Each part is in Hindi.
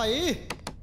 भाई।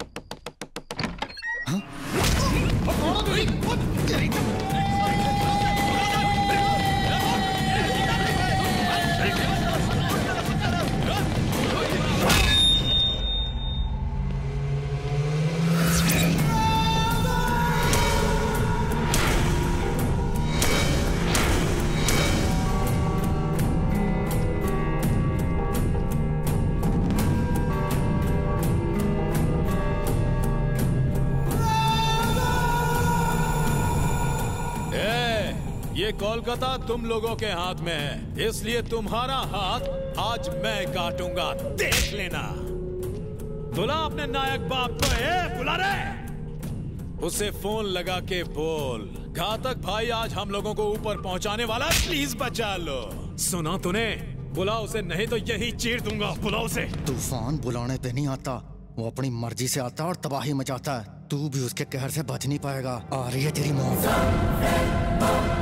ये कोलकाता तुम लोगों के हाथ में है, इसलिए तुम्हारा हाथ आज मैं काटूंगा, देख लेना। बुला अपने नायक बाप को। बुला रे। उसे फोन लगा के बोल, घातक भाई आज हम लोगों को ऊपर पहुंचाने वाला, प्लीज बचा लो। सुना तूने? बुला उसे, नहीं तो यही चीर दूंगा। बुला उसे। तूफान बुलाने पे नहीं आता, वो अपनी मर्जी से आता और तबाही मचाता है। तू भी उसके कहर से बच नहीं पाएगा। आ रही है तेरी मौत।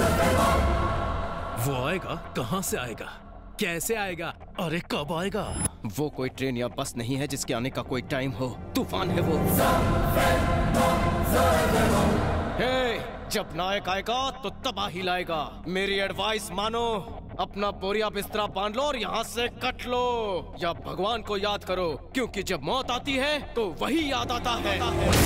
वो आएगा, कहां से आएगा, कैसे आएगा, अरे कब आएगा? वो कोई ट्रेन या बस नहीं है जिसके आने का कोई टाइम हो। तूफान है वो। जब नायक आएगा तो तबाही लाएगा। मेरी एडवाइस मानो, अपना बोरिया बिस्तरा बांध लो और यहाँ से कट लो, या भगवान को याद करो, क्योंकि जब मौत आती है तो वही याद आता है।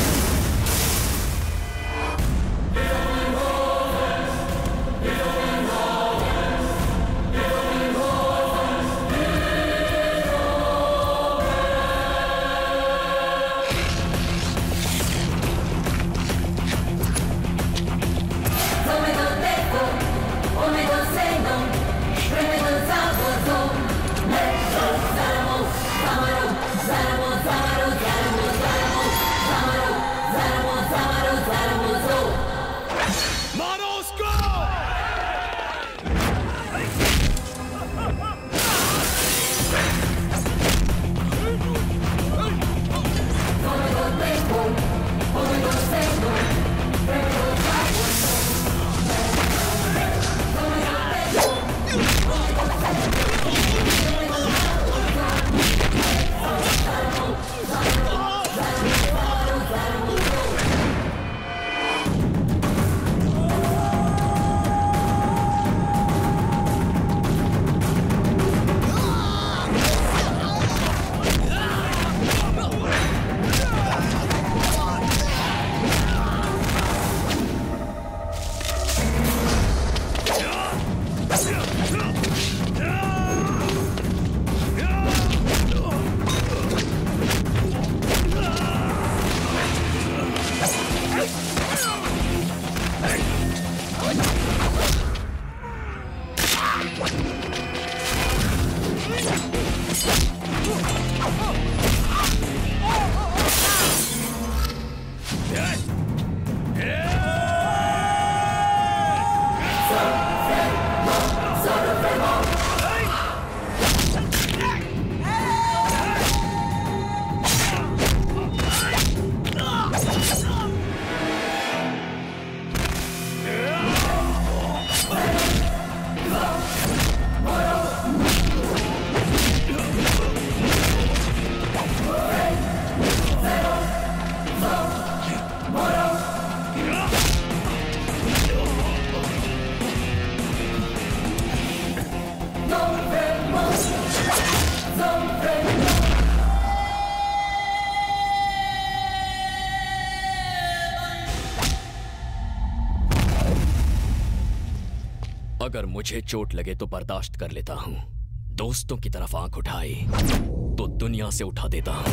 अगर मुझे चोट लगे तो बर्दाश्त कर लेता हूं, दोस्तों की तरफ आंख उठाई तो दुनिया से उठा देता हूं।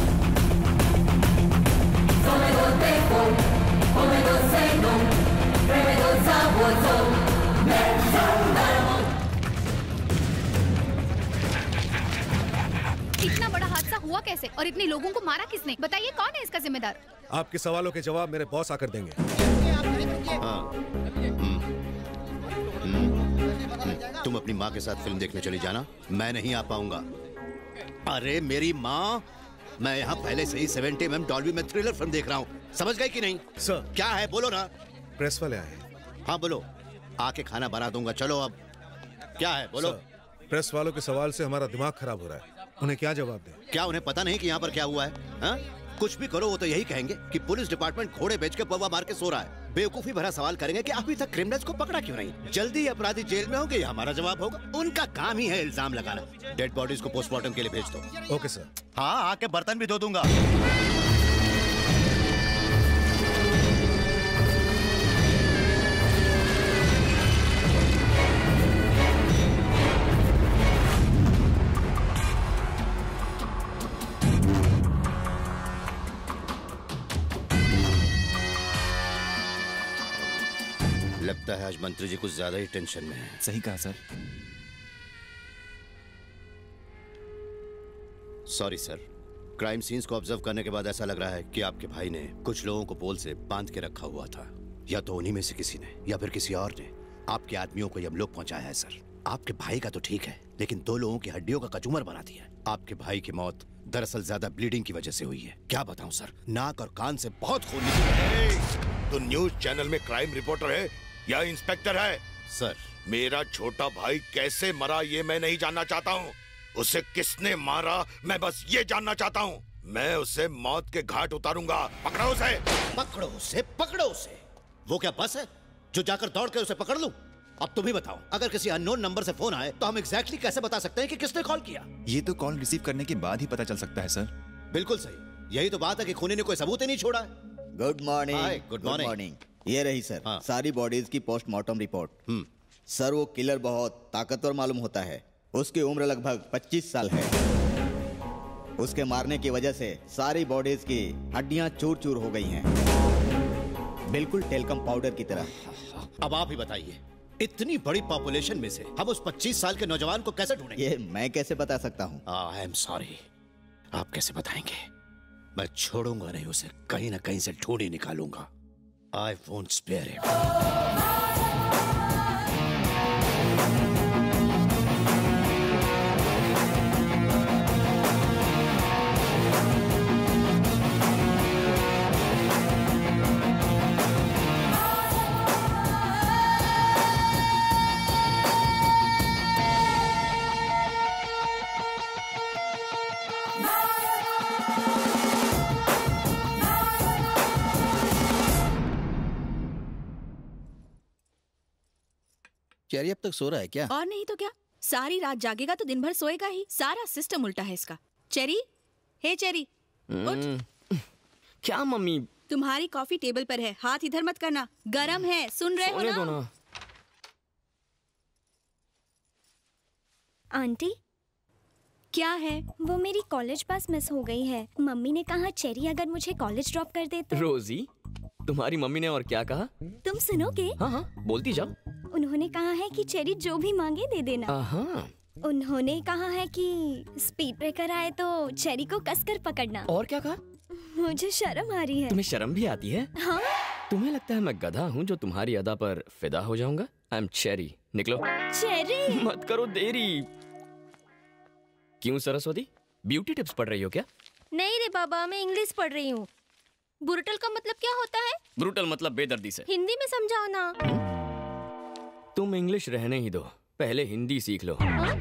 इतना बड़ा हादसा हुआ कैसे और इतने लोगों को मारा किसने? बताइए, कौन है इसका जिम्मेदार? आपके सवालों के जवाब मेरे बॉस आकर देंगे। तुम अपनी माँ के साथ फिल्म देखने चली जाना, मैं नहीं आ पाऊंगा। अरे मेरी माँ, मैं यहाँ पहले से ही 70mm डॉल्बी में थ्रिलर फिल्म देख रहा हूँ, समझ गए कि नहीं? सर क्या है, बोलो ना। प्रेस वाले आए हैं। हाँ बोलो, आके खाना बना दूंगा। चलो अब क्या है बोलो। प्रेस वालों के सवाल से हमारा दिमाग खराब हो रहा है। उन्हें क्या जवाब दें? क्या उन्हें पता नहीं कि यहाँ पर क्या हुआ है? हा? कुछ भी करो वो तो यही कहेंगे कि पुलिस डिपार्टमेंट घोड़े बेच के पौवा मार के सो रहा है। बेवकूफी भरा सवाल करेंगे कि अभी तक क्रिमिनल्स को पकड़ा क्यों नहीं। जल्दी अपराधी जेल में होंगे, हमारा जवाब होगा। उनका काम ही है इल्जाम लगाना। डेड बॉडीज को पोस्टमार्टम के लिए भेज दो। Okay sir. हाँ, आके बर्तन भी धो दूंगा। लगता है आज मंत्री जी कुछ ज्यादा ही टेंशन में हैं। सही कहा sir. Sorry sir, crime scenes को ऑब्जर्व करने के बाद ऐसा लग रहा है कि आपके भाई ने कुछ लोगों को पोल से बांध के रखा हुआ था। या तो उन्हीं में से किसी ने या फिर किसी और ने आपके आदमियों को यमलोक पहुंचाया है सर। आपके भाई का तो ठीक है, लेकिन 2 लोगों की हड्डियों का कचूमर बना दिया है। आपके भाई की मौत दरअसल ज्यादा ब्लीडिंग की वजह से हुई है। क्या बताऊं सर, नाक और कान से बहुत खून निकला। तो न्यूज चैनल में क्राइम रिपोर्टर है या इंस्पेक्टर है? सर, मेरा छोटा भाई कैसे मरा ये मैं नहीं जानना चाहता हूँ। उसे किसने मारा मैं बस ये जानना चाहता हूँ। मैं उसे मौत के घाट उतारूंगा। पकड़ो उसे। पकड़ो उसे, पकड़ो उसे। वो क्या बस है जो जाकर दौड़ के उसे पकड़ लूं? अब तुम ही बताओ, अगर किसी अननोन नंबर से फोन आए तो हम एग्जैक्टली कैसे बता सकते हैं कि किसने कॉल किया? ये तो कॉल रिसीव करने के बाद ही पता चल सकता है सर। बिल्कुल सही, यही तो बात है कि खूनी ने कोई सबूत ही नहीं छोड़ा है। Good morning. Hi, good morning. ये रही सर सारी बॉडीज की पोस्टमार्टम रिपोर्ट। सर वो किलर बहुत ताकतवर मालूम होता है। उसकी उम्र लगभग 25 साल है। उसके मारने की वजह से सारी बॉडीज की हड्डियां चूर चूर हो गई हैं, बिल्कुल टेलकम पाउडर की तरह। अब आप ही बताइए, इतनी बड़ी पॉपुलेशन में से हम उस 25 साल के नौजवान को कैसे ढूंढेंगे? ये मैं कैसे बता सकता हूँ? आई एम सॉरी, आप कैसे बताएंगे? मैं छोड़ूंगा नहीं उसे, कहीं ना कहीं से ढूंढ ही निकालूंगा। I won't spare him. Cherry अब तक सो रहा है क्या? और नहीं तो क्या, सारी रात जागेगा तो दिन भर सोएगा ही। सारा सिस्टम उल्टा है इसका। चेरी, हे चेरी, उठ। क्या मम्मी? तुम्हारी कॉफी टेबल पर है, हाथ इधर मत करना, गरम है, सुन रहे हो ना? आंटी, क्या है? वो मेरी कॉलेज बस मिस हो गई है। मम्मी ने कहा चेरी अगर मुझे कॉलेज ड्रॉप कर दे तो। रोजी, तुम्हारी मम्मी ने और क्या कहा? तुम सुनोगे? हाँ हाँ, बोलती जाओ। उन्होंने कहा है कि चेरी जो भी मांगे दे देना। उन्होंने कहा है कि स्पीड ब्रेकर आए तो चेरी को कसकर पकड़ना। और क्या कहा? मुझे शर्म आ रही है। तुम्हें शर्म भी आती है? हाँ। तुम्हें लगता है मैं गधा हूँ जो तुम्हारी अदा पर फिदा हो जाऊंगा? आई एम चेरी, निकलो। चेरी, मत करो देरी। क्यों सरस्वती, ब्यूटी टिप्स पढ़ रही हो क्या? नहीं रे बाबा, मैं इंग्लिश पढ़ रही हूँ। ब्रूटल का मतलब क्या होता है? ब्रूटल मतलब बेदर्दी से। हिंदी में समझाओ ना। तुम इंग्लिश रहने ही दो, पहले हिंदी सीख लो।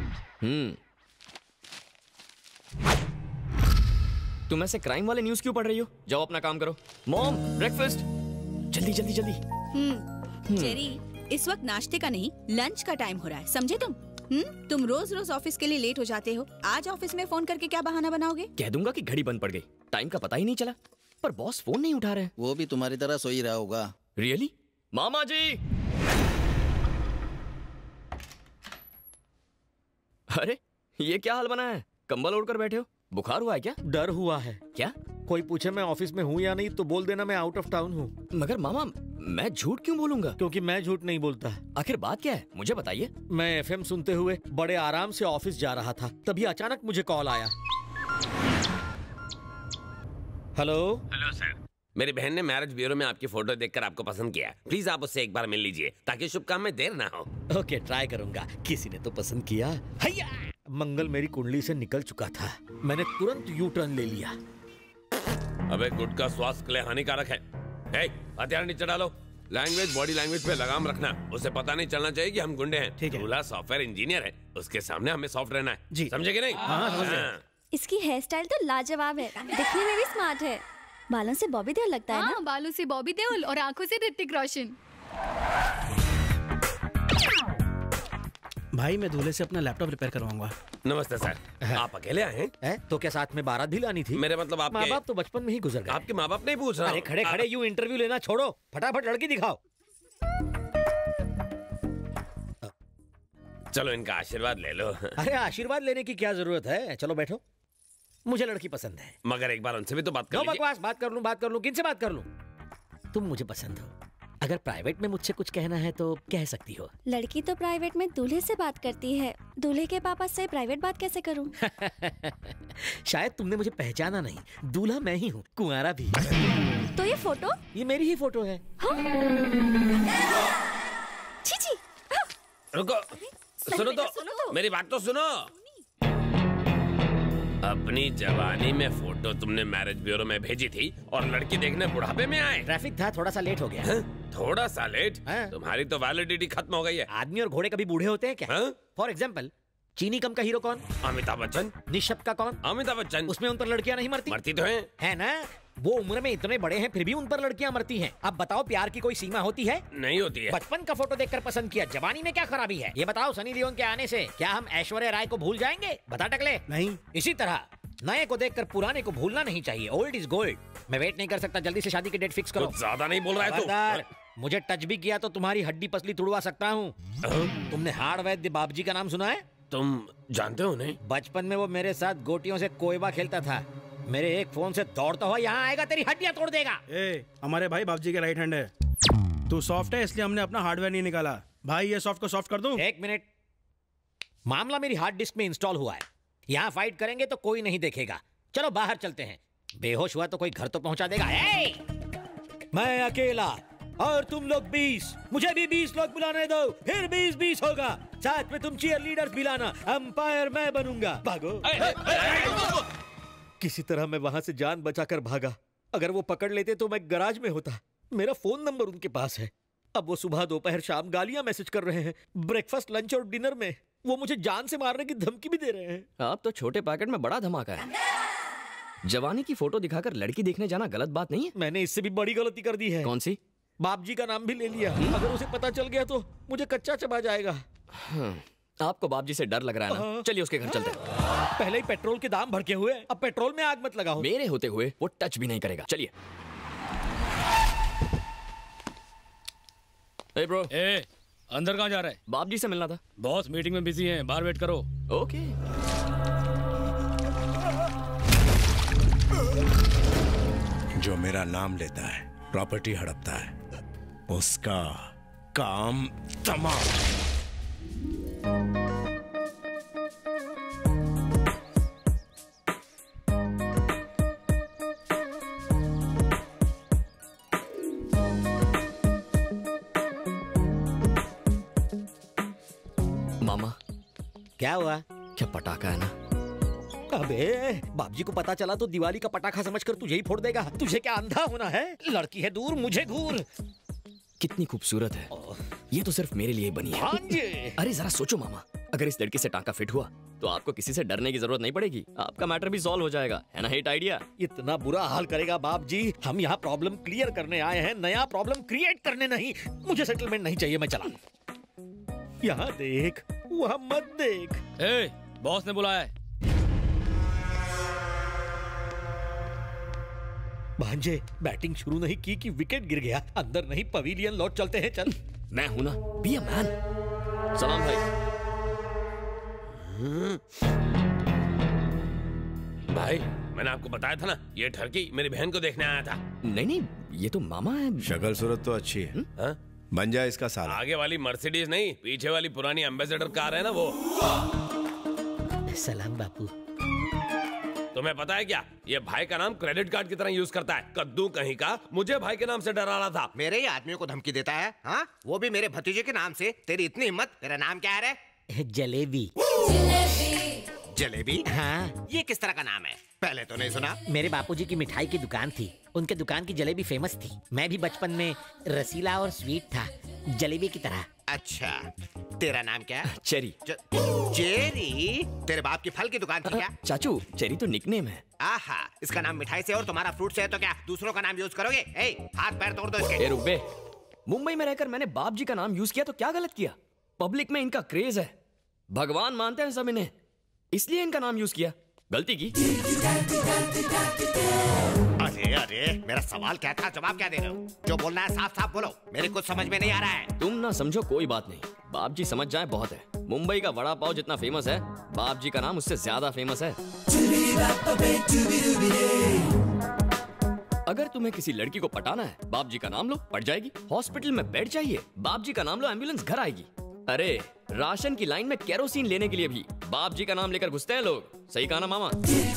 तुम ऐसे क्राइम वाले न्यूज़ क्यों पढ़ रही हो? जाओ अपना काम करो। मॉम, ब्रेकफास्ट, जल्दी जल्दी जल्दी। चेरी, इस वक्त नाश्ते का नहीं, लंच का टाइम हो रहा है, समझे तुम? तुम रोज रोज ऑफिस के लिए लेट हो जाते हो। आज ऑफिस में फोन करके क्या बहाना बनाओगे? कह दूंगा कि घड़ी बंद पड़ गई, टाइम का पता ही नहीं चला। पर बॉस फोन नहीं उठा रहे। वो भी तुम्हारी तरह सो ही रहा होगा। रियली? मामा जी! अरे ये क्या हाल बना है? कंबल ओढ़कर बैठे हो, बुखार हुआ है क्या? डर हुआ है। क्या? कोई पूछे मैं ऑफिस में हूँ या नहीं तो बोल देना मैं आउट ऑफ टाउन हूँ। मगर मामा, मैं झूठ क्यों बोलूंगा? क्योंकि मैं झूठ नहीं बोलता। आखिर बात क्या है, मुझे बताइए। मैं एफएम सुनते हुए बड़े आराम से ऑफिस जा रहा था, तभी अचानक मुझे कॉल आया। हेलो। हेलो सर, मेरी बहन ने मैरिज ब्यूरो में आपकी फोटो देखकर आपको पसंद किया। प्लीज आप उससे एक बार मिल लीजिए ताकि शुभ काम में देर ना हो। ओके, ट्राई करूंगा। किसी ने तो पसंद किया। हैया! मंगल मेरी कुंडली से निकल चुका था, मैंने तुरंत यू टर्न ले लिया। अबे गुटखा स्वास्थ्य के लिए हानिकारक है। हथियार नीचे डालो। लैंग्वेज, बॉडी लैंग्वेज पे लगाम रखना। उसे पता नहीं चलना चाहिए कि हम गुंडे हैं। ठीक है। दूल्हा सॉफ्टवेयर इंजीनियर है, उसके सामने हमें सॉफ्ट रहना है। जी। समझे कि नहीं? हाँ, समझ गए। इसकी हेयर स्टाइल तो लाजवाब है, दिखने में भी स्मार्ट है। बालों से बॉबी देओल लगता है ना? बालों से बॉबी देओल और आंखों से ऋतिक रोशन। भाई मैं दूल्हे से अपना लैपटॉप रिपेयर करवाऊंगा। नमस्ते सर, आप अकेले आए हैं? तो क्या साथ में बारात भी लानी थी? मेरे मतलब आपके माँ बाप तो बचपन में ही गुजर गए। आपके माँ बाप नहीं पूछ रहा। अरे खड़े खड़े यूं इंटरव्यू लेना छोड़ो, फटाफट लड़की दिखाओ। चलो इनका आशीर्वाद ले लो। अरे आशीर्वाद लेने की क्या जरूरत है, चलो बैठो। मुझे लड़की पसंद है। मगर एक बार उनसे भी तो बात कर लीजिए। बकवास, बात कर लूं, किनसे बात कर लूं? तुम मुझे पसंद हो, अगर प्राइवेट में मुझसे कुछ कहना है तो कह सकती हो। लड़की तो प्राइवेट में दूल्हे से बात करती है, दूल्हे के पापा से प्राइवेट बात कैसे करूं? शायद तुमने मुझे पहचाना नहीं, दूल्हा मैं ही हूँ, कुंवारा भी। तो ये फोटो? ये मेरी ही फोटो है। छी। रुको, सुनो तो, मेरी बात तो सुनो। अपनी जवानी में फोटो तुमने मैरिज ब्यूरो में भेजी थी और लड़की देखने बुढ़ापे में आए। ट्रैफिक था, थोड़ा सा लेट हो गया। थोड़ा सा लेट? तुम्हारी तो वैलिडिटी खत्म हो गई है। आदमी और घोड़े कभी बूढ़े होते हैं क्या? फॉर एग्जाम्पल, चीनी कम का हीरो कौन? अमिताभ बच्चन। निशब का कौन? अमिताभ बच्चन। उसमें उन पर लड़कियां नहीं मरती? मरती तो हैं। है ना? वो उम्र में इतने बड़े हैं फिर भी उन पर लड़कियां मरती हैं। अब बताओ, प्यार की कोई सीमा होती है? नहीं होती है। बचपन का फोटो देखकर पसंद किया, जवानी में क्या खराबी है? ये बताओ, सनी लियोन के आने से क्या हम ऐश्वर्या राय को भूल जाएंगे? बता टकले। नहीं। इसी तरह नए को देखकर पुराने को भूलना नहीं चाहिए। Old is gold. मैं वेट नहीं कर सकता, जल्दी से शादी की डेट फिक्स करो। ज्यादा नहीं बोल रहा है तू? मुझे टच भी किया तो तुम्हारी हड्डी पसली तुड़वा सकता हूँ। तुमने हाड़ वैद्य बाबूजी का नाम सुना है? तुम जानते हो नहीं? बचपन में वो मेरे साथ गोटियों से कोयबा खेलता था। मेरे एक फोन से दौड़ता हुआ यहाँ आएगा, तेरी हड्डियां तोड़ देगा। हमारे भाई बाबूजी के राइट हैंड है। तू सॉफ्ट है इसलिए हमने अपना हार्डवेयर नहीं निकाला। भाई ये सॉफ्ट को सॉफ्ट कर दूं? एक मिनट, मामला मेरी हार्ड डिस्क में इंस्टॉल हुआ है। यहाँ फाइट करेंगे तो कोई नहीं देखेगा। चलो बाहर चलते हैं। बेहोश हुआ तो कोई घर तो पहुंचा देगा। मैं अकेला और तुम लोग 20, मुझे भी 20 लोग बुलाने दो, फिर 20-20 होगा। साथ में तुम चीयर लीडर्स भी लाना, अंपायर मैं बनूंगा। भागो। किसी तरह मैं वहां से जान बचाकर भागा। अगर वो पकड़ लेते तो मैं गराज में होता। मेरा फोन नंबर उनके पास है। अब वो सुबह दोपहर शाम गालियां मैसेज कर रहे हैं। ब्रेकफास्ट लंच और डिनर में वो मुझे जान से मारने की धमकी भी दे रहे हैं। आप तो छोटे पैकेट में बड़ा धमाका है। जवानी की फोटो दिखाकर लड़की देखने जाना गलत बात नहीं है? मैंने इससे भी बड़ी गलती कर दी है। कौन सी? बापजी का नाम भी ले लिया। अगर उसे पता चल गया तो मुझे कच्चा चबा जाएगा। आपको बापजी से डर लग रहा है ना? चलिए उसके घर चलते हैं। पहले ही पेट्रोल के दाम भड़के हुए, अब पेट्रोल में आग मत लगाओ। मेरे होते हुए वो टच भी नहीं करेगा। चलिए। ए ब्रो। अंदर कहाँ जा रहा है? बापजी से मिलना था। बॉस मीटिंग में बिजी हैं, बाहर वेट करो। ओके। जो मेरा नाम लेता है, प्रॉपर्टी हड़पता है, उसका काम तमाम। मामा क्या हुआ? क्या पटाखा है ना? अबे बाबूजी को पता चला तो दिवाली का पटाखा समझकर तुझे ही फोड़ देगा। तुझे क्या अंधा होना है? लड़की है दूर, मुझे घूर। कितनी खूबसूरत है। ये तो सिर्फ मेरे लिए बनी है। हाँ जी। अरे जरा सोचो मामा, अगर इस लड़की से टांका फिट हुआ तो आपको किसी से डरने की जरूरत नहीं पड़ेगी। आपका मैटर भी सॉल्व हो जाएगा, है ना? Hit idea. इतना बुरा हाल करेगा बाप जी? हम यहाँ प्रॉब्लम क्लियर करने आए हैं, नया प्रॉब्लम क्रिएट करने नहीं। मुझे सेटलमेंट नहीं चाहिए, मैं चला। यहाँ देख, वहाँ मत देख। बॉस ने बुलाया है। भांजे, बैटिंग शुरू नहीं की कि विकेट गिर गया। अंदर नहीं, पवेलियन लौट चलते हैं। चल। मैं हूं ना, बी अ मैन। सलाम भाई। भाई मैंने आपको बताया था ना, ये ठरकी मेरी बहन को देखने आया था। नहीं नहीं, ये तो मामा है। शक्ल सूरत तो अच्छी है। बन जाए इसका साला। आगे वाली मर्सिडीज नहीं, पीछे वाली पुरानी एम्बेसडर कार है ना वो। सलाम बापू। तुम्हें पता है क्या, ये भाई का नाम क्रेडिट कार्ड की तरह यूज करता है। कद्दू कहीं का मुझे भाई के नाम से डरा रहा था। मेरे ही आदमियों को धमकी देता है, हाँ? वो भी मेरे भतीजे के नाम से। तेरी इतनी हिम्मत? तेरा नाम क्या है रे? जलेबी। जलेबी? हाँ। ये किस तरह का नाम है? पहले तो नहीं सुना। मेरे बापूजी की मिठाई की दुकान थी, उनके दुकान की जलेबी फेमस थी। मैं भी बचपन में रसीला और स्वीट था, जलेबी की तरह। अच्छा, तेरा नाम क्या है? चेरी। चेरी? तेरे बाप की फल की दुकान थी क्या? चाचू, चेरी तो निकनेम है। आहा, इसका नाम मिठाई से और तुम्हारा फ्रूट से है तो क्या दूसरों का नाम यूज करोगे? हाथ पैर तोड़ दो इसके। रुक बे, मुंबई में रहकर मैंने बाप जी का नाम यूज किया तो क्या गलत किया? पब्लिक में इनका क्रेज है, भगवान मानते हैं सब इन्हें, इसलिए इनका नाम यूज किया। गलती की। अरे मेरा सवाल क्या था, जवाब क्या दे रहे हो? जो बोलना है साफ साफ बोलो, मेरे कुछ समझ में नहीं आ रहा है। तुम ना समझो कोई बात नहीं, बाप जी समझ जाए बहुत है। मुंबई का वड़ा पाव जितना फेमस है, बाप जी का नाम उससे ज्यादा फेमस है। अगर तुम्हें किसी लड़की को पटाना है, बाप जी का नाम लो, पट जाएगी। हॉस्पिटल में बेड चाहिए, बाप जी का नाम लो, एम्बुलेंस घर आएगी। अरे राशन की लाइन में केरोसिन लेने के लिए भी बाप जी का नाम लेकर घुसते हैं लोग। सही कहा ना मामा?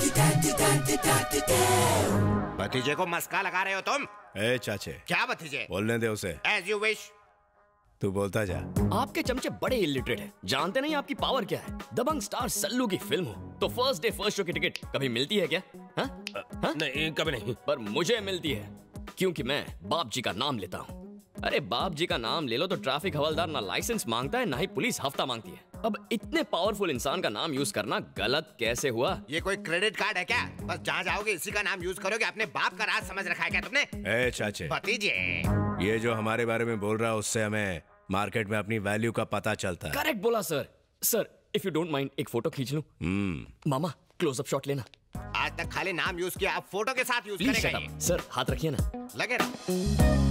भतीजे को मस्का लगा रहे हो तुम? ए चाचे। क्या भतीजे? बोलने दे उसे। As you wish। तू बोलता जा। आपके चमचे बड़े इलिटरेट हैं, जानते नहीं आपकी पावर क्या है। दबंग स्टार सल्लू की फिल्म हो तो फर्स्ट डे फर्स्ट शो की टिकट कभी मिलती है क्या? नहीं, कभी नहीं। पर मुझे मिलती है, क्योंकि मैं बाप जी का नाम लेता हूँ। अरे बाप जी का नाम ले लो तो ट्रैफिक हवलदार ना लाइसेंस मांगता है, ना ही पुलिस हफ्ता मांगती है। अब इतने पावरफुल इंसान का नाम यूज करना गलत कैसे हुआ? ये कोई क्रेडिट कार्ड है क्या? बस जहाँ जाओगे इसी का नाम यूज करोगे। अपने बाप का राज समझ रखा है क्या तुमने? ए चाचे, भतीजे, ये जो हमारे बारे में बोल रहा है उससे हमें मार्केट में अपनी वैल्यू का पता चलता है। करेक्ट बोला sir. Sir if you don't mind एक फोटो खींच लूं? मामा क्लोजअप शॉट लेना। आज तक खाली नाम यूज किया, अब फोटो के साथ यूज करेगा। सर हाथ रखिए ना। लगे रहो।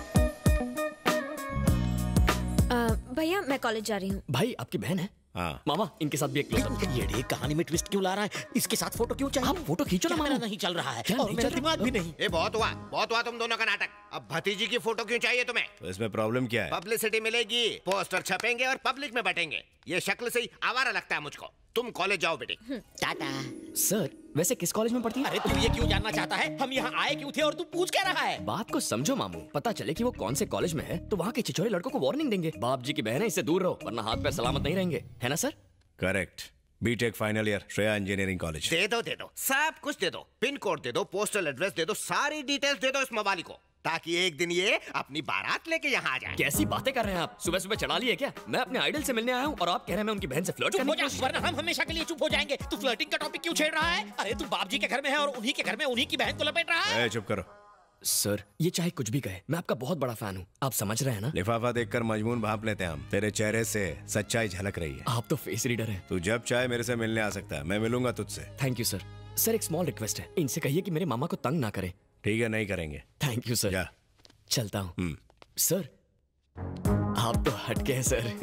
भैया मैं कॉलेज जा रही हूँ। भाई आपकी बहन है? हाँ। मामा इनके साथ भी एक क्लोजअप। ये कहानी में ट्विस्ट क्यों ला रहा है? इसके साथ फोटो क्यों चाहिए? आप फोटो खींचो ना मामा। नहीं चल रहा है और मेरा दिमाग भी नहीं। ये बहुत हुआ तुम दोनों का नाटक। अब भतीजी की फोटो क्यों चाहिए तुम्हें? तो इसमें प्रॉब्लम क्या है? पब्लिसिटी मिलेगी, पोस्टर छपेंगे और पब्लिक में बटेंगे। ये शक्ल से ही आवारा लगता है मुझको। तुम कॉलेज जाओ बेटी। टाटा। सर वैसे किस कॉलेज में पढ़ती है? अरे तू ये क्यों जानना चाहता है? हम यहाँ आए क्यों थे और तू पूछ क्या रहा है? बात को समझो मामू, पता चले कि वो कौन से कॉलेज में है तो वहाँ के छिछोरे लड़कों को वार्निंग देंगे। बाप जी की बहन है, इससे दूर रहो वरना हाथ पैर सलामत नहीं रहेंगे, है ना sir? Correct. BTech final year, Shreya engineering college. दे दो सब कुछ दे दो। पिन कोड दे दो, पोस्टल एड्रेस दे दो, सारी डिटेल्स दे दो इस मवाली को, ताकि एक दिन ये अपनी बारात लेके यहाँ आ जाए। कैसी बातें कर रहे हैं आप? सुबह सुबह चढ़ा लिए क्या? मैं अपने आइडल से मिलने आया हूँ और आप कह रहे हैं मैं उनकी बहन से फ्लर्ट करने की कोशिश। वरना हम हमेशा के लिए चुप हो जाएंगे। तू फ्लर्टिंग का टॉपिक क्यों छेड़ रहा है? अरे तू बाप जी के घर में है और उन्हीं के घर में उन्हीं की बहन को लपेट रहा है। चुप करो सर, ये चाहे कुछ भी कहे, मैं आपका बहुत बड़ा फैन हूँ, आप समझ रहे हैं ना? लिफाफा देखकर मजमून भांप लेते हैं हम। तेरे चेहरे से सच्चाई झलक रही है। आप तो फेस रीडर हैं। तू जब चाहे मेरे से मिलने आ सकता है, मैं मिलूंगा तुझसे। Thank you sir. सर एक स्मॉल रिक्वेस्ट है, इनसे कहिए कि मेरे मामा को तंग ना करे। ठीक है, नहीं करेंगे। Thank you sir. जा। चलता हूँ। सर आप तो हटके हैं सर।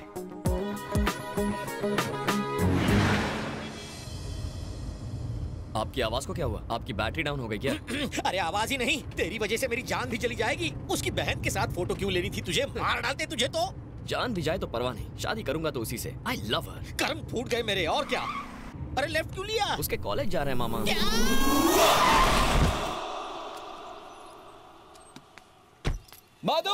आपकी आवाज को क्या हुआ? आपकी बैटरी डाउन हो गई क्या? अरे आवाज ही नहीं, तेरी वजह से मेरी जान भी चली जाएगी। उसकी बहन के साथ फोटो क्यों लेनी थी तुझे? मार डालते तुझे तो। जान भी जाए तो परवाह नहीं, शादी करूंगा तो उसी से। I love her. कर्म फूट गए मेरे, और क्या। अरे लेफ्ट क्यों लिया? उसके कॉलेज जा रहे हैं मामा। मधु!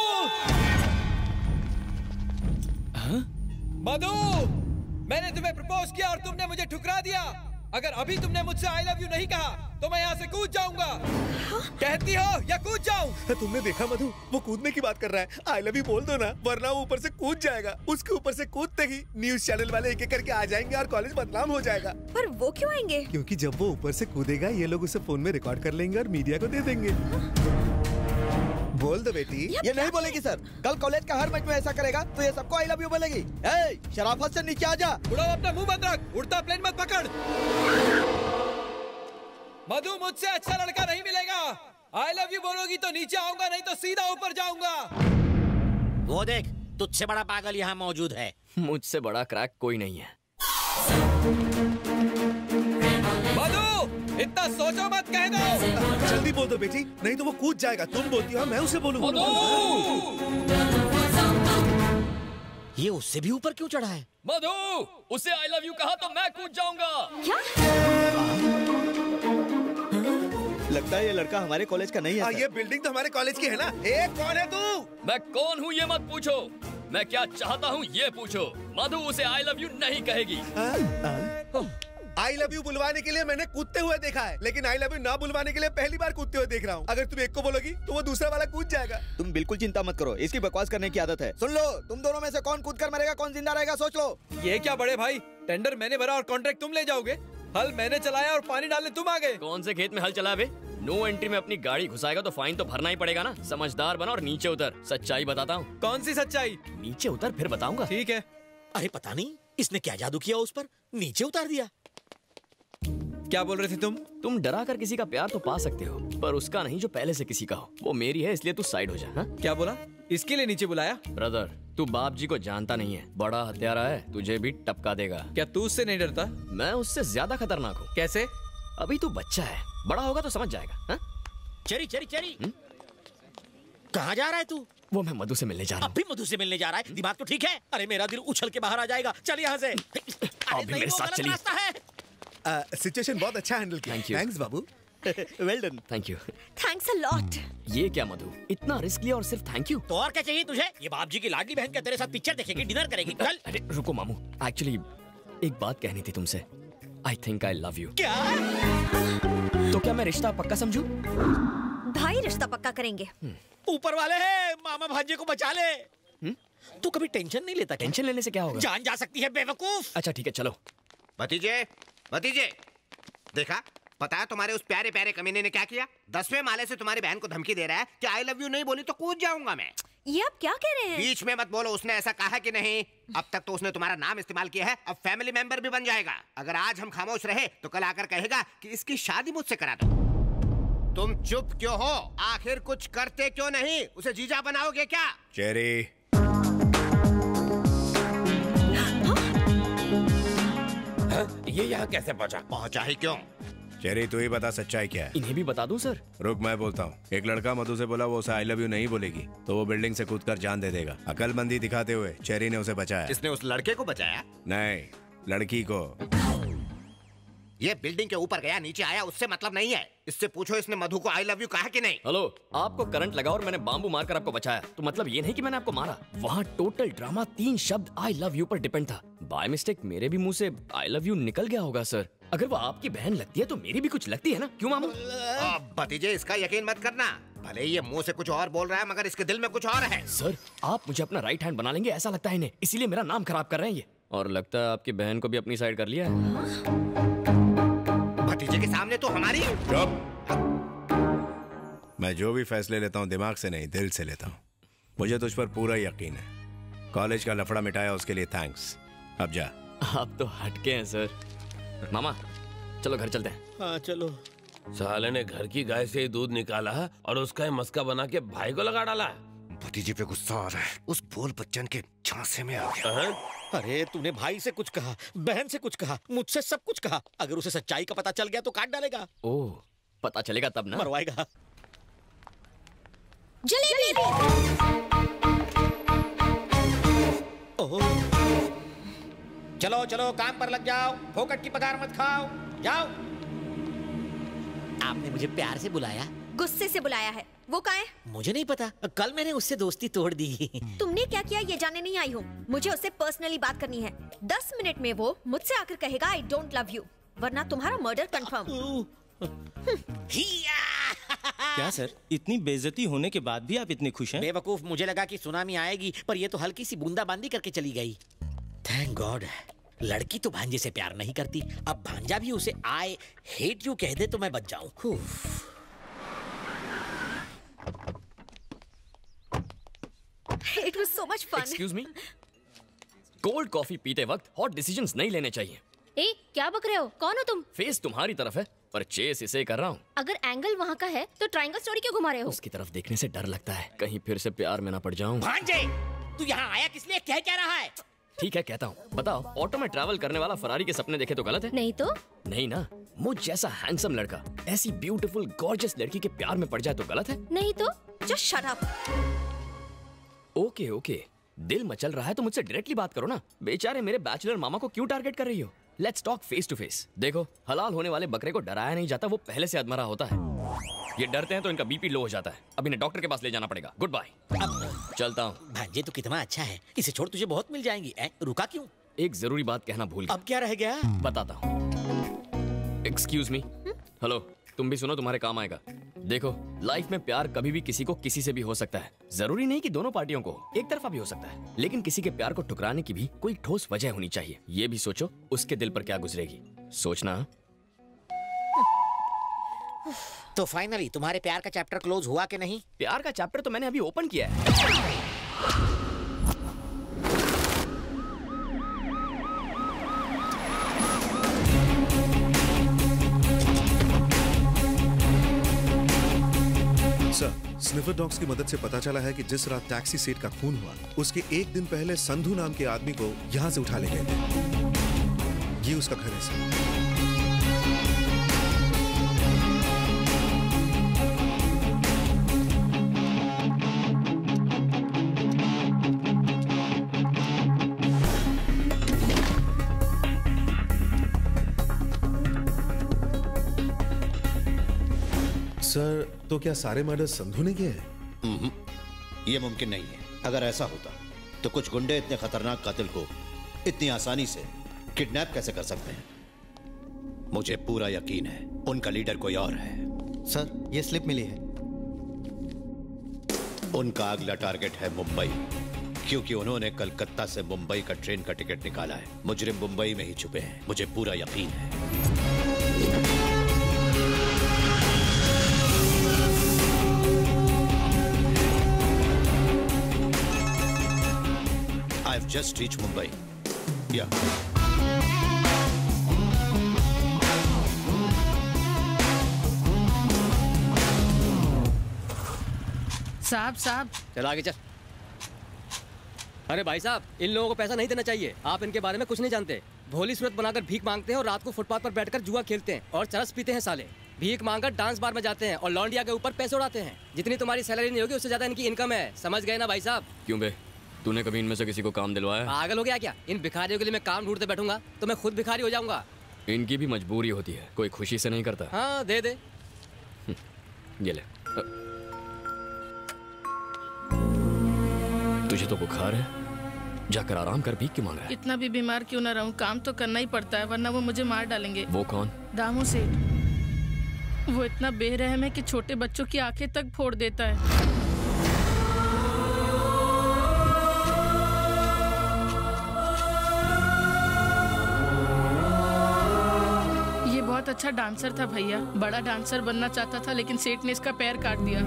मधु! मैंने तुम्हें प्रपोज किया और तुमने मुझे ठुकरा दिया। अगर अभी तुमने मुझसे आई लव यू नहीं कहा तो मैं यहाँ से कूद जाऊंगा। कहती हो या कूद जाऊं? तुमने देखा मधु, वो कूदने की बात कर रहा है। आई लव यू बोल दो ना, वरना वो ऊपर से कूद जाएगा। उसके ऊपर से कूदते ही न्यूज चैनल वाले एक एक करके आ जाएंगे और कॉलेज बदनाम हो जाएगा। पर वो क्यों आएंगे? क्योंकि जब वो ऊपर से कूदेगा ये लोग उसे फोन में रिकॉर्ड कर लेंगे और मीडिया को दे देंगे। बोल दो बेटी। ये नहीं बोलेगी सर। कल कॉलेज का हर मैच में ऐसा करेगा तो ये सबको आई लव यू बोलेगी। ए, शराफत से नीचे आ जा। उड़ाओ, अपना मुंह बंद रख, उड़ता प्लेन मत पकड़। मधु, मुझसे अच्छा लड़का नहीं मिलेगा। आई लव यू बोलोगी तो नीचे आऊंगा, नहीं तो सीधा ऊपर जाऊंगा। वो देख, तुझसे बड़ा पागल यहाँ मौजूद है। मुझसे बड़ा क्रैक कोई नहीं है। मधु, इतना सोचो मत, कह दो। जल्दी बोल दो बेटी, नहीं तो वो कूद जाएगा। तुम बोलती हो मैं उसे बोलूंगा। ये उससे भी ऊपर क्यों चढ़ा है? मधु, उसे आई लव यू कहा तो मैं कूद जाऊंगा। क्या? लगता है ये लड़का हमारे कॉलेज का नहीं है। ये बिल्डिंग तो हमारे कॉलेज की है ना। कौन है तू? मैं कौन हूँ ये मत पूछो, मैं क्या चाहता हूँ ये पूछो। मधु उसे आई लव यू नहीं कहेगी। आई लव यू बुलवाने के लिए मैंने कूदते हुए देखा है, लेकिन आई लव यू ना बुलवाने के लिए पहली बार कूदते हुए देख रहा हूँ। अगर तुम एक को बोलोगी तो वो दूसरा वाला कूद जाएगा। तुम बिल्कुल चिंता मत करो, इसकी बकवास करने की आदत है। सुन लो, तुम दोनों में से कौन कूद कर मरेगा, कौन जिंदा रहेगा, सोच लो। ये क्या बड़े भाई, टेंडर मैंने भरा और कॉन्ट्रैक्ट तुम ले जाओगे। हल मैंने चलाया और पानी डालने तुम आ गए। कौन से खेत में हल चला बे? नो एंट्री में अपनी गाड़ी घुसाएगा तो फाइन तो भरना ही पड़ेगा ना। समझदार बना और नीचे उतर। सच्चाई बताता हूँ। कौन सी सच्चाई? नीचे उतर फिर बताऊंगा। ठीक है। अरे पता नहीं इसने क्या जादू किया उस पर, नीचे उतार दिया। क्या बोल रहे थे तुम? तुम डरा कर किसी का प्यार तो पा सकते हो, पर उसका नहीं जो पहले से किसी का हो। वो मेरी है इसलिए तू साइड हो जा। हा? क्या बोला? इसके लिए नीचे बुलाया? ब्रदर, तू बाप जी को जानता नहीं है, बड़ा हत्यारा है, तुझे भी टपका देगा। क्या तू उससे नहीं डरता? मैं उससे ज्यादा खतरनाक हूँ। कैसे? अभी तू बच्चा है, बड़ा होगा तो समझ जाएगा। हा? चेरी चेरी चेरी, कहाँ जा रहा है तू? वो मैं मधु से मिलने जा रहा हूँ। अभी मधु से मिलने जा रहा है? दिमाग तो ठीक है? अरे मेरा दिल उछल के बाहर आ जाएगा। चल यहाँ से। अभी मेरे साथ चलिए। सिचुएशन बहुत अच्छा हैंडल किया। थैंक्स बाबू। Well done. Thank you. Thanks a lot. ये क्या मधु, इतना रिस्क लिया और सिर्फ थैंक यू? तो और क्या चाहिए तुझे? ये बाप जी की लाडली बहन क्या तेरे साथ पिक्चर देखेगी, डिनर करेगी? चल। अरे रुको मामू, एक्चुअली एक बात कहनी थी तुमसे। I think I love you. क्या? तो क्या मैं रिश्ता पक्का समझूं? भाई रिश्ता पक्का करेंगे। ऊपर वाले है, मामा भांजे को बचा ले। तू कभी टेंशन नहीं लेता? टेंशन लेने से क्या होगा? जान जा सकती है बेवकूफ। अच्छा ठीक है चलो। भतीजे, भतीजे, देखा? पता है तुम्हारे उस प्यारे प्यारे कमीने ने क्या किया? 10वें माले से तुम्हारी बहन को धमकी दे रहा है कि आई लव यू नहीं बोली तो कूद जाऊंगा मैं। ये आप क्या कह रहे हैं? बीच में मत बोलो, उसने ऐसा कहा कि नहीं? अब तक तो उसने तुम्हारा नाम इस्तेमाल किया है, अब फैमिली मेंबर भी बन जाएगा। अगर आज हम खामोश रहे तो कल आकर कहेगा कि इसकी शादी मुझसे करा दो। तुम चुप क्यों हो? आखिर कुछ करते क्यों नहीं? उसे जीजा बनाओगे क्या? चेरी, ये यहाँ कैसे पहुँचा? पहुँचा ही क्यों? चेरी तू ही बता सच्चाई क्या है? इन्हें भी बता दूं सर? रुक मैं बोलता हूँ। एक लड़का मधु से बोला वो उसे आई लव यू नहीं बोलेगी तो वो बिल्डिंग से कूदकर जान दे देगा। अकलमंदी दिखाते हुए चेरी ने उसे बचाया। इसने उस लड़के को बचाया? नहीं, लड़की को। ये बिल्डिंग के ऊपर गया नीचे आया उससे मतलब नहीं है। इससे पूछो इसने मधु को आई लव यू कहा कि नहीं। हेलो, आपको करंट लगा और मैंने बाम्बू मारकर आपको बचाया, तो मतलब ये नहीं कि मैंने आपको मारा। वहाँ टोटल ड्रामा 3 शब्द आई लव यू पर डिपेंड था। बाय मिस्टेक मेरे भी मुंह से आई लव यू निकल गया होगा सर। अगर वो आपकी बहन लगती है तो मेरी भी कुछ लगती है ना, क्यों मामू? भतीजे इसका यकीन मत करना, भले ये मुंह से कुछ और बोल रहा है मगर इसके दिल में कुछ और है। सर आप मुझे अपना राइट हैंड बना लेंगे ऐसा लगता है इन्हें, इसीलिए मेरा नाम खराब कर रहे हैं ये। और लगता है आपकी बहन को भी अपनी साइड कर लिया है। भतीजे के सामने तो हमारी। मैं जो भी फैसले लेता हूँ दिमाग से नहीं दिल से लेता हूँ। मुझे तुझ पर पूरा यकीन है। कॉलेज का लफड़ा मिटाया उसके लिए थैंक्स। अब जा। आप तो हटके हैं सर। मामा चलो घर चलते हैं। हाँ चलो। साले ने घर की गाय से ही दूध निकाला और उसका ही मस्का बना के भाई को लगा डाला। भतीजे पे गुस्सा आ रहा है, उस बोल बच्चन के झांसे में आ गया। अरे तूने भाई से कुछ कहा, बहन से कुछ कहा, मुझसे सब कुछ कहा। अगर उसे सच्चाई का पता चल गया तो काट डालेगा। ओह पता चलेगा तब ना। मरवाएगा। जलेबी। चलो चलो काम पर लग जाओ, फोकट की पगार मत खाओ, जाओ। आपने मुझे प्यार से बुलाया? गुस्से से बुलाया है। वो कहाँ है? मुझे नहीं पता, कल मैंने उससे दोस्ती तोड़ दी। तुमने क्या किया ये जानने नहीं आई हूँ, मुझे उससे पर्सनली बात करनी है। 10 मिनट में वो मुझसे आकर कहेगा आई डोंट लव यू, वरना तुम्हारा मर्डर कंफर्म। क्या सर, इतनी बेइज्जती होने के बाद भी आप इतने खुश हैं? बेवकूफ, मुझे लगा कि सुनामी आएगी पर ये तो हल्की सी बूंदाबांदी करके चली गई। थैंक गॉड, लड़की तो भांजे से प्यार नहीं करती, अब भांजा भी उसे आई हेट यू कह दे तो मैं बच जाऊं। It was so much fun. Excuse me? Cold coffee पीते वक्त हॉट डिसीजंस नहीं लेने चाहिए। ए, क्या बक रहे हो? कौन हो तुम? फेस तुम्हारी तरफ है पर चेस इसे कर रहा हूँ। अगर एंगल वहाँ का है तो ट्रायंगल स्टोरी क्यों घुमा रहे हो? उसकी तरफ देखने से डर लगता है, कहीं फिर से प्यार में ना पड़ जाऊं। भांजे, तू यहाँ आया किस लिए? क्या रहा है? ठीक है कहता हूँ, बताओ ऑटो में ट्रैवल करने वाला फरारी के सपने देखे तो गलत है? नहीं तो? नहीं ना, मुझ जैसा हैंडसम लड़का ऐसी ब्यूटीफुल गॉर्जियस लड़की के प्यार में पड़ जाए तो गलत है? नहीं तो? Just shut up. Okay okay, दिल मचल रहा है तो मुझसे डायरेक्टली बात करो ना। बेचारे मेरे बैचलर मामा को क्यों टारगेट कर रही हो? Let's talk face to face. देखो, हलाल होने वाले बकरे को डराया नहीं जाता, वो पहले से अधमरा होता है। ये डरते हैं तो इनका बीपी लो हो जाता है। अब इन्हें डॉक्टर के पास ले जाना पड़ेगा। गुड बाय, चलता हूँ। भांजे तो कितना अच्छा है, इसे छोड़ तुझे बहुत मिल जाएंगी। रुका क्यों? एक जरूरी बात कहना भूल गया। अब क्या रह गया? बताता हूँ। Excuse me. हेलो, तुम भी सुनो, तुम्हारे काम आएगा। देखो, लाइफ में प्यार कभी भी किसी को किसी से भी हो सकता है। जरूरी नहीं कि दोनों पार्टियों को, एक तरफा भी हो सकता है। लेकिन किसी के प्यार को ठुकराने की भी कोई ठोस वजह होनी चाहिए। ये भी सोचो उसके दिल पर क्या गुजरेगी। सोचना। तो फाइनली तुम्हारे प्यार का चैप्टर क्लोज हुआ कि नहीं? प्यार का चैप्टर तो मैंने अभी ओपन किया है। सर, स्निफर डॉग्स की मदद से पता चला है कि जिस रात टैक्सी सेठ का खून हुआ, उसके एक दिन पहले संधू नाम के आदमी को यहाँ से उठा ले गए थे। ये उसका घर है सर। सर, तो क्या सारे मर्डर संधू ने किए हैं? ये मुमकिन नहीं है। अगर ऐसा होता तो कुछ गुंडे इतने खतरनाक कातिल को इतनी आसानी से किडनैप कैसे कर सकते हैं? मुझे पूरा यकीन है उनका लीडर कोई और है। सर, ये स्लिप मिली है। उनका अगला टारगेट है मुंबई, क्योंकि उन्होंने कलकत्ता से मुंबई का ट्रेन का टिकट निकाला है। मुजरिम मुंबई में ही छुपे हैं, मुझे पूरा यकीन है। I've just reached Mumbai. Yeah. साहब चल आगे चल। अरे भाई साहब, इन लोगों को पैसा नहीं देना चाहिए। आप इनके बारे में कुछ नहीं जानते। भोली सूरत बनाकर भीख मांगते हैं और रात को फुटपाथ पर बैठकर जुआ खेलते हैं और चरस पीते हैं साले। भीख मांगकर डांस बार में जाते हैं और लौंडिया के ऊपर पैसे उड़ाते हैं। जितनी तुम्हारी सैलरी नहीं होगी उससे ज्यादा इनकी इनकम है। समझ गए ना भाई साहब? क्यों बे, तूने कभी इनमें से किसी को काम दिलवाया? पागल हो गया क्या? इन भिखारियों के लिए मैं काम ढूंढते बैठूंगा तो मैं खुद भिखारी हो जाऊंगा। इनकी भी मजबूरी होती है, कोई खुशी से नहीं करता। हाँ दे दे। ये ले। तुझे तो बुखार है, जाकर आराम कर। भीख क्यों मांग रहा है? इतना भी बीमार क्यों ना रहूं, काम तो करना ही पड़ता है वरना वो मुझे मार डालेंगे। वो कौन? दामू सेठ। वो इतना बेरहम है कि छोटे बच्चों की आंखें तक फोड़ देता है। बहुत अच्छा डांसर था भैया, बड़ा डांसर बनना चाहता था लेकिन सेठ ने इसका पैर काट दिया।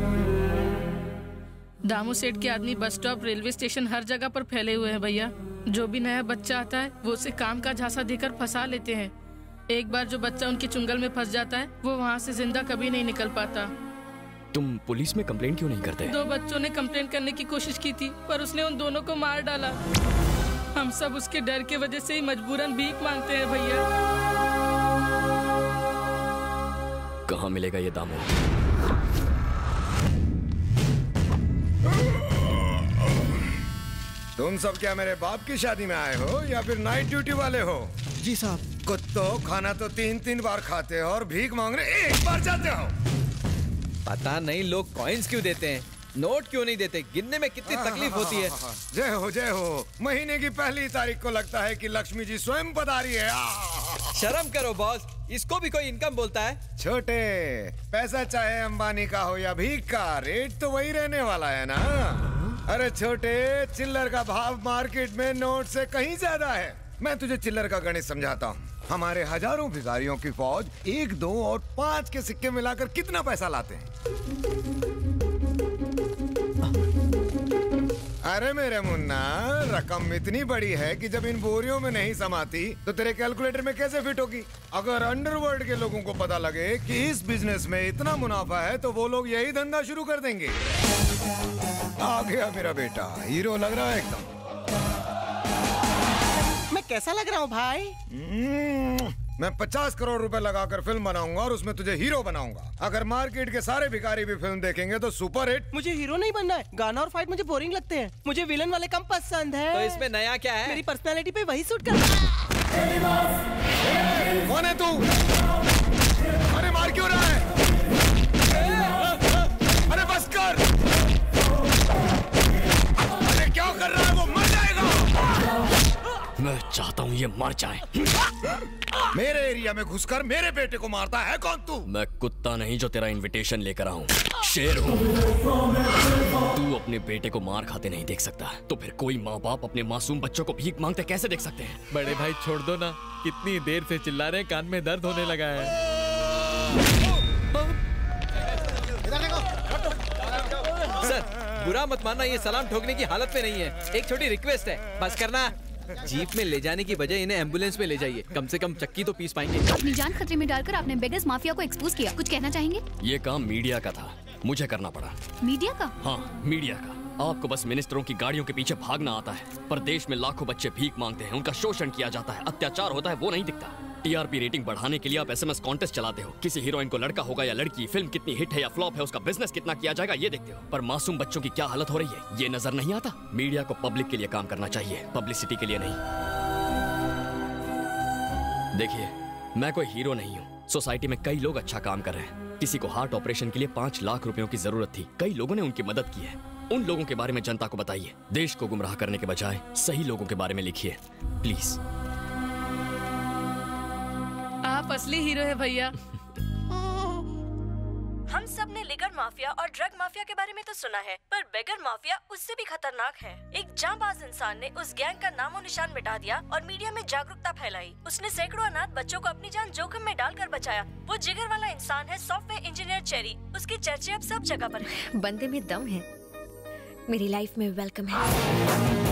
दामू सेठ के आदमी बस स्टॉप, रेलवे स्टेशन, हर जगह पर फैले हुए हैं भैया। जो भी नया बच्चा आता है वो उसे काम का झांसा देकर फंसा लेते हैं। एक बार जो बच्चा उनके चुंगल में फंस जाता है वो वहाँ से जिंदा कभी नहीं निकल पाता। तुम पुलिस में कंप्लेन क्यों नहीं करते? 2 बच्चों ने कंप्लेन करने की कोशिश की थी पर उसने उन दोनों को मार डाला। हम सब उसके डर के वजह से ही मजबूरन भीख मांगते हैं भैया। कहाँ मिलेगा ये दामू? तुम सब क्या मेरे बाप की शादी में आए हो या फिर नाइट ड्यूटी वाले हो? जी साहब। कुत्तों, खाना तो 3-3 बार खाते हो और भीख मांगने 1 बार जाते हो। पता नहीं लोग कॉइन्स क्यों देते हैं, नोट क्यों नहीं देते? गिनने में कितनी तकलीफ होती है। जय हो जय हो। महीने की पहली तारीख को लगता है कि लक्ष्मी जी स्वयं पधारी है। शर्म करो बॉस, इसको भी कोई इनकम बोलता है? छोटे, पैसा चाहे अंबानी का हो या भीख का, रेट तो वही रहने वाला है ना। अरे छोटे, चिल्लर का भाव मार्केट में नोट से कहीं ज्यादा है। मैं तुझे चिल्लर का गणित समझाता हूँ। हमारे हजारों भिखारियों की फौज 1, 2 और 5 के सिक्के मिलाकर कितना पैसा लाते हैं? अरे मेरे मुन्ना, रकम इतनी बड़ी है कि जब इन बोरियों में नहीं समाती तो तेरे कैलकुलेटर में कैसे फिट होगी? अगर अंडरवर्ल्ड के लोगों को पता लगे कि इस बिजनेस में इतना मुनाफा है तो वो लोग यही धंधा शुरू कर देंगे। आ गया मेरा बेटा, हीरो लग रहा है एकदम। मैं कैसा लग रहा हूँ भाई? मैं 50 करोड़ रुपए लगाकर फिल्म बनाऊंगा और उसमें तुझे हीरो बनाऊंगा। अगर मार्केट के सारे भिखारी भी फिल्म देखेंगे तो सुपर हिट। मुझे हीरो नहीं बनना है, गाना और फाइट मुझे बोरिंग लगते हैं। मुझे विलन वाले कम पसंद है। तो इसमें नया क्या है? मेरी पर्सनालिटी पे वही सूट करता है। कौन है तू? अरे मार क्यों रहा है? अरे बस कर। अरे क्या कर रहा है वो? मर जाएगा। मैं चाहता हूँ ये मर जाए। मेरे एरिया में घुसकर मेरे बेटे को मारता है कौन तू? मैं कुत्ता नहीं जो तेरा इनविटेशन लेकर आऊं, शेर हूँ। तू अपने बेटे को मार खाते नहीं देख सकता, तो फिर कोई माँ बाप अपने मासूम बच्चों को भीख मांगते कैसे देख सकते हैं? बड़े भाई छोड़ दो ना, कितनी देर से चिल्ला रहे हैं, कान में दर्द होने लगा है। सर बुरा मत मानना, ये सलाम ठोकने की हालत में नहीं है। एक छोटी रिक्वेस्ट है, बस करना। जीप में ले जाने की बजाय इन्हें एम्बुलेंस में ले जाइए, कम से कम चक्की तो पीस पाएंगे। अपनी जान खतरे में डालकर आपने बेगस माफिया को एक्सपोज किया, कुछ कहना चाहेंगे? ये काम मीडिया का था, मुझे करना पड़ा। मीडिया का? हाँ, मीडिया का। आपको बस मिनिस्टरों की गाड़ियों के पीछे भागना आता है, पर देश में लाखों बच्चे भीख मांगते हैं, उनका शोषण किया जाता है, अत्याचार होता है, वो नहीं दिखता। टीआरपी रेटिंग बढ़ाने के लिए आप एसएमएस कॉन्टेस्ट चलाते हो, किसी हीरोइन को लड़का होगा या लड़की, फिल्म कितनी हिट है या फ्लॉप है, उसका बिजनेस कितना किया जाएगा ये देखते हो, पर मासूम बच्चों की क्या हालत हो रही है ये नजर नहीं आता। मीडिया को पब्लिक के लिए काम करना चाहिए, पब्लिसिटी के लिए नहीं। देखिए, मैं कोई हीरो नहीं हूँ, सोसाइटी में कई लोग अच्छा काम कर रहे हैं। किसी को हार्ट ऑपरेशन के लिए 5 लाख रुपयों की जरूरत थी, कई लोगों ने उनकी मदद की है। उन लोगों के बारे में जनता को बताइए, देश को गुमराह करने के बजाय सही लोगों के बारे में लिखिए प्लीज। आप असली हीरो है भैया। हम सब ने लिकर माफिया और ड्रग माफिया के बारे में तो सुना है, पर बेगर माफिया उससे भी खतरनाक है। एक जांबाज इंसान ने उस गैंग का नामो निशान मिटा दिया और मीडिया में जागरूकता फैलाई। उसने सैकड़ों अनाथ बच्चों को अपनी जान जोखिम में डालकर बचाया। वो जिगर वाला इंसान है सॉफ्टवेयर इंजीनियर चेरी। उसके चर्चे अब सब जगह पर हैं। बंदे में दम है, मेरी लाइफ में वेलकम है।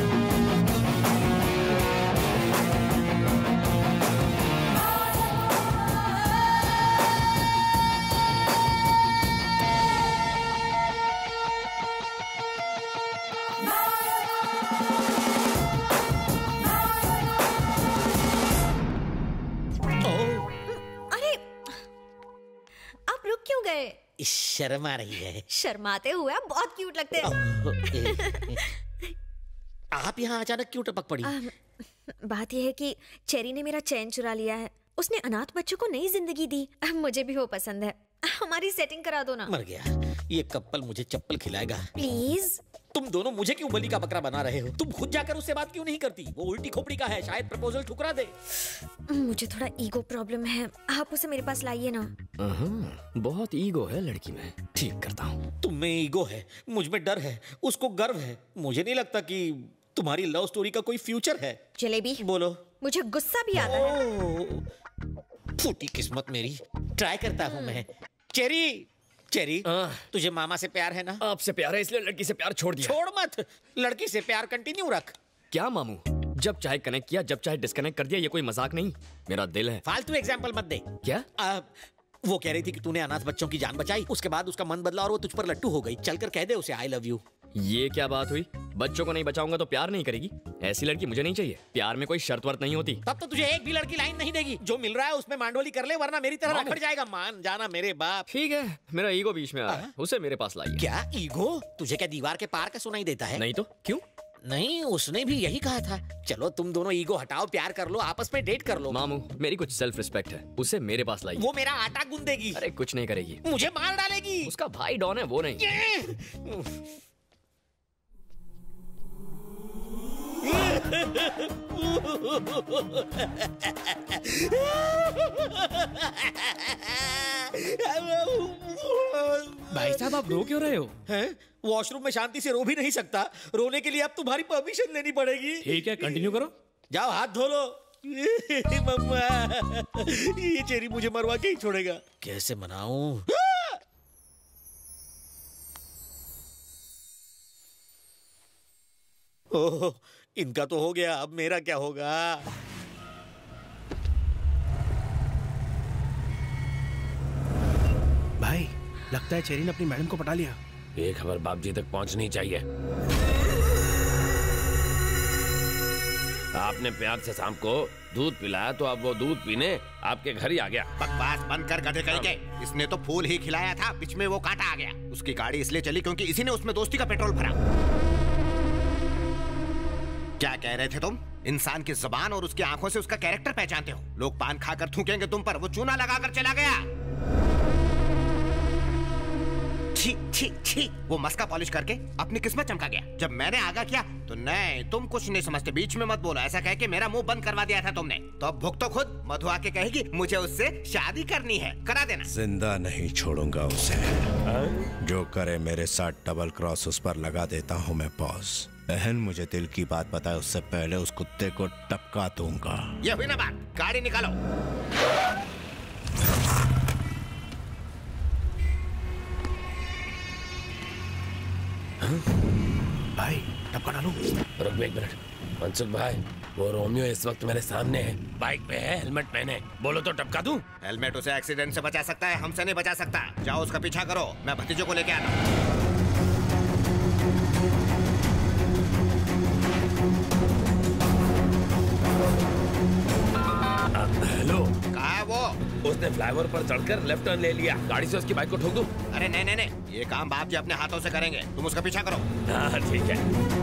शर्म आ रही है। शर्माते हुए आप बहुत क्यूट लगते हैं। आप यहाँ अचानक क्यों टपक पड़ी? बात यह है कि चेरी ने मेरा चैन चुरा लिया है। उसने अनाथ बच्चों को नई जिंदगी दी। मुझे भी वो पसंद है। हमारी सेटिंग करा दो ना। मर गया ये कपल, मुझे चप्पल खिलाएगा। प्लीज। तुम दोनों मुझे क्यों बलि का बकरा बना रहे हो? तुम खुद जाकर उससे बात क्यों नहीं करती? वो उल्टी खोपड़ी का है, शायद प्रपोजल ठुकरा दे। मुझे थोड़ा ईगो प्रॉब्लम है, आप उसे मेरे पास लाइए ना। बहुत ईगो है लड़की में, ठीक करता हूँ। तुम में ईगो है, मुझ में डर है, उसको गर्व है। मुझे नहीं लगता कि तुम्हारी लव स्टोरी का कोई फ्यूचर है। जलेबी बोलो। मुझे गुस्सा भी आता है। फूटी किस्मत मेरी, ट्राई करता हूँ मैं। चेरी, चेरी, तुझे मामा से प्यार है ना? आपसे प्यार है इसलिए लड़की से प्यार छोड़ दिया। छोड़ मत, लड़की से प्यार कंटिन्यू रख। क्या मामू, जब चाहे कनेक्ट किया, जब चाहे डिस्कनेक्ट कर दिया, ये कोई मजाक नहीं। मेरा दिल है। फालतू एग्जांपल मत दे। क्या? वो कह रही थी कि तूने अनाथ बच्चों की जान बचाई, उसके बाद उसका मन बदला और वो तुझ पर लट्टू हो गई। चलकर कह दे उसे आई लव यू। ये क्या बात हुई? बच्चों को नहीं बचाऊंगा तो प्यार नहीं करेगी? ऐसी लड़की मुझे नहीं चाहिए। प्यार में कोई शर्त वर्त नहीं होती। तब तो तुझे एक भी लड़की लाइन नहीं देगी। जो मिल रहा है उसमें मांडोली कर ले, वरना मेरी तरह रखड़ जाएगा। मान जाना मेरे बाप। ठीक है, मेरा ईगो बीच में आ रहा है, उसे मेरे पास लाइए। क्या ईगो? तुझे क्या दीवार के पार का सुनाई देता है? नहीं तो क्यों? नहीं, उसने भी यही कहा था। चलो तुम दोनों ईगो हटाओ, प्यार कर लो, आपस में डेट कर लो। मामू, मेरी कुछ सेल्फ रिस्पेक्ट है, उसे मेरे पास लाइए। वो मेरा आटा गूंदेगी। अरे कुछ नहीं करेगी, मुझे मार डालेगी। उसका भाई डॉन है, वो नहीं। भाई साहब आप रो क्यों रहे हो? हैं? वॉशरूम में शांति से रो भी नहीं सकता, रोने के लिए अब तुम्हारी परमिशन लेनी पड़ेगी। ठीक है, कंटिन्यू करो। जाओ हाथ धो लो। मम्मा, ये चेरी मुझे मरवा के ही छोड़ेगा। कैसे मनाऊं? ओह, इनका तो हो गया, अब मेरा क्या होगा? भाई, लगता है चेरी ने अपनी मैडम को पटा लिया। ये खबर बाप जी तक पहुंचनी चाहिए। आपने प्यार से शाम को दूध पिलाया तो अब वो दूध पीने आपके घर ही आ गया। बकवास बंद कर गधे कहीं के। इसने तो फूल ही खिलाया था, बीच में वो कांटा आ गया। उसकी गाड़ी इसलिए चली क्योंकि इसी ने उसमें दोस्ती का पेट्रोल भरा। क्या कह रहे थे तुम? इंसान की जुबान और उसकी आंखों से उसका कैरेक्टर पहचानते हो। लोग पान खाकर थूकेंगे तुम पर, वो चूना लगाकर चला गया। छी छी छी, वो मस्का पॉलिश करके अपनी किस्मत चमका गया। जब मैंने आगा किया तो नहीं, तुम कुछ नहीं समझते, बीच में मत बोलो, ऐसा कह के मेरा मुंह बंद करवा दिया था तुमने। तो अब भुगतो खुद। मधु आके कहेगी मुझे उससे शादी करनी है, करा देना। जिंदा नहीं छोड़ूंगा उसे। जो करे मेरे साथ डबल क्रॉस उस पर लगा देता हूँ मैं बॉस। बहन मुझे दिल की बात बताए उससे पहले उस कुत्ते को टपका दूंगा। ये हुई ना बात, गाड़ी निकालो। भाई टपका डालूं? रुक एक मिनट। मनसुख भाई, वो रोमियो इस वक्त मेरे सामने है, बाइक पे है, हेलमेट पहने, बोलो तो टपका दूं? हेलमेट उसे एक्सीडेंट से बचा सकता है, हमसे नहीं बचा सकता। जाओ उसका पीछा करो, मैं भतीजे को लेके आता हूँ। हेलो, कहाँ है वो? उसने फ्लाईओवर पर चढ़कर लेफ्ट टर्न ले लिया। गाड़ी से उसकी बाइक को ठोक दूं? अरे नहीं नहीं नहीं, ये काम बाप जी अपने हाथों से करेंगे, तुम उसका पीछा करो। हाँ ठीक है।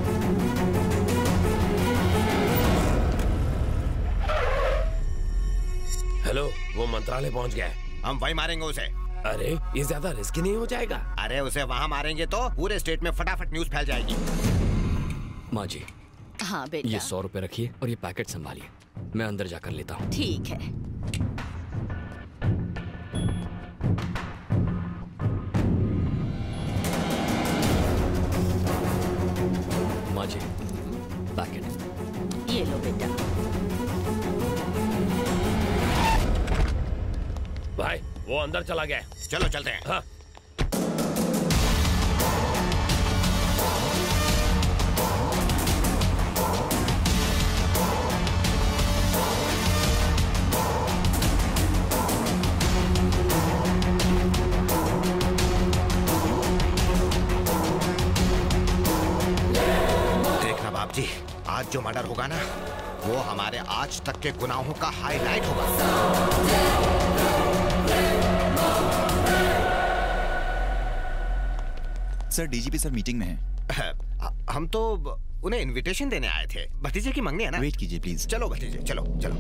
हेलो, वो मंत्रालय पहुंच गया है। हम वही मारेंगे उसे। अरे ये ज्यादा रिस्की नहीं हो जाएगा? अरे उसे वहाँ मारेंगे तो पूरे स्टेट में फटाफट न्यूज फैल जाएगी। माँ जी, हाँ बेटा, ये 100 रुपए रखिए और ये पैकेट संभालिए, मैं अंदर जाकर लेता हूँ। ठीक है। माँ जी, पैकेट ये लो बेटा। भाई वो अंदर चला गया है। चलो चलते हैं। हाँ। देखना बाप जी, आज जो मर्डर होगा ना, वो हमारे आज तक के गुनाहों का हाईलाइट होगा। सर डीजीपी सर मीटिंग में है। हम तो उन्हें इनविटेशन देने आए थे। भतीजे की मंगनी है ना। वेट कीजिए प्लीज। चलो भतीजे, चलो चलो।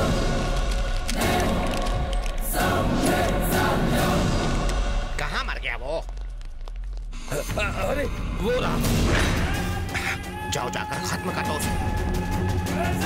कहाँ मर गया वो? अरे वो रहा। जाओ जाकर खत्म कर दो उसे।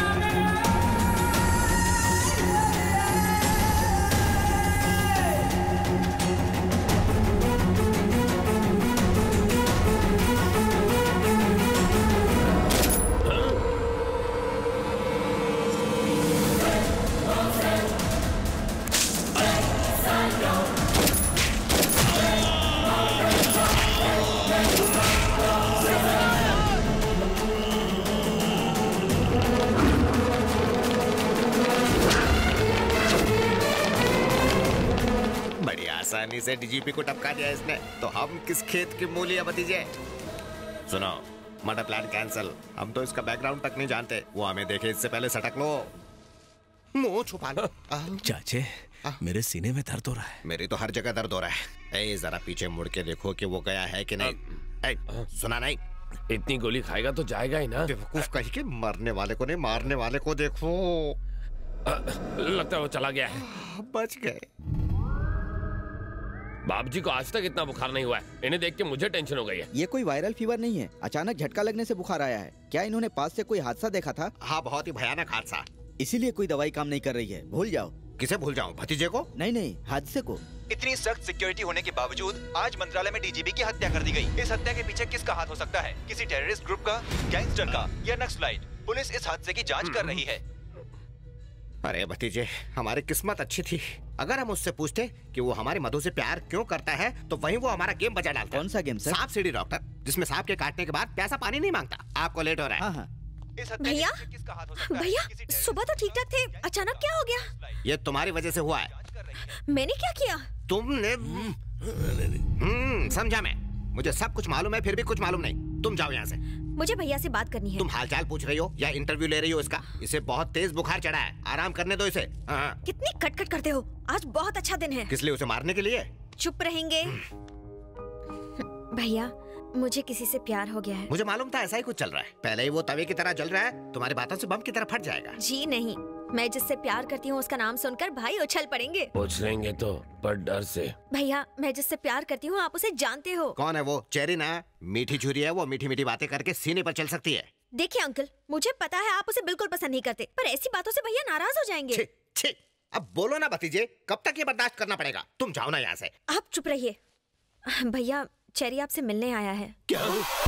आसानी से डीजीपी को टपका दिया इसने, तो हम किस खेत की मूली है भतीजे? सुनो, मर्डर प्लान कैंसिल। हम तो इसका बैकग्राउंड तक नहीं जानते। वो हमें देखे इससे पहले सटक लो। मुंह छुपा लो। चाचे, मेरे सीने में दर्द हो रहा है। मेरी तो हर जगह दर्द हो रहा है। ए, जरा पीछे मुड़ के देखो कि वो गया है कि नहीं। सुना नहीं? इतनी गोली खाएगा तो जाएगा ही ना। बेवकूफ कहीं के, मरने वाले को नहीं, मारने वाले को देखो। लगता है वो चला गया है। बच गए। बाप जी को आज तक इतना बुखार नहीं हुआ है। इन्हें देख के मुझे टेंशन हो गई है। ये कोई वायरल फीवर नहीं है, अचानक झटका लगने से बुखार आया है। क्या इन्होंने पास से कोई हादसा देखा था? हाँ, बहुत ही भयानक हादसा। इसीलिए कोई दवाई काम नहीं कर रही है। भूल जाओ। किसे भूल जाऊं? भतीजे को? नहीं नहीं, हादसे को। इतनी सख्त सिक्योरिटी होने के बावजूद आज मंत्रालय में डीजीपी की हत्या कर दी गई। इस हत्या के पीछे किसका हाथ हो सकता है? किसी टेररिस्ट ग्रुप का, गैंगस्टर का या नक्सलाइट? पुलिस इस हादसे की जांच कर रही है। अरे भतीजे, हमारी किस्मत अच्छी थी। अगर हम उससे पूछते कि वो हमारी मधु से प्यार क्यों करता है, तो वहीं वो हमारा गेम बजा डालता। कौन सा गेम सर? सांप सीढ़ी डॉक्टर, जिसमें सांप के काटने के बाद प्यासा पानी नहीं मांगता। आपको लेट हो रहा है। हाँ। भैया, भैया सुबह तो ठीक ठाक थे, अचानक क्या हो गया? ये तुम्हारी वजह से हुआ है। मैंने क्या किया? तुमने समझा मैं। मुझे सब कुछ मालूम है, फिर भी कुछ मालूम नहीं। तुम जाओ यहाँ से। मुझे भैया से बात करनी है। तुम हालचाल पूछ रही हो या इंटरव्यू ले रही हो इसका? इसे बहुत तेज बुखार चढ़ा है, आराम करने दो इसे। कितनी कटकट करते हो। आज बहुत अच्छा दिन है। किस लिए? उसे मारने के लिए? चुप रहेंगे। भैया, मुझे किसी से प्यार हो गया है। मुझे मालूम था ऐसा ही कुछ चल रहा है। पहले ही वो तवे की तरह जल रहा है, तुम्हारी बातों से बम की तरह फट जाएगा। जी नहीं, मैं जिससे प्यार करती हूँ उसका नाम सुनकर भाई उछल पड़ेंगे। उछलेंगे तो, पर डर से। भैया, मैं जिससे प्यार करती हूँ आप उसे जानते हो। कौन है वो? चेरी ना, मीठी छुरी है वो, मीठी मीठी बातें करके सीने पर चल सकती है। देखिए अंकल, मुझे पता है आप उसे बिल्कुल पसंद नहीं करते, पर ऐसी बातों से भैया नाराज हो जाएंगे। छी, अब बोलो ना भतीजे, कब तक ये बर्दाश्त करना पड़ेगा? तुम जाओ ना यहाँ से। आप चुप रहिए। भैया, चेरी आपसे मिलने आया है। क्या?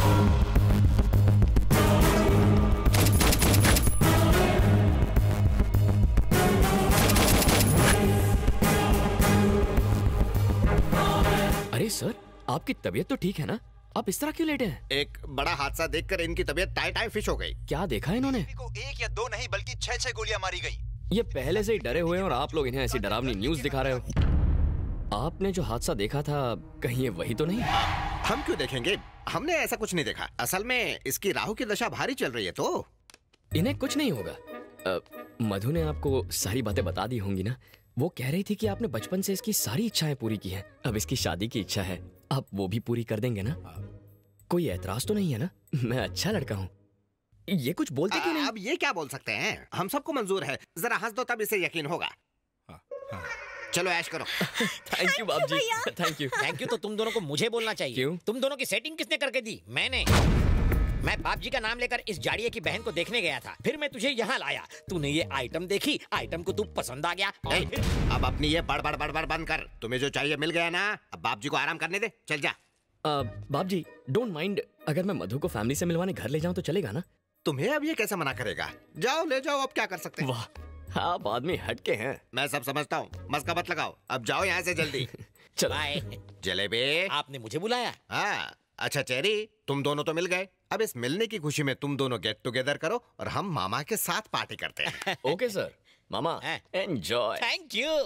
अरे सर, आपकी तबीयत तो ठीक है ना? आप इस तरह क्यों लेटे हैं? एक बड़ा हादसा देखकर इनकी तबीयत टाई फिश हो गई। क्या देखा है इन्होंने? को 1 या 2 नहीं बल्कि 6 गोलियां मारी गई। ये पहले से ही डरे हुए हैं और आप लोग इन्हें ऐसी डरावनी न्यूज दिखा रहे हो। आपने जो हादसा देखा था, कहीं ये वही तो नहीं? हम क्यों देखेंगे? हमने ऐसा कुछ नहीं देखा। असल में इसकी राहु की दशा भारी चल रही है तो इन्हें कुछ नहीं होगा। मधु ने आपको सारी बातें बता दी होंगी ना? वो कह रही थी कि आपने बचपन से इसकी सारी इच्छाएं पूरी की हैं। अब इसकी शादी की इच्छा है, आप वो भी पूरी कर देंगे ना? कोई ऐतराज तो नहीं है ना? मैं अच्छा लड़का हूँ। ये कुछ बोलते क्यों नहीं? अब ये क्या बोल सकते हैं? हम सबको मंजूर है। जरा हंस दो तब इसे यकीन होगा। चलो ऐश करो। थैंक यू बाप जी, थैंक यू। थैंक यू तो तुम दोनों को मुझे बोलना चाहिए। क्यों? तुम दोनों की सेटिंग किसने करके दी? मैंने। मैं बाप जी का नाम लेकर इस जाड़िये की बहन को देखने गया था, फिर मैं तुझे यहाँ लाया। तूने ये आइटम देखी, आइटम को तू पसंद आ गया। अब अपनी ये बड़बड़ बंद कर। तुम्हें जो चाहिए मिल गया ना, अब बाप जी को आराम करने दे। चल जा। बाप जी, डोंट माइंड अगर मैं मधु को फैमिली से मिलवाने घर ले जाऊं तो चलेगा ना? तुम्हें अब ये कैसे मना करेगा? जाओ ले जाओ, अब क्या कर सकते हैं। वाह, आप आदमी हटके हैं। मैं सब समझता हूँ, मस्का मत लगाओ। अब जाओ यहाँ से जल्दी। चलो। जलेबी, आपने मुझे बुलाया? हाँ। अच्छा चेरी, तुम दोनों तो मिल गए। अब इस मिलने की खुशी में तुम दोनों गेट टुगेदर करो और हम मामा के साथ पार्टी करते हैं। ओके सर, मामा एंजॉय। Thank you.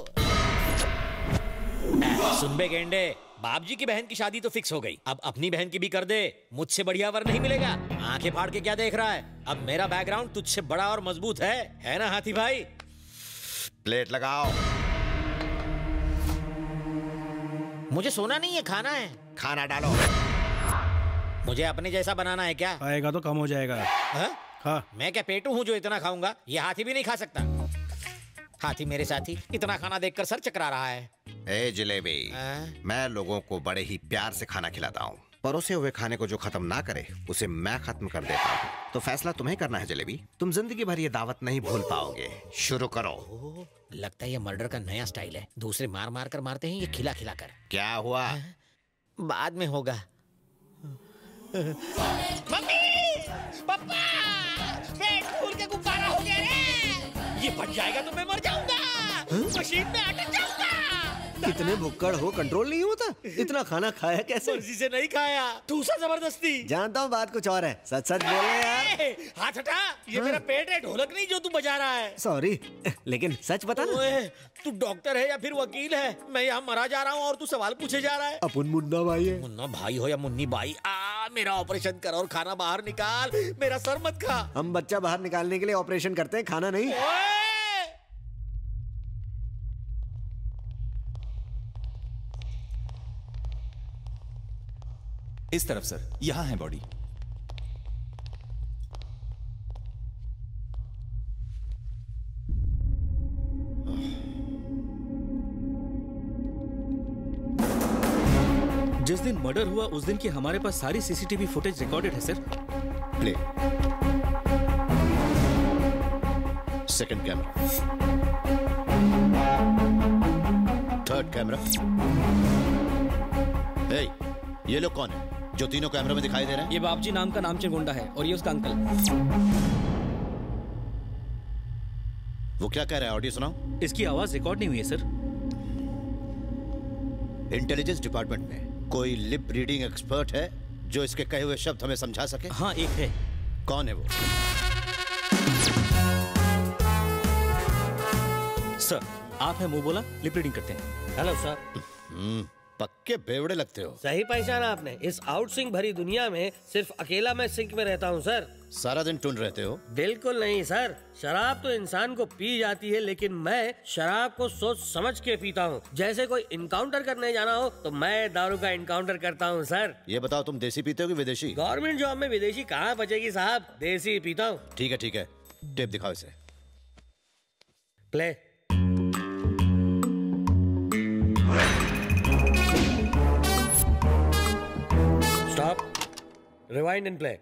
सुन बे गेंडे, बाप जी की बहन की शादी तो फिक्स हो गई, अब अपनी बहन की भी कर दे। मुझसे बढ़िया वर नहीं मिलेगा। आंखें फाड़ के क्या देख रहा है? अब मेरा बैकग्राउंड तुझसे बड़ा और मजबूत है ना हाथी भाई? प्लेट लगाओ। मुझे सोना नहीं है, खाना है। खाना डालो। मुझे अपने जैसा बनाना है क्या? आएगा तो कम हो जाएगा। हाँ? मैं क्या पेटू हूँ जो इतना खाऊंगा? ये हाथी भी नहीं खा सकता। हाथी मेरे साथी इतना खाना देखकर सर चकरा रहा है। ए जलेबी, मैं लोगों को बड़े ही प्यार से खाना खिलाता हूँ। परोसे हुए खाने को जो खत्म ना करे उसे मैं खत्म कर देता हूँ। तो फैसला तुम्हें करना है जलेबी। तुम जिंदगी भर ये दावत नहीं भूल पाओगे। शुरू करो। लगता है ये मर्डर का नया स्टाइल है। दूसरे मार मार कर मारते हैं, ये खिला खिला कर। क्या हुआ? बाद में होगा। मम्मी, पापा, पेट फूल के गुब्बारा हो गया रे। ये फट जाएगा तो मैं मर जाऊंगा। मशीन में अटक जाऊंगा। कितने भुक्कड़ हो, कंट्रोल नहीं होता? इतना खाना खाया कैसे? मर्जी से नहीं खाया, दूसरा जबरदस्ती। जानता हूँ बात कुछ और है, सच सच बोल रहे यार। हाथ हटा, ये मेरा पेट है, ढोलक नहीं जो तू बजा रहा है। सॉरी, लेकिन सच बता ना। तू डॉक्टर है या फिर वकील है? मैं यहाँ मरा जा रहा हूँ और तू सवाल पूछे जा रहा है। अपन मुन्ना भाई है। मुन्ना भाई हो या मुन्नी बाई, मेरा ऑपरेशन कर और खाना बाहर निकाल। मेरा सर मत खा। हम बच्चा बाहर निकालने के लिए ऑपरेशन करते हैं, खाना नहीं। इस तरफ सर, यहां है बॉडी। जिस दिन मर्डर हुआ उस दिन की हमारे पास सारी सीसीटीवी फुटेज रिकॉर्डेड है sir. Play. Second camera, third camera. ये लोग कौन है जो तीनों कैमरे में दिखाई दे रहे हैं? ये बाबजी नाम का नामचीन गुंडा है और ये उसका अंकल। वो क्या कह रहा है? ऑडियो सुनाओ। इसकी आवाज रिकॉर्ड नहीं हुई है सर। इंटेलिजेंस डिपार्टमेंट में कोई लिप रीडिंग एक्सपर्ट है जो इसके कहे हुए शब्द हमें समझा सके? हाँ, एक है। कौन है वो? सर, आप है मुंह बोला, लिप रीडिंग करते हैं। Hello sir. पक्के बेवड़े लगते हो। सही पहचाना आपने। इस आउट सिंक भरी दुनिया में सिर्फ अकेला मैं सिंक में रहता हूँ सर। सारा दिन टून रहते हो? बिल्कुल नहीं सर, शराब तो इंसान को पी जाती है, लेकिन मैं शराब को सोच समझ के पीता हूँ। जैसे कोई इनकाउंटर करने जाना हो तो मैं दारू का इनकाउंटर करता हूँ सर। ये बताओ, तुम देसी पीते हो कि विदेशी? गवर्नमेंट जॉब में विदेशी कहाँ बचेगी साहब, देसी पीता हूँ। ठीक है, टेप दिखाओ इसे। Play. Stop, rewind and play.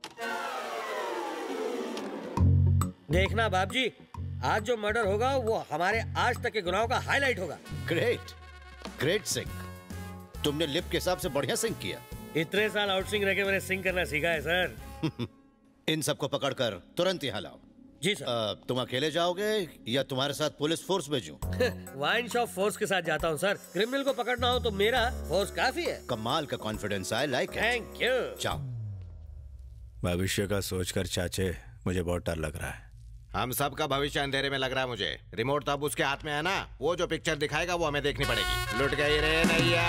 देखना बाबजी, आज जो मर्डर होगा वो हमारे आज तक के गुनाहों का हाईलाइट होगा। Great, great Singh. तुमने लिप के हिसाब से बढ़िया सिंग किया। इतने साल आउट स्विंग रह के मैंने सिंग करना सीखा है सर। इन सबको पकड़कर तुरंत यहाँ लाओ। जी सर। तुम अकेले जाओगे या तुम्हारे साथ पुलिस फोर्स भेजूं? वाइन शॉप फोर्स के साथ जाता हूँ सर। क्रिमिनल को पकड़ना हो तो मेरा फोर्स काफी है। कमाल का confidence, I like it. Thank you. जाओ। भविष्य का सोचकर चाचे मुझे बहुत डर लग रहा है। हम सब का भविष्य अंधेरे में लग रहा है मुझे। रिमोट तो अब उसके हाथ में है ना, वो जो पिक्चर दिखाएगा वो हमें देखनी पड़ेगी। लुट गई रे नैया।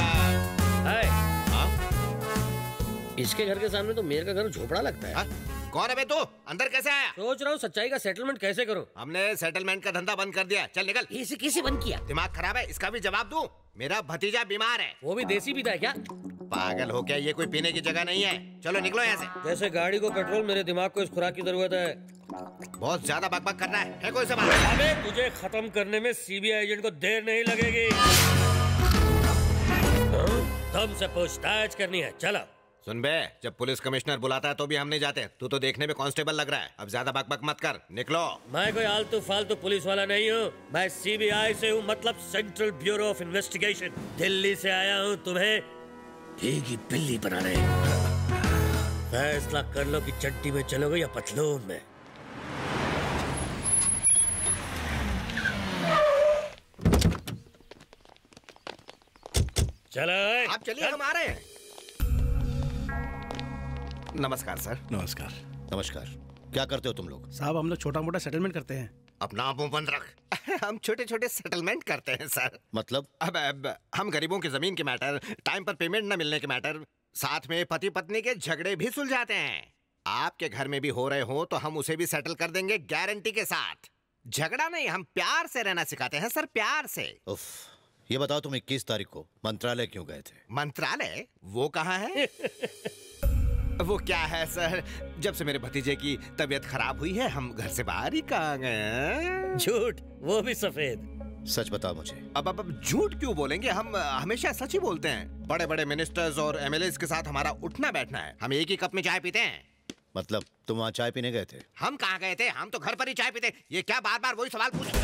इसके घर के सामने तो मेयर का घर झोपड़ा लगता है। कौन है बे तू? अंदर कैसे आया? सोच रहा हूँ सच्चाई का सेटलमेंट कैसे करूँ। हमने सेटलमेंट का धंधा बंद कर दिया। चल निकल। इसे किसे बंद किया? दिमाग खराब है, इसका भी जवाब दूं? मेरा भतीजा बीमार है। वो भी देसी पीता है क्या? पागल हो क्या? ये कोई पीने की जगह नहीं है। चलो निकलो यहाँ से। जैसे गाड़ी को पेट्रोल, मेरे दिमाग को इस खुराक की जरूरत है। बहुत ज्यादा बकबक कर रहा है कोई सवाल? अबे तुझे खत्म करने में सीबीआई एजेंट को देर नहीं लगेगी। तुमसे पूछताछ करनी है। चलो। सुन बे, जब पुलिस कमिश्नर बुलाता है तो भी हम नहीं जाते। तू तो देखने में कांस्टेबल लग रहा है। अब ज्यादा बकबक मत कर, निकलो। मैं कोई आलतू फालतू पुलिस वाला नहीं हूँ। मैं सीबीआई से हूँ, मतलब central bureau of investigation. Delhi से आया हूँ तुम्हें भीगी बिल्ली बनाने। फैसला कर लो कि चड्डी में चलोगे या पतलून में। चलो आप चलिए, हम आ रहे हैं। नमस्कार सर। नमस्कार। नमस्कार। क्या करते हो तुम लोग? साहब हम लोग छोटा मोटा सेटलमेंट करते हैं। अपना मुंह बंद रख। हम छोटे छोटे सेटलमेंट करते हैं सर। मतलब? अब हम गरीबों की जमीन के मैटर, टाइम पर पेमेंट न मिलने के मैटर, साथ में पति पत्नी के झगड़े भी सुलझाते हैं। आपके घर में भी हो रहे हो तो हम उसे भी सेटल कर देंगे, गारंटी के साथ। झगड़ा नहीं, हम प्यार से रहना सिखाते हैं सर, प्यार से। उफ, ये बताओ तुम 21 तारीख को मंत्रालय क्यों गए थे? मंत्रालय? वो कहाँ है? वो क्या है सर, जब से मेरे भतीजे की तबीयत खराब हुई है हम घर से बाहर ही कहाँ गए। झूठ, वो भी सफेद। सच बताओ मुझे। अब झूठ क्यों बोलेंगे? हम हमेशा सच ही बोलते हैं। बड़े बड़े मिनिस्टर्स और एमएलएस के साथ हमारा उठना बैठना है। हम एक ही कप में चाय पीते हैं। मतलब तुम वहाँ चाय पीने गए थे? हम कहाँ गए थे? हम तो घर पर ही चाय पीते। ये क्या बार बार वही सवाल पूछ?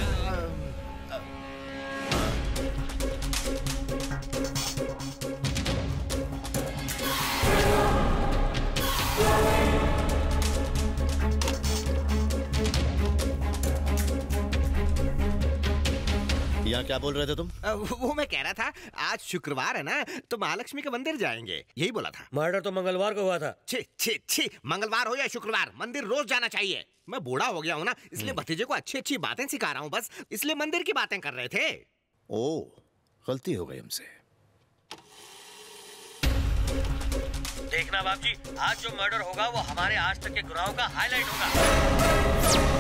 यहाँ क्या बोल रहे थे तुम? वो मैं कह रहा था आज शुक्रवार है ना, तो महालक्ष्मी के मंदिर जाएंगे, यही बोला था। मर्डर तो मंगलवार को हुआ था। छी छी छी, मंगलवार हो या शुक्रवार, मंदिर रोज जाना चाहिए। मैं बूढ़ा हो गया हूँ ना, इसलिए भतीजे को अच्छी अच्छी बातें सिखा रहा हूँ, बस इसलिए मंदिर की बातें कर रहे थे। ओह, गलती हो गई हमसे। देखना बाप जी, आज जो मर्डर होगा वो हमारे आज तक के गुनाहों का हाईलाइट होगा।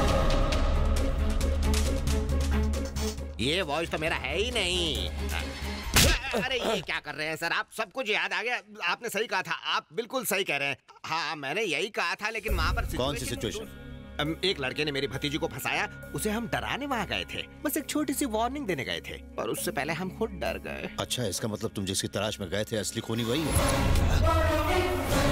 ये वॉइस तो मेरा है ही नहीं। अरे ये क्या कर रहे हैं सर आप? सब कुछ याद आ गया। आपने सही कहा था, आप बिल्कुल सही कह रहे हैं। हाँ मैंने यही कहा था, लेकिन वहाँ पर कौन सी सिचुएशन? एक लड़के ने मेरी भतीजी को फंसाया, उसे हम डराने वहाँ गए थे, बस एक छोटी सी वार्निंग देने गए थे, पर उससे पहले हम खुद डर गए। अच्छा, इसका मतलब तुम जिसकी तलाश में गए थे असली खूनी वही है।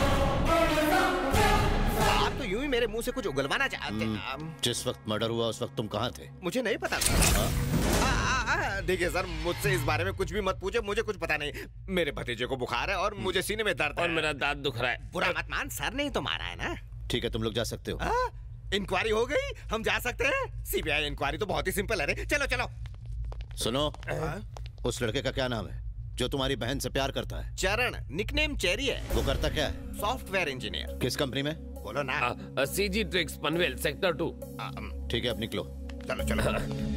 आप तो यूं ही मेरे मुंह से कुछ उगलवाना चाहते हैं। जिस वक्त मर्डर हुआ उस वक्त तुम कहाँ थे? मुझे नहीं पता था। देखिए सर, मुझसे इस बारे में कुछ भी मत पूछे, मुझे कुछ पता नहीं। मेरे भतीजे को बुखार है और मुझे सीने में दर्द है और मेरा दांत दुख रहा है। बुरा मत मान, सर ने ही तो मारा है ना। ठीक है, तुम लोग जा सकते हो। इंक्वायरी हो गई, हम जा सकते हैं। सीबीआई इंक्वायरी तो बहुत ही सिंपल है रे। चलो चलो। सुनो, उस लड़के का क्या नाम है जो तुम्हारी बहन से प्यार करता है? चरण, निकनेम चेरी है। वो करता क्या है? Software engineer. किस कंपनी में? बोलो ना। CG tricks Panvel sector 2। ठीक है, अब निकलो। चलो चलो।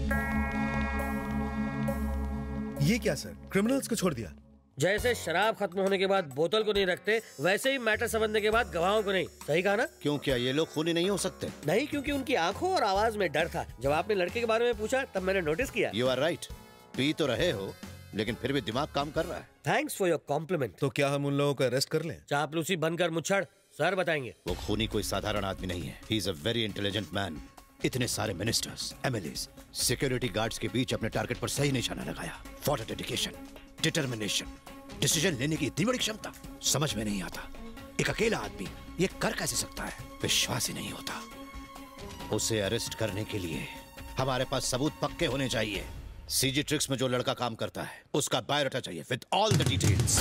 ये क्या सर, क्रिमिनल्स को छोड़ दिया? जैसे शराब खत्म होने के बाद बोतल को नहीं रखते, वैसे ही मैटर समझने के बाद गवाहों को नहीं। सही कहा ना? क्यों, क्या ये लोग खूनी नहीं हो सकते? नहीं, क्योंकि उनकी आंखों और आवाज में डर था। जब आपने लड़के के बारे में पूछा तब मैंने नोटिस किया। यू आर राइट, पी तो रहे हो लेकिन फिर भी दिमाग काम कर रहा है। Thanks for your compliment. तो क्या हम उन लोगों को अरेस्ट कर लें? चापलूसी बनकर मुच्छड़, सर बताएंगे। वो खूनी कोई साधारण आदमी नहीं है। He is a very intelligent man. इतने सारे मिनिस्टर्स, एमएलएस, सिक्योरिटी गार्ड्स के बीच अपने टारगेट पर सही निशाना लगाया। What a dedication, determination, decision लेने की इतनी बड़ी क्षमता समझ में नहीं आता। एक अकेला आदमी ये कर कैसे सकता है? विश्वास ही नहीं होता। उसे अरेस्ट करने के लिए हमारे पास सबूत पक्के होने चाहिए। सीजी ट्रिक्स में जो लड़का काम करता है उसका बायोडाटा चाहिए with all the details.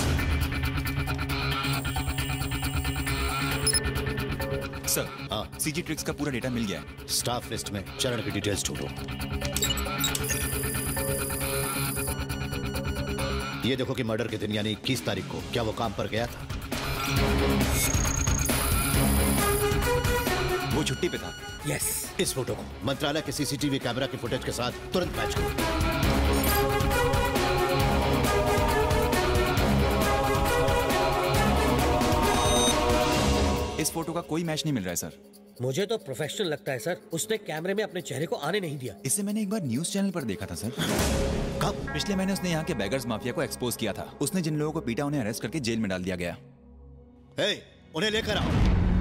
Sir, CG tricks का पूरा डेटा मिल गया है। स्टाफ लिस्ट में चरण की डिटेल्स ढूंढो। ये देखो कि मर्डर के दिन यानी 21 तारीख को क्या वो काम पर गया था? वो छुट्टी पे था। यस। इस फोटो को मंत्रालय के सीसीटीवी कैमरा की फुटेज के साथ तुरंत मैच करो। इस फोटो का कोई मैच नहीं मिल रहा है सर। मुझे तो प्रोफेशनल लगता है सर। उसने कैमरे में अपने चेहरे को आने नहीं दिया। इसे मैंने एक बार न्यूज चैनल पर देखा था सर। कब? पिछले महीने उसने यहाँ के बेगर्स माफिया को एक्सपोज किया था। उसने जिन लोगों को पीटा उन्हें अरेस्ट करके जेल में डाल दिया गया। उन्हें लेकर आओ।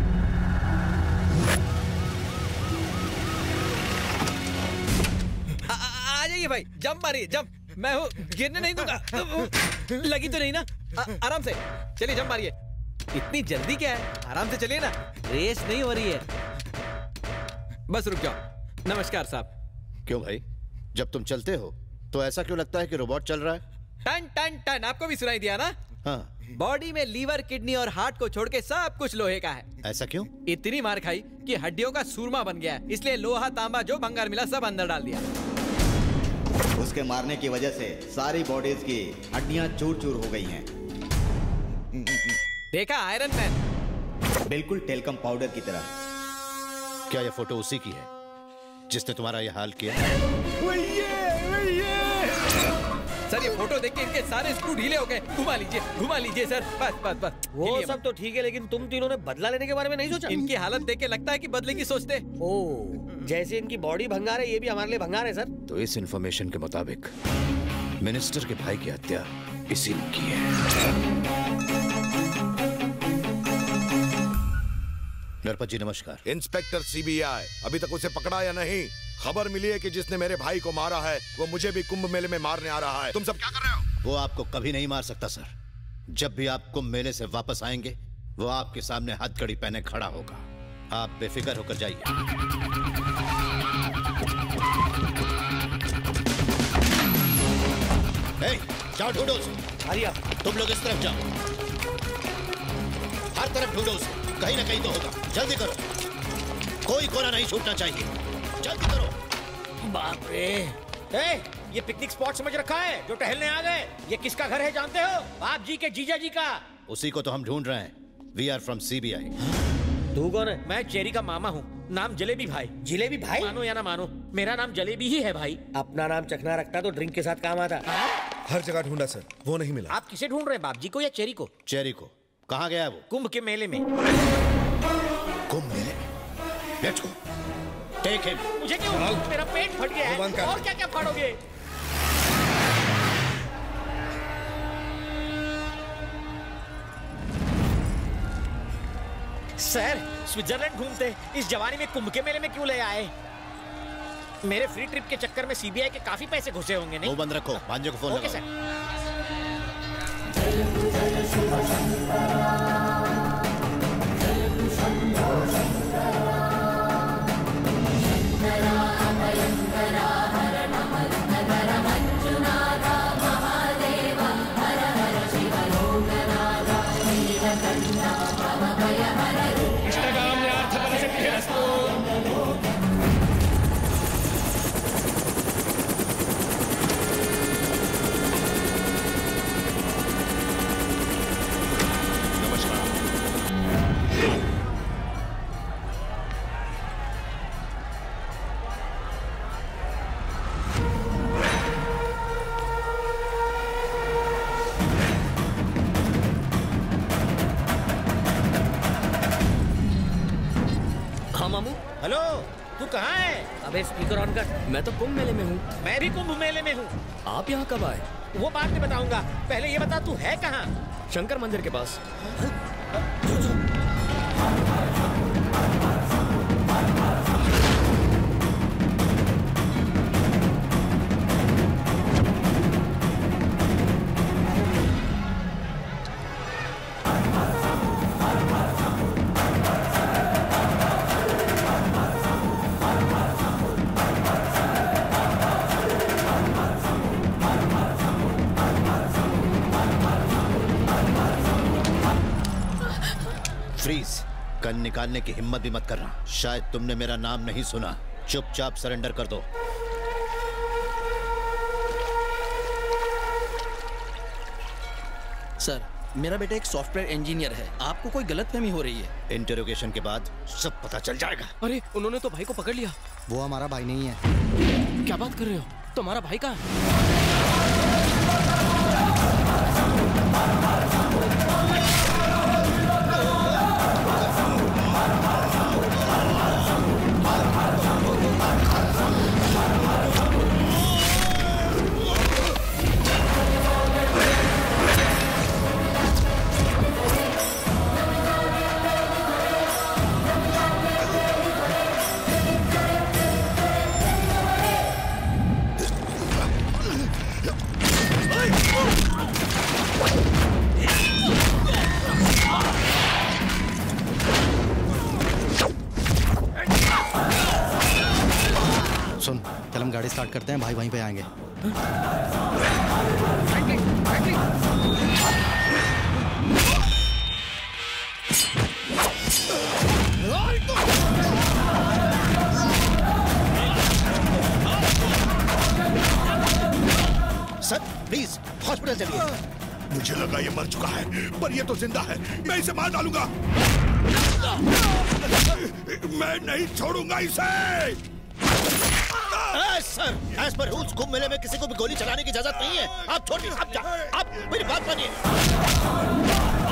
आ जाइए भाई, जंप मारिए, जंप। मैं हूँ, गिरने नहीं दूंगा। लगी तो नहीं ना? आराम से चलिए, जंप मारिए। इतनी जल्दी क्या है? आराम से चलिए ना, रेस नहीं हो रही है। बस रुक जाओ। नमस्कार साहब। क्यों भाई, जब तुम चलते हो तो ऐसा क्यों लगता है कि रोबोट चल रहा है? टन टन टन, आपको भी सुनाई दिया ना? हाँ। बॉडी में लीवर, किडनी और हार्ट को छोड़ के सब कुछ लोहे का है। ऐसा क्यों? इतनी मार खाई कि हड्डियों का सूरमा बन गया है, इसलिए लोहा तांबा जो भंगार मिला सब अंदर डाल दिया। उसके मारने की वजह से सारी बॉडीज की हड्डियां चूर चूर हो गई हैं। देखा आयरन मैन? बिल्कुल टेल्कम पाउडर की तरह। क्या ये फोटो उसी की है जिसने तुम्हारा ये हाल किया? सर ये फोटो देख के इनके सारे स्क्रू ढीले हो गए। घुमा लीजिए सर। बस बस बस। वो सब तो ठीक है, लेकिन तुम तीनों ने बदला लेने के बारे में नहीं सोचा? इनकी हालत देख के लगता है कि बदले की सोचते। ओह, जैसे इनकी बॉडी भंगार है, ये भी हमारे लिए भंगार है सर। तो इस इंफॉर्मेशन के मुताबिक मिनिस्टर के भाई की हत्या इसी ने की है। नरपत जी नमस्कार। इंस्पेक्टर सीबीआई, अभी तक उसे पकड़ा या नहीं? खबर मिली है कि जिसने मेरे भाई को मारा है वो मुझे भी कुंभ मेले में मारने आ रहा है। तुम सब क्या कर रहे हो? वो आपको कभी नहीं मार सकता सर। जब भी आप कुंभ मेले से वापस आएंगे वो आपके सामने हथकड़ी पहने खड़ा होगा। आप बेफिक्र होकर जाइए। जाओ ढूंढो उसे। तुम लोग इस तरफ जाओ, हर तरफ ढूंढो उसे, कहीं ना कहीं तो होगा। जल्दी करो, कोई कोना नहीं छूटना चाहिए। जल्दी करो। बाप रे, ये पिकनिक स्पॉट समझ रखा है जो टहलने आ गए? ये किसका घर है जानते हो? आप जी के जीजा जी का। उसी को तो हम ढूंढ रहे हैं। We are from CBI. तू कौन है? मैं चेरी का मामा हूँ। नाम जलेबी भाई। जलेबी भाई? मानो या ना मानो, मेरा नाम जलेबी ही है भाई। अपना नाम चखना रखता तो ड्रिंक के साथ काम आता। हर जगह ढूंढा सर, वो नहीं मिला। आप किसे ढूंढ रहे हैं, बाप जी को या चेरी को? चेरी को। कहाँ गया है वो? कुंभ के मेले में। कुंभ मेले? Let's go. Take him. मुझे क्यों? मेरा पेट फट गया है। और क्या क्या फाड़ोगे? सर, स्विट्जरलैंड घूमते इस जवानी में कुंभ के मेले में क्यों ले आए? मेरे फ्री ट्रिप के चक्कर में सीबीआई के काफी पैसे घुसे होंगे नहीं? वो बंद रखो, भांजे को फोन लगाओ। Okay sir. हेलो, तू कहाँ है? अबे स्पीकर ऑन कर। मैं तो कुंभ मेले में हूँ। मैं भी कुंभ मेले में हूँ। आप यहाँ कब आए? वो बाद में बताऊंगा, पहले ये बता तू है कहाँ? शंकर मंदिर के पास। गन निकालने की हिम्मत भी मत करना। शायद तुमने मेरा नाम नहीं सुना। चुपचाप सरेंडर कर दो। सर, मेरा बेटा एक सॉफ्टवेयर इंजीनियर है। आपको कोई गलतफहमी हो रही है। इंटरोगेशन के बाद सब पता चल जाएगा। अरे, उन्होंने तो भाई को पकड़ लिया। वो हमारा भाई नहीं है। क्या बात कर रहे हो? तुम्हारा भाई कहाँ है? सुन, चल हम गाड़ी स्टार्ट करते हैं, भाई वहीं पे आएंगे। सर प्लीज हॉस्पिटल चलिए। मुझे लगा ये मर चुका है, पर ये तो जिंदा है। मैं इसे मार डालूंगा। मैं नहीं छोड़ूंगा इसे। Sir, as per rules Kumbh मेले में किसी को भी गोली चलाने की इजाजत नहीं है। आप छोड़िए, आप मेरी बात मानिए।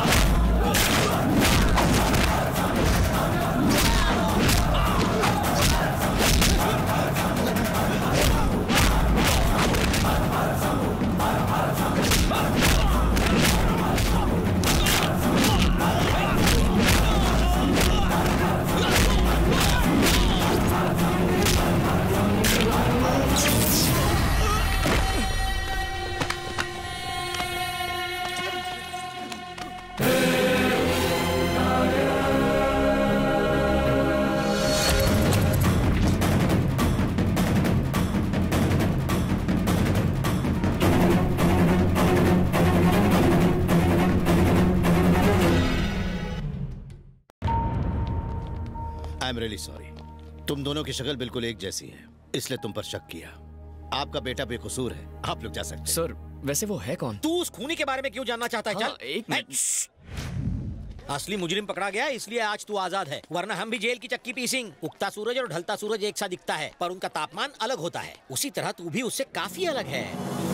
I am really sorry. तुम दोनों की शक्ल बिल्कुल एक जैसी है, इसलिए तुम पर शक किया। आपका बेटा बेकसूर है, आप लोग जा सकते हैं। सर, वैसे वो है कौन? तू उस खूनी के बारे में क्यों जानना चाहता है? हाँ, चल एक मिनट। असली मुजरिम पकड़ा गया, इसलिए आज तू आजाद है, वरना हम भी जेल की चक्की पीसिंग। उगता सूरज और ढलता सूरज एक सा दिखता है, पर उनका तापमान अलग होता है। उसी तरह तू भी उससे काफी अलग है।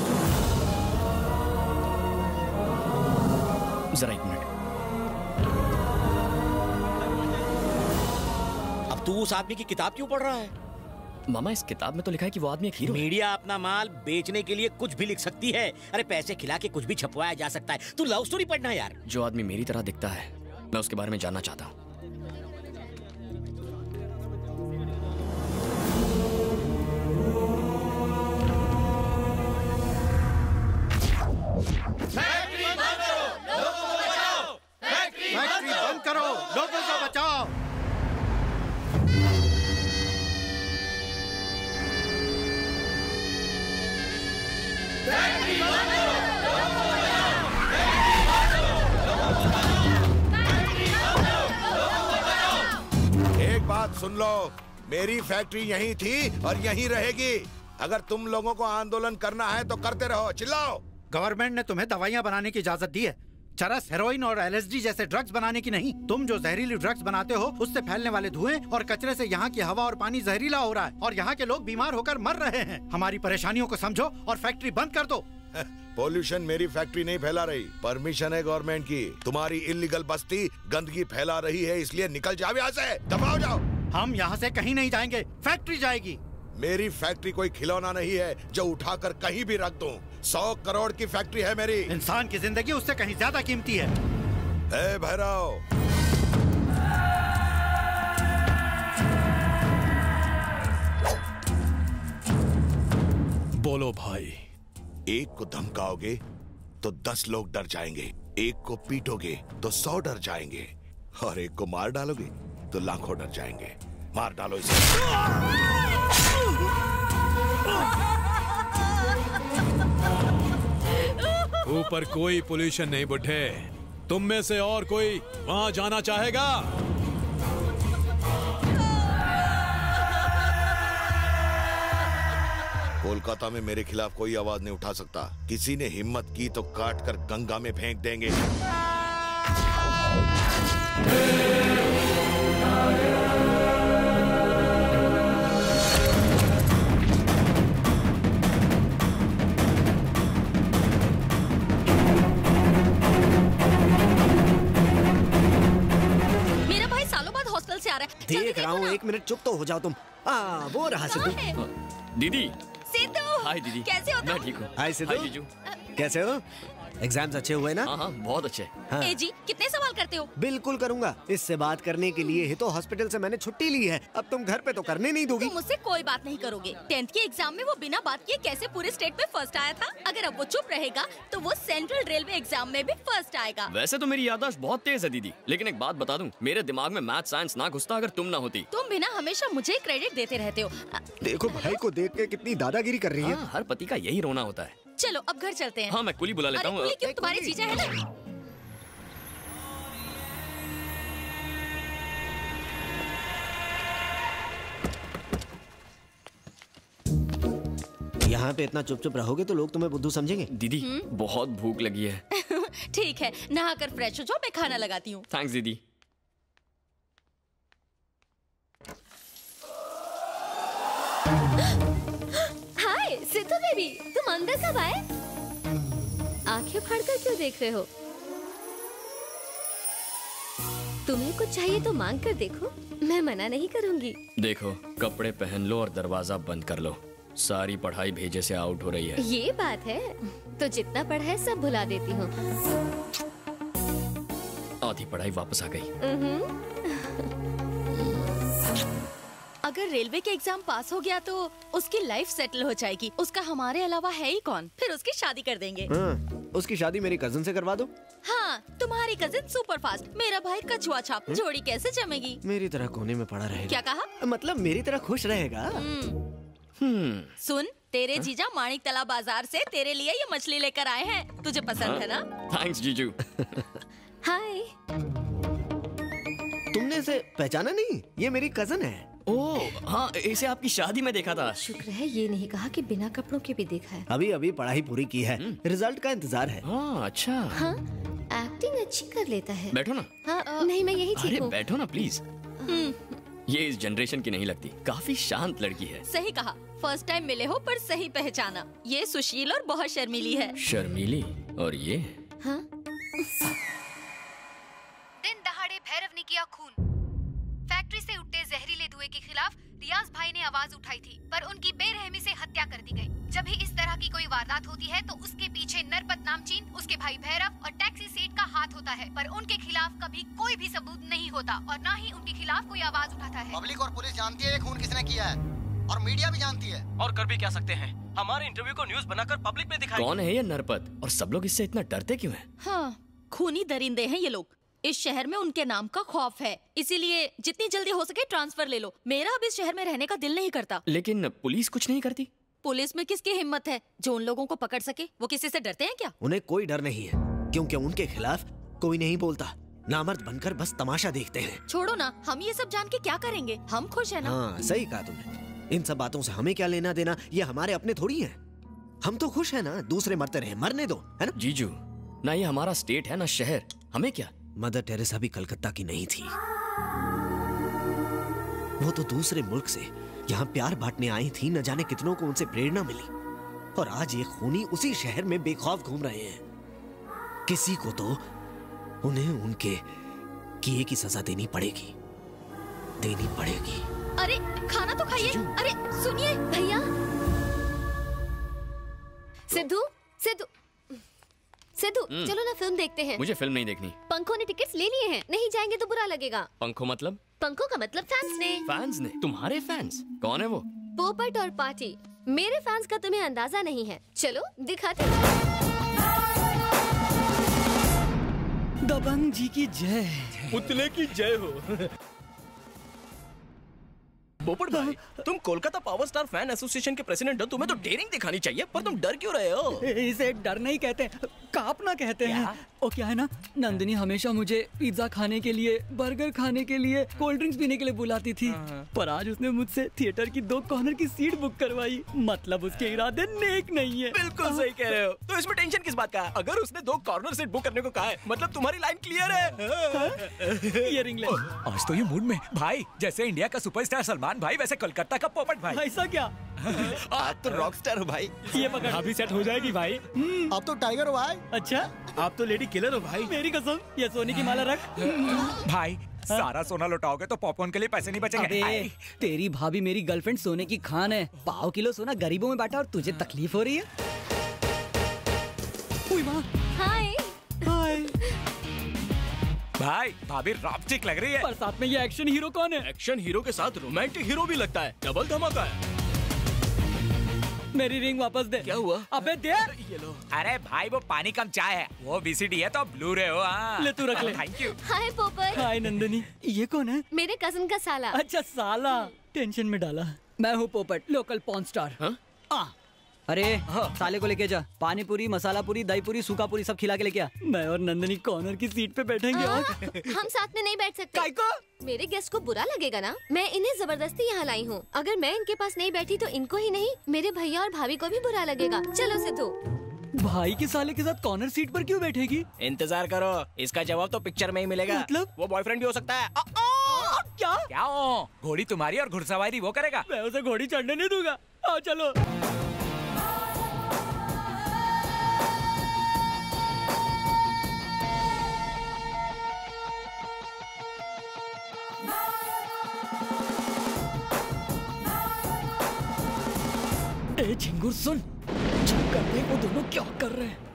जरा एक मिनट। अब तू उस आदमी की किताब क्यों पढ़ रहा है? मामा, इस किताब में तो लिखा है कि वो आदमी एक हीरो है। मीडिया अपना माल बेचने के लिए कुछ भी लिख सकती है। अरे पैसे खिला के कुछ भी छपवाया जा सकता है। तू लव स्टोरी पढ़ना यार। जो आदमी मेरी तरह दिखता है, मैं उसके बारे में जानना चाहता हूँ। फैक्ट्री बंद करो, लोगों को बचाओ। एक बात सुन लो, मेरी फैक्ट्री यहीं थी और यहीं रहेगी। अगर तुम लोगों को आंदोलन करना है तो करते रहो, चिल्लाओ। गवर्नमेंट ने तुम्हें दवाइयां बनाने की इजाजत दी है, चरस, हेरोइन और LSD जैसे ड्रग्स बनाने की नहीं। तुम जो जहरीली ड्रग्स बनाते हो, उससे फैलने वाले धुएं और कचरे से यहाँ की हवा और पानी जहरीला हो रहा है और यहाँ के लोग बीमार होकर मर रहे हैं। हमारी परेशानियों को समझो और फैक्ट्री बंद कर दो। पोल्यूशन मेरी फैक्ट्री नहीं फैला रही, परमिशन है गवर्नमेंट की। तुम्हारी इलीगल बस्ती गंदगी फैला रही है, इसलिए निकल जाओ यहाँ से, दबाओ जाओ। हम यहाँ से कहीं नहीं जाएंगे, फैक्ट्री जाएगी। मेरी फैक्ट्री कोई खिलौना नहीं है जो उठाकर कहीं भी रख दूं। 100 करोड़ की फैक्ट्री है मेरी। इंसान की जिंदगी उससे कहीं ज्यादा कीमती है। ए भैरव, बोलो भाई। एक को धमकाओगे तो 10 लोग डर जाएंगे, एक को पीटोगे तो 100 डर जाएंगे, और एक को मार डालोगे तो लाखों डर जाएंगे। मार डालो इसे। ऊपर कोई पोल्यूशन नहीं बुढ़े। तुम में से और कोई वहां जाना चाहेगा? कोलकाता में मेरे खिलाफ कोई आवाज नहीं उठा सकता। किसी ने हिम्मत की तो काट कर गंगा में फेंक देंगे। मेरा भाई सालों बाद हॉस्टल से आ रहा है। देख रहा हूँ, 1 मिनट चुप तो हो जाओ तुम। वो रहा सिद्धू। दीदी। सिद्धू। हाय दीदी। कैसे हो तुम? मैं ठीक हूँ। हाय सिद्धू। हाय जीजू। कैसे हो? एग्जाम्स अच्छे हुए ना? हाँ, बहुत अच्छे। हाँ। ए जी, कितने सवाल करते हो? बिल्कुल करूंगा। इससे बात करने के लिए ही तो हॉस्पिटल से मैंने छुट्टी ली है। अब तुम घर पे तो करने नहीं दोगी। तुम मुझसे कोई बात नहीं करोगे। 10th के एग्जाम में वो बिना बात किए कैसे पूरे स्टेट में फर्स्ट आया था? अगर अब वो चुप रहेगा तो वो सेंट्रल रेलवे एग्जाम में भी फर्स्ट आएगा। वैसे तो मेरी याददाश्त बहुत तेज है दीदी, लेकिन एक बात बता दूं, मेरे दिमाग में मैथ साइंस ना घुसता अगर तुम ना होती। तुम भी ना हमेशा मुझे क्रेडिट देते रहते हो। देखो भाई को देख के कितनी दादागिरी कर रही है। हाँ, हर पति का यही रोना होता है। चलो अब घर चलते हैं। हाँ, मैं कुली बुला लेता हूँ। कुली क्यों? तुम्हारी जीजा है ना। यहाँ पे इतना चुप चुप रहोगे तो लोग तुम्हें बुद्धू समझेंगे। दीदी बहुत भूख लगी है। ठीक है, नहाकर फ्रेश हो जाओ, मैं खाना लगाती हूँ। थैंक्स दीदी। हाय सिद्धू बेबी, तुम अंदर कब आए? आंखें फाड़कर क्यों देख रहे हो? तुम्हें कुछ चाहिए तो मांग कर देखो, मैं मना नहीं करूंगी। देखो, कपड़े पहन लो और दरवाजा बंद कर लो। सारी पढ़ाई भेजे से आउट हो रही है। ये बात है, तो जितना पढ़ा है सब भुला देती हूँ। आधी पढ़ाई वापस आ गई। अगर रेलवे के एग्जाम पास हो गया तो उसकी लाइफ सेटल हो जाएगी। उसका हमारे अलावा है ही कौन? फिर उसकी शादी कर देंगे। उसकी शादी मेरी कजन से करवा दो। हाँ, तुम्हारी कजिन सुपर फास्ट, मेरा भाई कछुआ छाप। जोड़ी कैसे जमेगी? मेरी तरह कोने में पड़ा रहेगा। क्या कहा? मतलब मेरी तरह खुश रहेगा। सुन, तेरे जीजा माणिक तला बाजार से तेरे लिए ये मछली लेकर आए हैं। तुझे पसंद है ना? थैंक्स जीजू। हाय। तुमने इसे पहचाना नहीं? ये मेरी कजन है। ओह हाँ, इसे आपकी शादी में देखा था। शुक्र है ये नहीं कहा कि बिना कपड़ों के भी देखा है। अभी अभी पढ़ाई पूरी की है, रिजल्ट का इंतजार है। हाँ अच्छा। हाँ, एक्टिंग अच्छी कर लेता है। बैठो ना। हाँ, नहीं मैं यही ठीक हूँ। बैठो ना प्लीज। ये इस जनरेशन की नहीं लगती, काफी शांत लड़की है। सही कहा, फर्स्ट टाइम मिले हो पर सही पहचाना। ये सुशील और बहुत शर्मीली है। शर्मीली? और ये? हाँ? दिन दहाड़े भैरव ने किया खून। फैक्ट्री से उठते जहरीले धुएं के खिलाफ रियाज भाई ने आवाज उठाई थी, पर उनकी बेरहमी से हत्या कर दी गई। जब भी इस तरह की कोई वारदात होती है तो उसके पीछे नरपत नामचीन, उसके भाई भैरव और टैक्सी सेठ का हाथ होता है, पर उनके खिलाफ कभी कोई भी सबूत नहीं होता और न ही उनके खिलाफ कोई आवाज उठाता है। पब्लिक और पुलिस जानती है ये खून किसने किया है, और मीडिया भी जानती है। और कर भी क्या सकते हैं, हमारे इंटरव्यू को न्यूज बनाकर पब्लिक में दिखाएंगे। कौन है ये नरपत, और सब लोग इससे इतना डरते क्यों हैं? हाँ, खूनी दरिंदे हैं ये लोग। इस शहर में उनके नाम का खौफ है, इसीलिए जितनी जल्दी हो सके ट्रांसफर ले लो। मेरा अब इस शहर में रहने का दिल नहीं करता। लेकिन पुलिस कुछ नहीं करती? पुलिस में किसकी हिम्मत है जो उन लोगों को पकड़ सके? वो किसी से डरते हैं क्या? उन्हें कोई डर नहीं है, क्योंकि उनके खिलाफ कोई नहीं बोलता। नामर्द बनकर बस तमाशा देखते हैं। छोड़ो ना, हम ये सब जान के क्या करेंगे? हम खुश है ना। हाँ सही कहा तुमने। इन सब बातों से हमें क्या लेना देना, ये हमारे अपने थोड़ी हैं। हम तो खुश है ना, दूसरे मरते रहे, मरने दो, है ना? जीजू, ना ये हमारा स्टेट है ना शहर, हमें क्या? मदर टेरेसा भी कलकत्ता की नहीं थी। वो तो दूसरे मुल्क से यहाँ प्यार बांटने आई थी। न जाने कितनों को उनसे प्रेरणा मिली, और आज ये खूनी उसी शहर में बेखौफ घूम रहे हैं। किसी को तो उन्हें उनके किए की सजा देनी पड़ेगी, देनी पड़ेगी। अरे खाना तो खाइए। अरे सुनिए भैया। सिद्धू सिद्धू सिद्धू, चलो ना फिल्म देखते हैं। मुझे फिल्म नहीं देखनी। पंखों ने टिकट्स ले लिए हैं, नहीं जाएंगे तो बुरा लगेगा। पंखों मतलब? पंखों का मतलब फैंस ने। फैंस ने? तुम्हारे फैंस? कौन है वो? पोपट और पार्टी। मेरे फैंस का तुम्हें अंदाजा नहीं है। चलो दिखाते हैं। दबंग जी की जय, पुतले की जय हो। पोपट भाई, तुम Kolkata power star fan association के प्रेसिडेंट हो, तुम्हें तो डेयरिंग दिखानी चाहिए, पर तुम डर क्यों रहे हो? इसे डर नहीं कहते, कांपना कहते हैं। वो क्या है ना, नंदिनी हमेशा मुझे पिज्जा खाने के लिए, बर्गर खाने के लिए, कोल्ड ड्रिंक्स पीने के लिए बुलाती थी, पर आज उसने मुझसे थिएटर की 2 कॉर्नर की सीट बुक करवाई। मतलब उसके इरादे नेक नहीं है। बिल्कुल सही कह रहे हो। तो इसमें टेंशन किस बात का? अगर उसने 2 कॉर्नर सीट बुक करने को कहा है, मतलब तुम्हारी लाइन क्लियर है। ये रिंग ले। आज तो ये मूड में भाई, जैसे इंडिया का सुपरस्टार सलमान भाई, वैसे कोलकाता का पोपट भाई। ऐसा क्या? आज तो रॉकस्टार हो भाई। ये पकड़। अभी सेट हो जाएगी भाई। अब तो टाइगर हो भाई। अच्छा, आप तो लेडी किलर हो भाई। मेरी कसम, ये सोने की माला रख। भाई सारा सोना लौटाओगे तो पॉपकॉर्न के लिए पैसे नहीं बचेंगे। अबे, तेरी भाभी मेरी गर्लफ्रेंड सोने की खान है। 1 किलो सोना गरीबों में बांटा और तुझे तकलीफ हो रही है? हाय। हाय। भाई भाभी रॉपचिक लग रही है। पर साथ में ये एक्शन हीरो कौन है? एक्शन हीरो के साथ रोमांटिक हीरो भी लगता है। डबल धमाका है। मेरी रिंग वापस दे। क्या हुआ? अबे दे। ये लो। अरे भाई वो पानी कम चाय है, वो VCD है तो ब्लू रे हो। ले तू रख ले। Thank you. हाय पोपट। हाय नंदिनी। ये कौन है? मेरे कजन का साला। अच्छा साला, टेंशन में डाला। मैं हूँ पोपट, लोकल पॉर्न स्टार। अरे साले को लेके जा, पानी पूरी, मसाला पूरी, दही पूरी, सूखा पूरी सब खिला के लेके आ। मैं और नंदनी कॉर्नर की सीट पे बैठेंगे। और हम साथ में नहीं बैठ सकते। काय को? मेरे गेस्ट को बुरा लगेगा ना। मैं इन्हें जबरदस्ती यहाँ लाई हूँ। अगर मैं इनके पास नहीं बैठी तो इनको ही नहीं, मेरे भैया और भाभी को भी बुरा लगेगा। चलो सिद्धू। भाई के साले के साथ कॉर्नर सीट पर क्यों बैठेगी? इंतजार करो, इसका जवाब तो पिक्चर में ही मिलेगा। मतलब? वो बॉयफ्रेंड भी हो सकता है। क्या? क्या हो? घोड़ी तुम्हारी और घुड़सवारी वो करेगा। मैं उसे घोड़ी चढ़ने नहीं दूंगा। आओ चलो। ए झिंगुर सुन, चुप कर दे, वो दोनों क्या कर रहे हैं?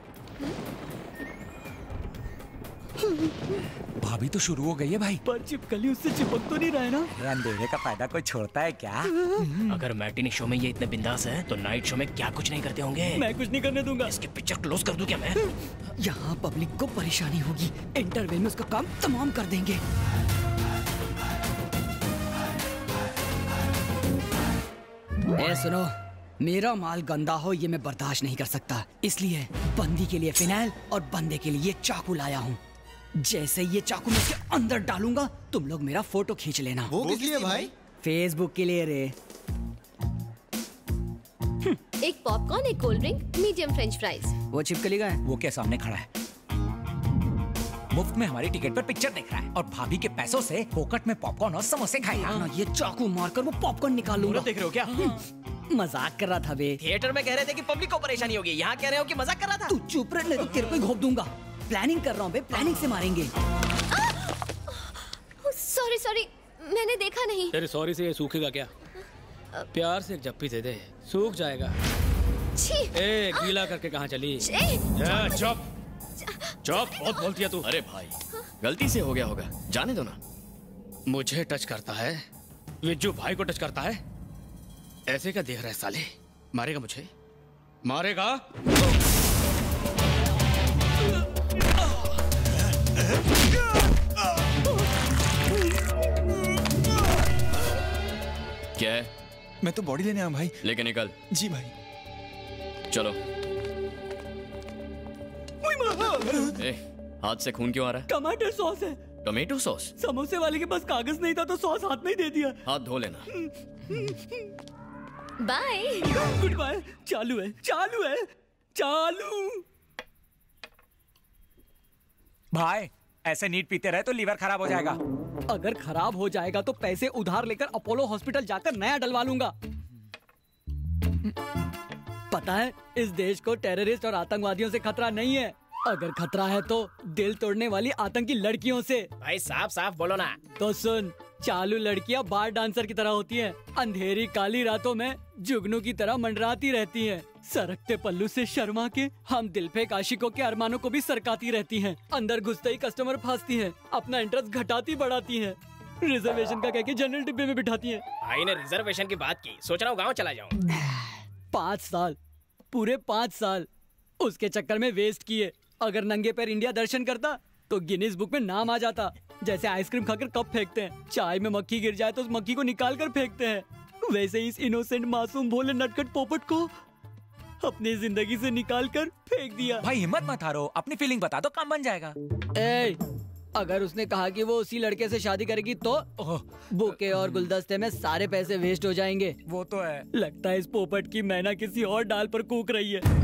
भाभी तो शुरू हो गई है भाई। पर चिपकली उससे चिपक तो नहीं रहा है ना? अंधेरे का फायदा कोई छोड़ता है क्या? अगर मैटिनी शो में ये इतने बिंदास है, तो नाइट शो में क्या कुछ नहीं करते होंगे? मैं कुछ नहीं करने दूंगा। इसकी पिक्चर क्लोज कर दूं क्या मैं? यहाँ पब्लिक को परेशानी होगी, इंटरवल में उसका काम तमाम कर देंगे। ए सुनो, मेरा माल गंदा हो ये मैं बर्दाश्त नहीं कर सकता, इसलिए बंदी के लिए फिनाइल और बंदे के लिए चाकू लाया हूँ। जैसे ये चाकू मैं इसके अंदर डालूंगा, तुम लोग मेरा फोटो खींच लेना। वो किस लिए भाई? फेसबुक के लिए रे। एक पॉपकॉर्न, एक cold drink, medium french fries. वो छिपकली का है? वो क्या सामने खड़ा है, मुफ्त में हमारी टिकट पर पिक्चर देख रहा है और भाभी के पैसों से फोकट में पॉपकॉर्न और समोसे खाएगा। ये चाकू मारकर वो पॉपकॉर्न निकाल लूंगा। देख रहे हो क्या? मजाक कर रहा था बे। थिएटर में कह रहे थे कि पब्लिक को परेशानी होगी, यहाँ कह रहे हो कि मजाक कर रहा था। तू चुप रह, नहीं तो तेरे को ही घोप दूंगा। प्लानिंग कर रहा हूँ बे, प्लानिंग से मारेंगे। सॉरी सॉरी, मैंने देखा नहीं। तेरे सॉरी से ये सूखेगा क्या? प्यार से एक जप्पी दे दे, सूख जाएगा। ए, गीला करके कहाँ चली? चुप चुप, बहुत बोलती है तू। अरे भाई, गलती से हो गया होगा, जाने दो ना। मुझे टच करता है, विज्जू भाई को टच करता है, ऐसे क्या देख रहा है साले? मारेगा मुझे, मारेगा। क्या है? मैं तो बॉडी लेने आया भाई। लेके निकल। जी भाई। चलो। ए, हाथ से खून क्यों आ रहा है? टमाटर सॉस है। Tomato sauce? समोसे वाले के पास कागज नहीं था तो सॉस हाथ में ही दे दिया। हाथ धो लेना। बाय। Good bye. चालू है, चालू है, चालू। भाई ऐसे नीट पीते रहे तो लीवर खराब हो जाएगा। अगर खराब हो जाएगा तो पैसे उधार लेकर अपोलो हॉस्पिटल जाकर नया डलवा लूंगा। पता है, इस देश को टेररिस्ट और आतंकवादियों से खतरा नहीं है। अगर खतरा है तो दिल तोड़ने वाली आतंकी लड़कियों से। भाई साफ साफ बोलो ना। तो सुन, चालू लड़कियां बार डांसर की तरह होती हैं। अंधेरी काली रातों में जुगनू की तरह मंडराती रहती हैं। सरकते पल्लू से शर्मा के हम दिल पे आशिकों के अरमानों को भी सरकाती रहती हैं। अंदर घुसते ही कस्टमर फंसती हैं, अपना इंटरेस्ट घटाती बढ़ाती हैं, रिजर्वेशन का कह के जनरल डिब्बे में बिठाती हैं। भाई ने रिजर्वेशन की बात की, सोच रहा हूँ गाँव चला जाऊँ। 5 साल, पूरे 5 साल उसके चक्कर में वेस्ट किए। अगर नंगे पैर इंडिया दर्शन करता तो गिनीज बुक में नाम आ जाता। जैसे आइसक्रीम खाकर कप फेंकते हैं, चाय में मक्खी गिर जाए तो उस मक्खी को निकाल कर फेंकते हैं, वैसे ही इस इनोसेंट मासूम भोले नटखट पोपट को अपनी जिंदगी से निकाल कर फेंक दिया। भाई हिम्मत मत हारो, अपनी फीलिंग बता दो, काम बन जाएगा। अगर उसने कहा कि वो उसी लड़के से शादी करेगी तो बुके और गुलदस्ते में सारे पैसे वेस्ट हो जाएंगे। वो तो है। लगता है इस पोपट की मैना किसी और डाल पर कूक रही है।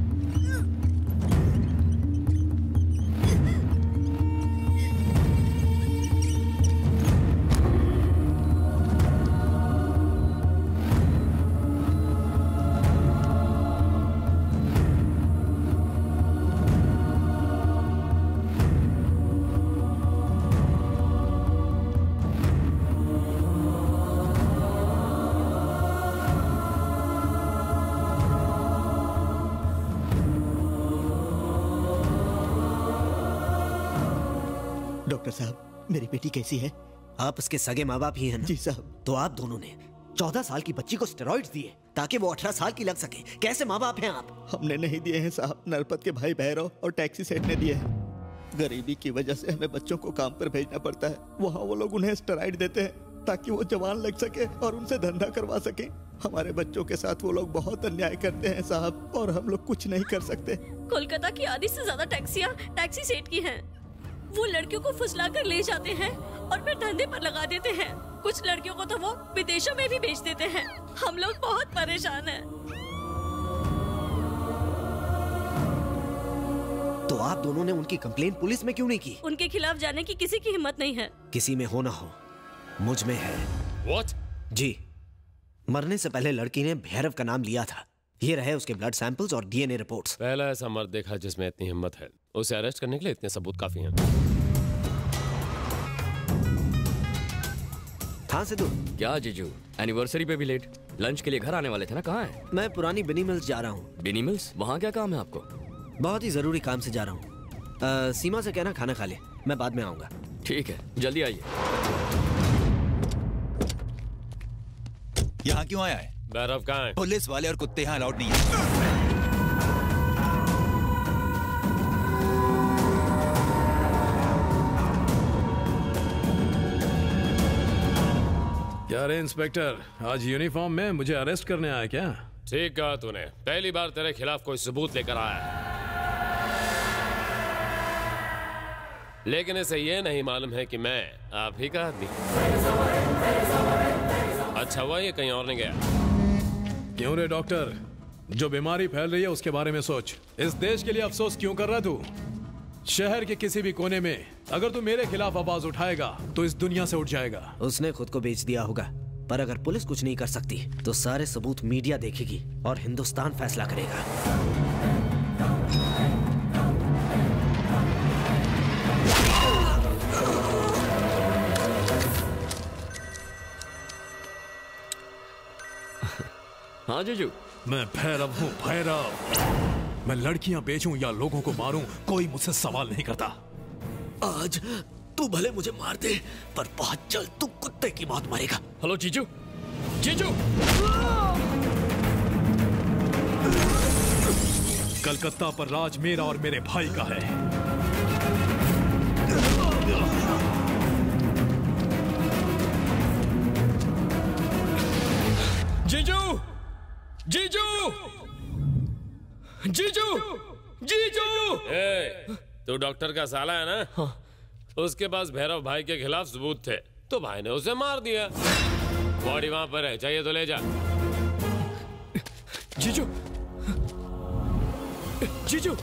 डॉक्टर साहब, मेरी बेटी कैसी है? आप उसके सगे माँ बाप ही हैं ना? जी साहब। तो आप दोनों ने 14 साल की बच्ची को स्टेरॉइड्स दिए ताकि वो 18 साल की लग सके। कैसे माँ बाप हैं आप? हमने नहीं दिए हैं साहब, नरपत के भाई भैरव और टैक्सी सेठ ने दिए हैं। गरीबी की वजह से हमें बच्चों को काम पर भेजना पड़ता है। वहाँ वो लोग उन्हें स्टेरॉइड देते हैं ताकि वो जवान लग सके और उनसे धंधा करवा सके। हमारे बच्चों के साथ वो लोग बहुत अन्याय करते हैं साहब, और हम लोग कुछ नहीं कर सकते। कोलकाता की आधी से ज्यादा टैक्सियाँ टैक्सी सेठ की हैं। वो लड़कियों को फुसला कर ले जाते हैं और फिर धंधे पर लगा देते हैं। कुछ लड़कियों को तो वो विदेशों में भी भेज देते हैं। हम लोग बहुत परेशान हैं। तो आप दोनों ने उनकी कंप्लेंट पुलिस में क्यों नहीं की? उनके खिलाफ जाने की किसी की हिम्मत नहीं है। किसी में हो ना हो, मुझ में है। What? जी, मरने से पहले लड़की ने भैरव का नाम लिया था। ये रहे उसके ब्लड सैंपल्स और डीएनए रिपोर्ट्स। पहला ऐसा मर्द देखा जिसमें इतनी हिम्मत है। उसे अरेस्ट करने के लिए इतने सबूत काफी हैं। हाँ सिद्धू। क्या जीजू, एनिवर्सरी पे भी लेट? लंच के लिए घर आने वाले थे ना, कहाँ है? मैं पुरानी बिनी मिल्स जा रहा हूँ। बिनी मिल्स? वहाँ क्या काम है आपको? बहुत ही जरूरी काम से जा रहा हूँ। सीमा से कहना खाना खा ले, मैं बाद में आऊंगा। ठीक है, जल्दी आइए। यहाँ क्यों आया है? भैरव कहाँ है? पुलिस वाले और कुत्ते यहाँ अलाउड नहीं है। क्या रे इंस्पेक्टर, आज यूनिफॉर्म में मुझे अरेस्ट करने आया क्या? ठीक कहा तूने, पहली बार तेरे खिलाफ कोई सबूत लेकर आया है। लेकिन इसे ये नहीं मालूम है कि मैं आप ही का आदमी। अच्छा हुआ ये कहीं और नहीं गया। क्यों रे डॉक्टर, जो बीमारी फैल रही है उसके बारे में सोच। इस देश के लिए अफसोस क्यों कर रहा तू? शहर के किसी भी कोने में अगर तू मेरे खिलाफ आवाज उठाएगा तो इस दुनिया से उठ जाएगा। उसने खुद को बेच दिया होगा, पर अगर पुलिस कुछ नहीं कर सकती तो सारे सबूत मीडिया देखेगी और हिंदुस्तान फैसला करेगा। हाँ जीजू। मैं भैरव हूँ, भैरव। मैं लड़कियां बेचूं या लोगों को मारूं, कोई मुझसे सवाल नहीं करता। आज तू भले मुझे मार दे, पर बहुत जल्द तू कुत्ते की मौत मरेगा। हेलो जीजू, जीजू। कलकत्ता पर राज मेरा और मेरे भाई का है। जीजू, जीजू, जीजू, जीजू। तू डॉक्टर का साला है ना? हाँ। उसके पास भैरव भाई के खिलाफ सबूत थे तो भाई ने उसे मार दिया। बॉडी वहां पर है, चाहिए तो ले जा। जीजू, जीजू,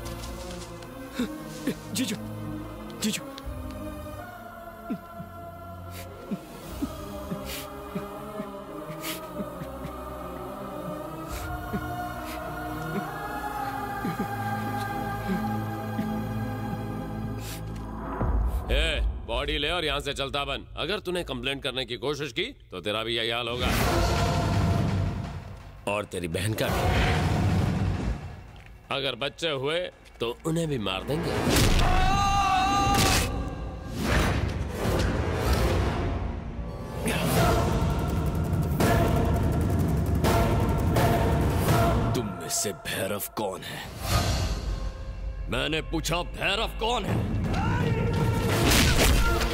जीजू, जीजू। बॉडी ले और यहाँ से चलता बन। अगर तूने कंप्लेंट करने की कोशिश की तो तेरा भी यही हाल होगा, और तेरी बहन का भी। अगर बच्चे हुए तो उन्हें भी मार देंगे। तुम में से भैरव कौन है? मैंने पूछा भैरव कौन है?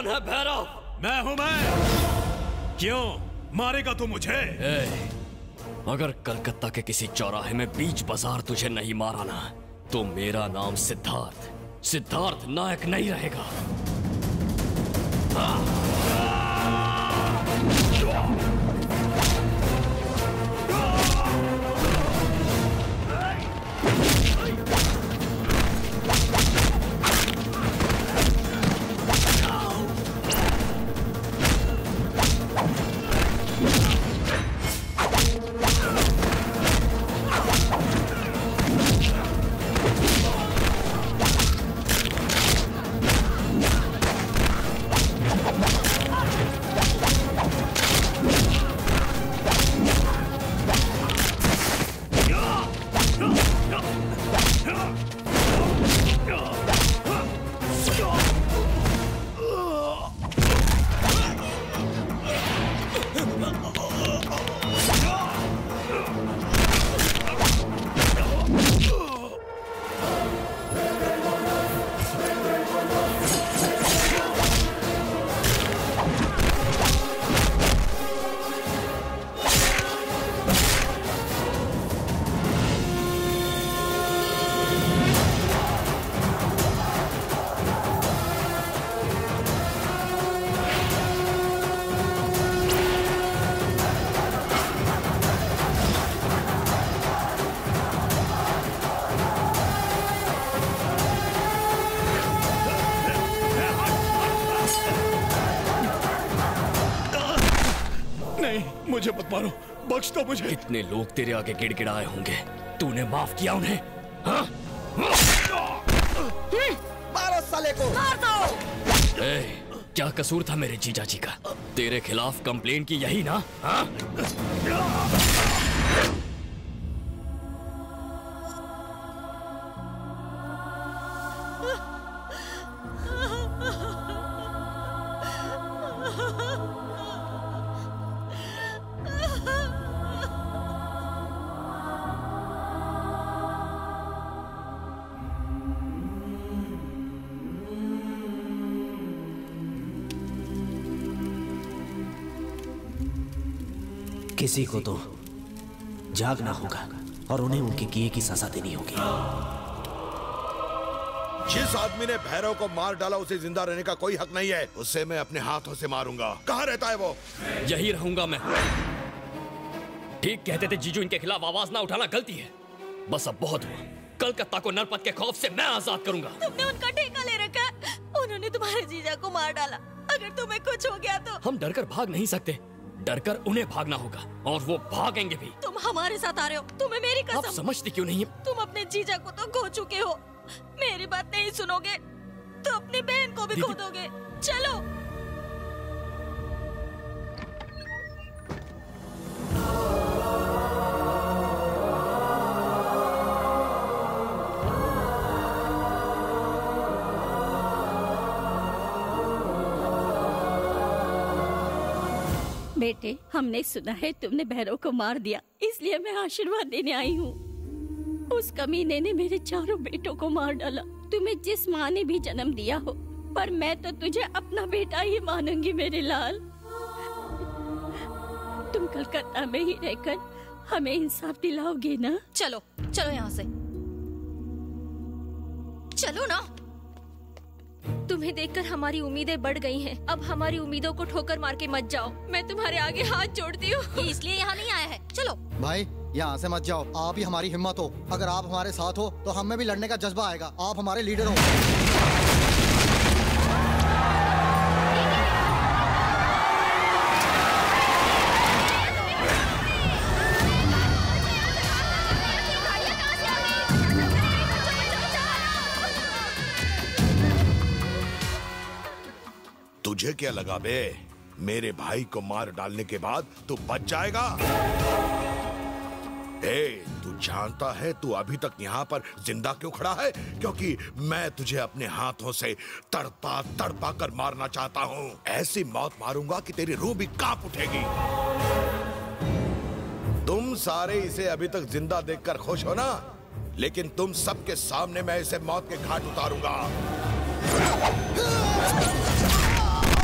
कौन है भैरव? मैं हूं मैं। क्यों मारेगा तू मुझे? अगर कलकत्ता के किसी चौराहे में बीच बाजार तुझे नहीं मारा ना, तो मेरा नाम सिद्धार्थ नायक नहीं रहेगा। मुझे मत मारो, बख्श दो मुझे। कितने लोग तेरे आगे गिड़गिड़ाए होंगे, तूने माफ किया उन्हें? हाँ? मारो साले को, मार दो। क्या कसूर था मेरे जीजा जी का? तेरे खिलाफ कंप्लेंट की यही ना? हाँ? किसी को तो जागना होगा और उन्हें उनके किए की सजा देनी होगी। जिस आदमी ने भैरव को मार डाला उसे जिंदा रहने का कोई हक नहीं है। उसे मैं अपने हाथों से मारूंगा। कहाँ रहता है वो? यही रहूंगा मैं। ठीक कहते थे जीजू, इनके खिलाफ आवाज ना उठाना गलती है। बस अब बहुत हुआ। कलकत्ता को नरपत के खौफ से मैं आजाद करूंगा। तुमने उनका ठेका ले रखा है। उन्होंने तुम्हारे जीजा को मार डाला। अगर तुम्हें कुछ हो गया तो? हम डरकर भाग नहीं सकते, डरकर उन्हें भागना होगा और वो भागेंगे भी। तुम हमारे साथ आ रहे हो, तुम्हें मेरी कसम। आप समझती क्यों नहीं? तुम अपने जीजा को तो खो चुके हो, मेरी बात नहीं सुनोगे तो अपनी बहन को भी खो दोगे। चलो। बेटे, हमने सुना है तुमने भैरव को मार दिया, इसलिए मैं आशीर्वाद देने आई हूँ। उस कमीने ने मेरे चारों बेटों को मार डाला। तुम्हें जिस माँ ने भी जन्म दिया हो, पर मैं तो तुझे अपना बेटा ही मानूंगी मेरे लाल। तुम कलकत्ता में ही रहकर हमें इंसाफ दिलाओगे ना? चलो चलो यहाँ से, चलो ना। तुम्हें देखकर हमारी उम्मीदें बढ़ गई हैं। अब हमारी उम्मीदों को ठोकर मार के मत जाओ। मैं तुम्हारे आगे हाथ जोड़ती हूँ। ये इसलिए यहाँ नहीं आया है। चलो भाई, यहाँ से मत जाओ। आप ही हमारी हिम्मत हो। अगर आप हमारे साथ हो तो हमें भी लड़ने का जज्बा आएगा। आप हमारे लीडर हो। तुझे क्या लगा बे? मेरे भाई को मार डालने के बाद तू बच जाएगा? तू जानता है तू अभी तक यहाँ पर जिंदा क्यों खड़ा है? क्योंकि मैं तुझे अपने हाथों से तड़पा तड़पा कर मारना चाहता हूँ। ऐसी मौत मारूंगा कि तेरी रूह भी कांप उठेगी। तुम सारे इसे अभी तक जिंदा देखकर खुश हो ना? लेकिन तुम सबके सामने मैं इसे मौत के घाट उतारूंगा।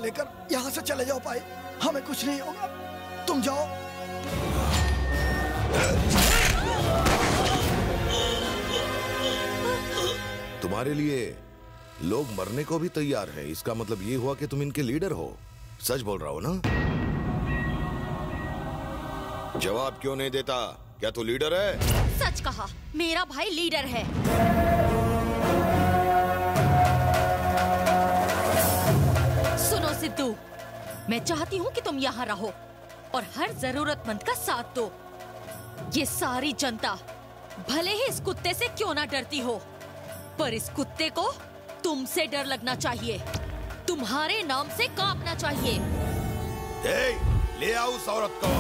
लेकर यहाँ से चले जाओ भाई, हमें कुछ नहीं होगा, तुम जाओ। तुम्हारे लिए लोग मरने को भी तैयार है, इसका मतलब ये हुआ कि तुम इनके लीडर हो। सच बोल रहा हो ना? जवाब क्यों नहीं देता? क्या तू लीडर है? सच कहा, मेरा भाई लीडर है। सुनो सिद्धू, मैं चाहती हूँ कि तुम यहाँ रहो और हर जरूरतमंद का साथ दो। ये सारी जनता भले ही इस कुत्ते से क्यों ना डरती हो, पर इस कुत्ते को तुमसे डर लगना चाहिए, तुम्हारे नाम से कांपना चाहिए। ले आओ उस औरत को।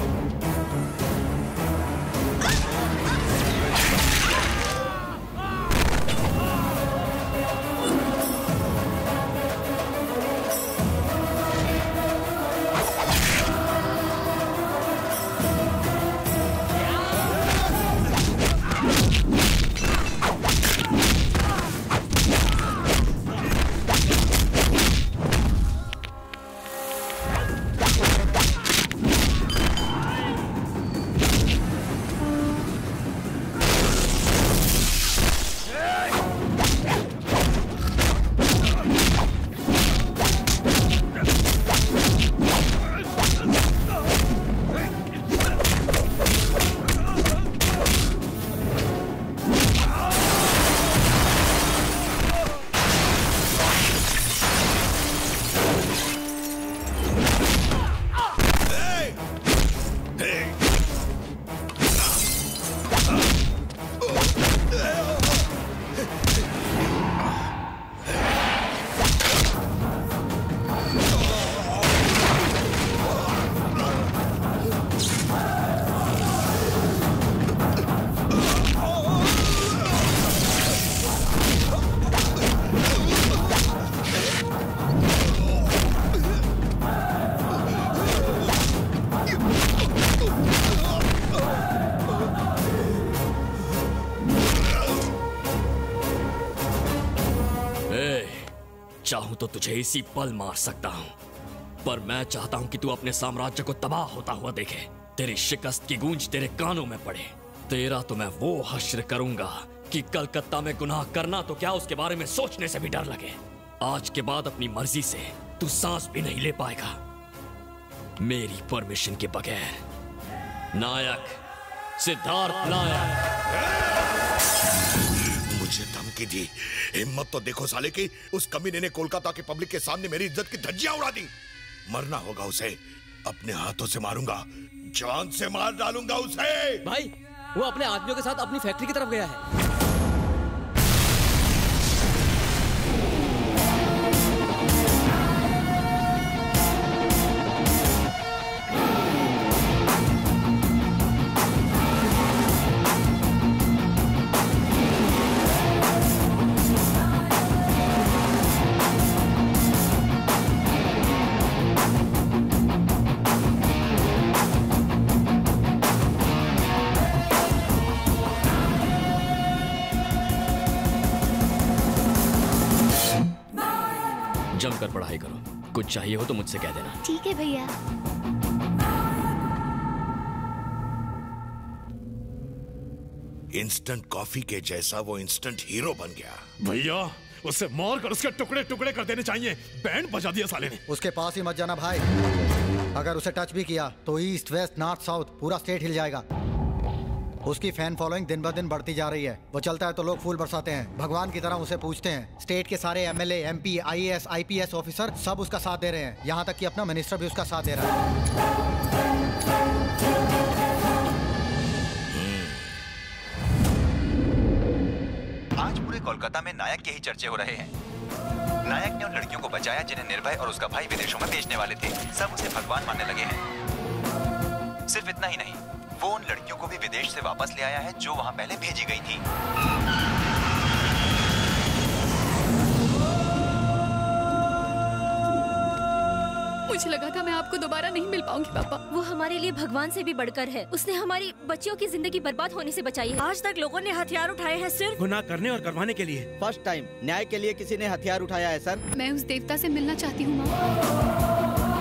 चाहूं तो तुझे इसी पल मार सकता हूं, पर मैं चाहता हूं कि तू अपने साम्राज्य को तबाह होता हुआ देखे, तेरी शिकस्त की गूंज तेरे कानों में पड़े। तेरा तो मैं वो हश्र करूंगा कि कलकत्ता में गुनाह करना तो क्या, उसके बारे में सोचने से भी डर लगे। आज के बाद अपनी मर्जी से तू सांस भी नहीं ले पाएगा मेरी परमिशन के बगैर। नायक सिद्धार्थ नायक। मुझे धमकी दी, हिम्मत तो देखो साले की। उस कमीने ने कोलकाता के पब्लिक के सामने मेरी इज्जत की धज्जियां उड़ा दी। मरना होगा उसे, अपने हाथों से मारूंगा, जान से मार डालूंगा उसे। भाई, वो अपने आदमियों के साथ अपनी फैक्ट्री की तरफ गया है। जमकर पढ़ाई करो, कुछ चाहिए हो तो मुझसे कह देना। ठीक है भैया। इंस्टेंट कॉफी के जैसा वो इंस्टेंट हीरो बन गया। भैया, उसे मार कर उसके टुकड़े टुकड़े कर देने चाहिए। बैंड बजा दिया साले ने। उसके पास ही मत जाना भाई, अगर उसे टच भी किया तो ईस्ट वेस्ट नॉर्थ साउथ पूरा स्टेट हिल जाएगा। उसकी फैन फॉलोइंग दिन ब दिन बढ़ती जा रही है। वो चलता है तो लोग फूल बरसाते हैं, भगवान की तरह उसे पूजते हैं। स्टेट के सारे MLA, MP, IAS, IPS officer सब उसका साथ दे रहे हैं, यहाँ तक कि अपना मिनिस्टर भी उसका साथ दे रहा है। आज पूरे कोलकाता में नायक के ही चर्चे हो रहे हैं। नायक ने उन लड़कियों को बचाया जिन्हें निर्भय और उसका भाई विदेशों में भेजने वाले थे। सब उसे भगवान मानने लगे हैं। सिर्फ इतना ही नहीं, वो उन लड़कियों को भी विदेश से वापस ले आया है जो वहां पहले भेजी गई थी। मुझे लगा था मैं आपको दोबारा नहीं मिल पाऊंगी पापा। वो हमारे लिए भगवान से भी बढ़कर है। उसने हमारी बच्चियों की जिंदगी बर्बाद होने से बचाई है। आज तक लोगों ने हथियार उठाए हैं सिर्फ गुनाह करने और करवाने के लिए। फर्स्ट टाइम न्याय के लिए किसी ने हथियार उठाया है सर। मैं उस देवता से मिलना चाहती हूँ माँ।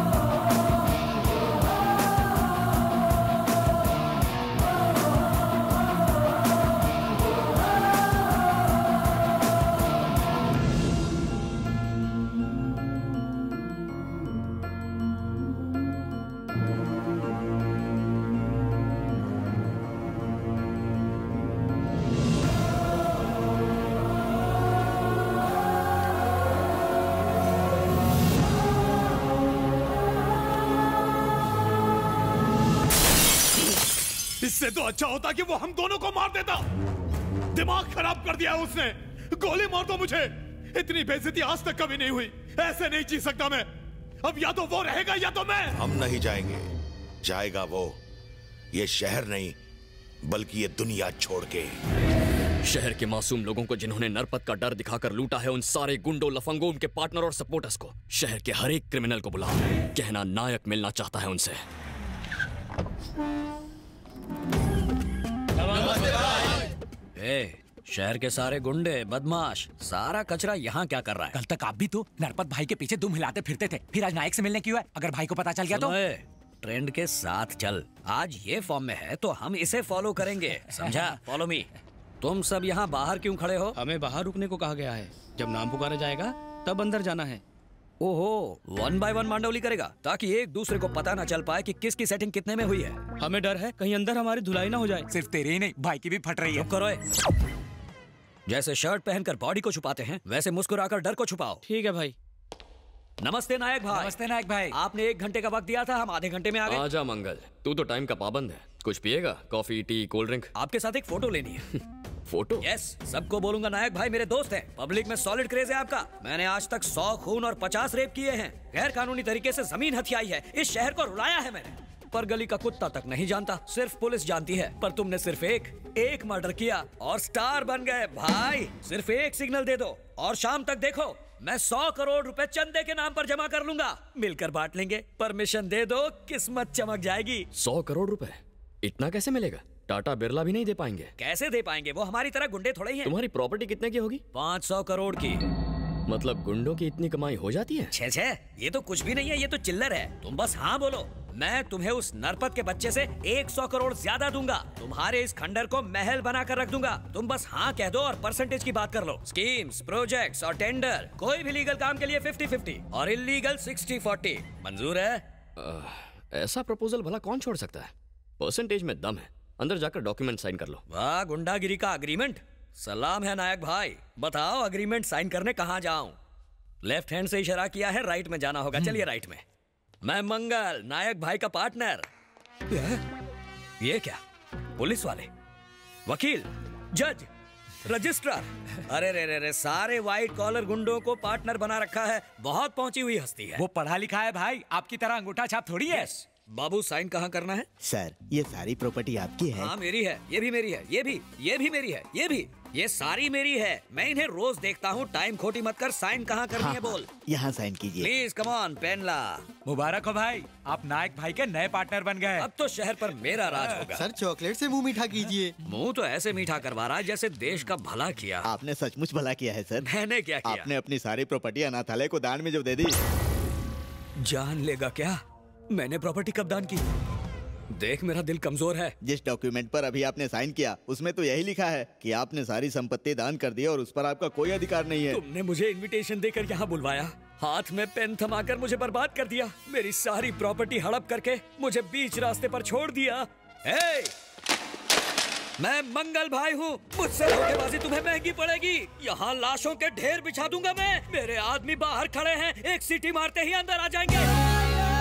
इससे तो अच्छा होता कि वो हम दोनों को मार देता। दिमाग खराब कर दिया उसने। गोली मार दो मुझे। इतनी बेइज्जती आज तक कभी नहीं हुई। ऐसे नहीं जी सकता मैं। अब या तो वो रहेगा या तो मैं। हम नहीं जाएंगे, जाएगा वो। ये शहर नहीं बल्कि ये दुनिया छोड़ के। शहर के मासूम लोगों को जिन्होंने नरपत का डर दिखाकर लूटा है, उन सारे गुंडों, लफंगों, उनके पार्टनर और सपोर्टर्स को, शहर के हर एक क्रिमिनल को बुलाओ। कहना नायक मिलना चाहता है उनसे। शहर के सारे गुंडे, बदमाश, सारा कचरा यहाँ क्या कर रहा है? कल तक आप भी तो नरपत भाई के पीछे दुम हिलाते फिरते थे, फिर आज नायक से मिलने क्यों है? अगर भाई को पता चल गया तो? ट्रेंड के साथ चल। आज ये फॉर्म में है तो हम इसे फॉलो करेंगे, समझा? Follow me. तुम सब यहाँ बाहर क्यों खड़े हो? हमें बाहर रुकने को कहा गया है। जब नाम पुकारा जाएगा तब अंदर जाना है। ओहो, 1 बाय 1 मांडवली करेगा ताकि एक दूसरे को पता न चल पाए कि किसकी सेटिंग कितने में हुई है। हमें डर है कहीं अंदर हमारी धुलाई ना हो जाए। सिर्फ तेरी ही नहीं, भाई की भी फट रही है। करो। जैसे शर्ट पहनकर बॉडी को छुपाते हैं, वैसे मुस्कुराकर डर को छुपाओ। ठीक है भाई। नमस्ते नायक भाई। नमस्ते नायक भाई। आपने 1 घंटे का वक्त दिया था, हम आधे घंटे में आ गए। आजा मंगल, तू तो टाइम का पाबंद है। कुछ पिएगा? Coffee, tea, cold drink? आपके साथ एक फोटो लेनी है। फोटो? यस, सबको बोलूंगा नायक भाई मेरे दोस्त हैं। पब्लिक में सॉलिड क्रेज है आपका। मैंने आज तक 100 खून और 50 रेप किए हैं। गैर कानूनी तरीके से जमीन हथियाई है। इस शहर को रुलाया है मैंने, पर गली का कुत्ता तक नहीं जानता, सिर्फ पुलिस जानती है। पर तुमने सिर्फ एक मर्डर किया और स्टार बन गए भाई। सिर्फ एक सिग्नल दे दो और शाम तक देखो, मैं 100 करोड़ रुपए चंदे के नाम पर जमा कर लूंगा। मिलकर बांट लेंगे। परमिशन दे दो, किस्मत चमक जाएगी। 100 करोड़ रुपए इतना कैसे मिलेगा? टाटा बिरला भी नहीं दे पाएंगे। कैसे दे पाएंगे? वो हमारी तरह गुंडे थोड़े ही हैं। तुम्हारी प्रॉपर्टी कितने की होगी? 500 करोड़ की। मतलब गुंडों की इतनी कमाई हो जाती है? छे, ये तो कुछ भी नहीं है, ये तो चिल्लर है। तुम बस हाँ बोलो, मैं तुम्हें उस नरपत के बच्चे से 100 करोड़ ज्यादा दूंगा। तुम्हारे इस खंडर को महल बनाकर रख दूंगा। तुम बस हाँ कह दो और परसेंटेज की बात कर लो। स्कीम्स, प्रोजेक्ट्स और टेंडर, कोई भी लीगल काम के लिए 50-50 और इलीगल 60-40। मंजूर है? ऐसा प्रपोजल भला कौन छोड़ सकता है? परसेंटेज में दम है। अंदर जाकर डॉक्यूमेंट साइन कर लो। वाह, गुंडागिरी का अग्रीमेंट। सलाम है नायक भाई। बताओ अग्रीमेंट साइन करने कहाँ जाऊं? लेफ्ट हैंड से इशारा किया है, राइट में जाना होगा। चलिए राइट में। मैं मंगल, नायक भाई का पार्टनर। ये क्या? पुलिस वाले, वकील, जज, रजिस्ट्रार, अरे रे, सारे व्हाइट कॉलर गुंडों को पार्टनर बना रखा है। बहुत पहुंची हुई हस्ती है। वो पढ़ा लिखा है भाई, आपकी तरह अंगूठा छाप थोड़ी है। बाबू साइन कहाँ करना है? सर, ये सारी प्रॉपर्टी आपकी है। हाँ मेरी है, ये भी मेरी है, ये भी मेरी है, ये भी, ये सारी मेरी है। मैं इन्हें रोज देखता हूँ। टाइम खोटी मत कर। साइन कहाँ करनी है बोल? यहाँ साइन कीजिए प्लीज। कम ऑन, पेन ला। मुबारक हो भाई, आप नायक भाई के नए पार्टनर बन गए। अब तो शहर पर मेरा राज होगा। सर, चॉकलेट से मुंह मीठा कीजिए। मुंह तो ऐसे मीठा करवा रहा है जैसे देश का भला किया। आपने सचमुच भला किया है सर। मैंने क्या किया? आपने अपनी सारी प्रॉपर्टी अनाथालय को दान में जो दे दी। जान लेगा क्या? मैंने प्रॉपर्टी कब दान की? देख, मेरा दिल कमजोर है। जिस डॉक्यूमेंट पर अभी आपने साइन किया उसमें तो यही लिखा है कि आपने सारी संपत्ति दान कर दी और उस पर आपका कोई अधिकार नहीं है। तुमने मुझे इनविटेशन देकर यहाँ बुलवाया, हाथ में पेन थमाकर मुझे बर्बाद कर दिया, मेरी सारी प्रॉपर्टी हड़प करके मुझे बीच रास्ते पर छोड़ दिया। मैं मंगल भाई हूँ, मुझसे धोखेबाजी तुम्हें महंगी पड़ेगी। यहाँ लाशों के ढेर बिछा दूंगा मैं। मेरे आदमी बाहर खड़े हैं, एक सीटी मारते ही अंदर आ जाएंगे।